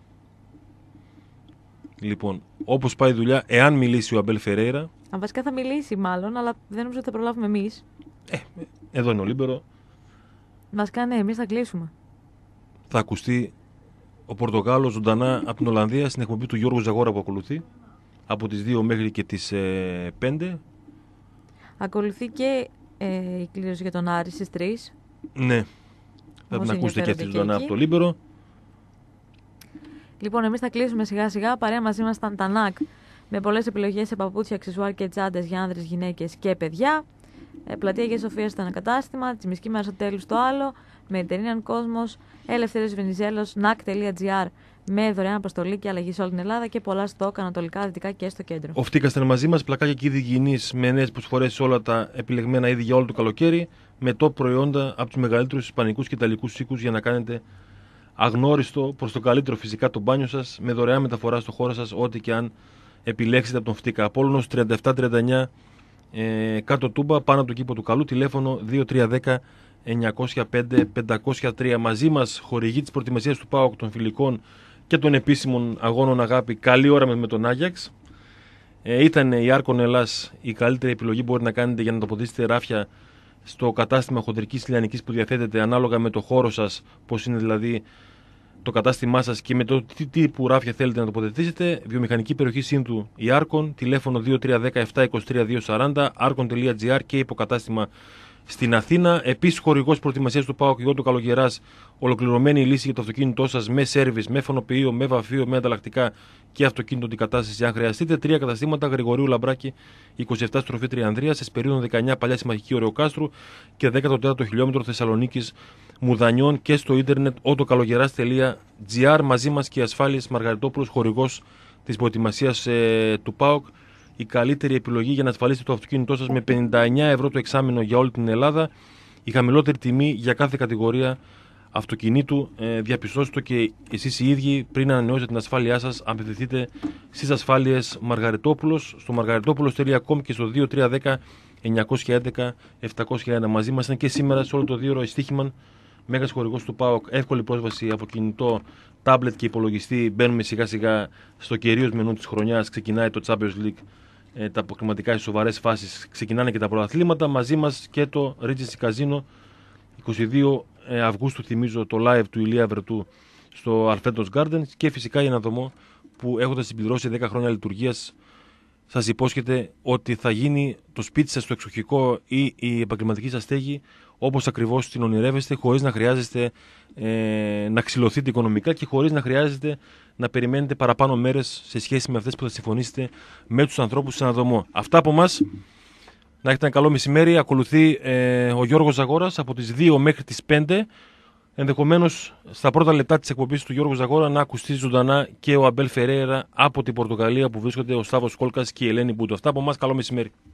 Λοιπόν, όπως πάει η δουλειά, εάν μιλήσει ο Αμπέλ Φερέιρα. Αν βασικά θα μιλήσει μάλλον, αλλά δεν νομίζω ότι θα προλάβουμε εμείς. Ε, εδώ είναι ο Λίμπερο. Βασικά ναι, εμείς θα κλείσουμε. Θα ακουστεί ο Πορτογάλος ζωντανά από την Ολλανδία στην εκπομπή του Γιώργου Ζαγόρα που ακολουθεί από τις δύο μέχρι και τις ε, πέντε. Ακολουθεί και ε, η κλήρωση για τον Άρη στις τρεις. Ναι, θα την ακούσετε και αυτή ζωντανά από το Λίμπερο. Λοιπόν, εμείς θα κλείσουμε σιγά σιγά. Παρέα μαζί μας ήταν τα ΝΑΚ με πολλές επιλογές σε παπούτσια, αξεσουάρ και τσάντες για άνδρες, γυναίκες και παιδιά. Ε, πλατεία Αγίας Σοφίας στο ένα κατάστημα, Τσιμισκή Μαρσοτέλου στο άλλο, Mediterranean Cosmos, Ελευθέριος Βενιζέλος, νακ τελεία τζι άρ με δωρεάν αποστολή και αλλαγή σε όλη την Ελλάδα και πολλά στόκ ανατολικά, δυτικά και στο κέντρο. Ο Φτίκας ήταν μαζί μας, πλακάκια και είδη υγιεινής με νέες προσφορές σε όλα τα επιλεγμένα είδη για όλο το καλοκαίρι, με top προϊόντα από τους μεγαλύτερους ισπανικούς και ιταλικούς οίκους για να κάνετε αγνώριστο προς το καλύτερο φυσικά το μπάνιο σας, με δωρεάν μεταφορά στο χώρο σας, ό,τι και αν επιλέξετε από τον Φτίκα. Απόλλωνος τριάντα επτά τριάντα εννιά, ε, κάτω Τούμπα, πάνω από το κήπο του Καλού, τηλέφωνο δύο τρία ένα μηδέν εννιακόσια πέντε πεντακόσια τρία. Μαζί μας χορηγή της προετοιμασίας του ΠΑΟΚ, των φιλικών και των επίσημων αγώνων αγάπη. Καλή ώρα με τον Άγιαξ. Ε, ήταν η Άρκον Ελλάς η καλύτερη επιλογή που μπορείτε να κάνετε για να τοποθετήσετε ράφια στο κατάστημα χοντρικής λιανικής που διαθέτεται, ανάλογα με το χώρο σας, πώς είναι δηλαδή το κατάστημά σας και με το τι τύπου ράφια θέλετε να τοποθετήσετε. Βιομηχανική περιοχή Σύνδου η Άρκον, τηλέφωνο δύο τρία ένα μηδέν επτά είκοσι τρία δύο σαράντα, άρκον τελεία τζι άρ και υποκατάστημα στην Αθήνα. Επίσης, χορηγός προετοιμασίας του ΠΑΟΚ Γιώργο Καλογεράς, ολοκληρωμένη λύση για το αυτοκίνητό σας με σέρβις, με φωνοποιείο, με βαφείο, με ανταλλακτικά και αυτοκίνητο αντικατάσταση αν χρειαστείτε. Τρία καταστήματα, Γρηγορίου Λαμπράκη είκοσι επτά στροφή Τριανδρία, Εσπερίδων δεκαεννιά Παλιά Συμμαχική Ωρεοκάστρου και δέκατο τέταρτο χιλιόμετρο Θεσσαλονίκης Μουδανιών και στο ίντερνετ autokalogeraas τελεία τζι άρ. Μαζί μας και Ασφάλειες Μαργαριτόπουλος, χορηγός της προετοιμασίας ε, του ΠΑΟΚ. Η καλύτερη επιλογή για να ασφαλίσετε το αυτοκίνητό σας με πενήντα εννιά ευρώ το εξάμηνο για όλη την Ελλάδα. Η χαμηλότερη τιμή για κάθε κατηγορία αυτοκινήτου. Ε, διαπιστώστε το και εσείς οι ίδιοι πριν ανανεώσετε την ασφάλειά σας. Απευθυνθείτε στις Ασφάλειες Μαργαριτόπουλος, στο μαργαριτόπουλος τελεία κομ και στο δύο τρία ένα μηδέν εννιακόσια έντεκα επτακόσια ένα. Μαζί μας ήταν και σήμερα σε όλο το δύο ώρο η Στίχημαν, μέγας χορηγός του ΠΑΟΚ. Εύκολη πρόσβαση από κινητό, τάμπλετ και υπολογιστή. Μπαίνουμε σιγά σιγά στο κυρίως μενού της χρονιάς. Ξεκινάει το Champions League. Ε, τα αποκλειματικά, οι σοβαρές φάσεις, ξεκινάνε και τα πρωταθλήματα. Μαζί μας και το Regency Casino, είκοσι δύο Αυγούστου, θυμίζω, το live του Ηλία Βρετού στο Alfredo's Gardens και φυσικά η αναδομό που έχοντας συμπληρώσει δέκα χρόνια λειτουργίας σας υπόσχεται ότι θα γίνει το σπίτι σας, το εξοχικό ή η επαγγελματική σας στέγη όπως ακριβώς την ονειρεύεστε, χωρίς να χρειάζεστε ε, να ξυλωθείτε οικονομικά και χωρίς να χρειάζεται να περιμένετε παραπάνω μέρες σε σχέση με αυτές που θα συμφωνήσετε με τους ανθρώπους στην αναδομό. Αυτά από εμάς. Να έχετε ένα καλό μεσημέρι. Ακολουθεί ε, ο Γιώργος Ζαγόρας από τις δύο μέχρι τις πέντε. Ενδεχομένως στα πρώτα λεπτά της εκπομπής του Γιώργου Ζαγόρα να ακουστεί ζωντανά και ο Αμπέλ Φερέιρα από την Πορτογαλία που βρίσκονται ο Σταύρος Κόλκας και η Ελένη Μπούντο. Αυτά από εμάς. Καλό μεσημέρι.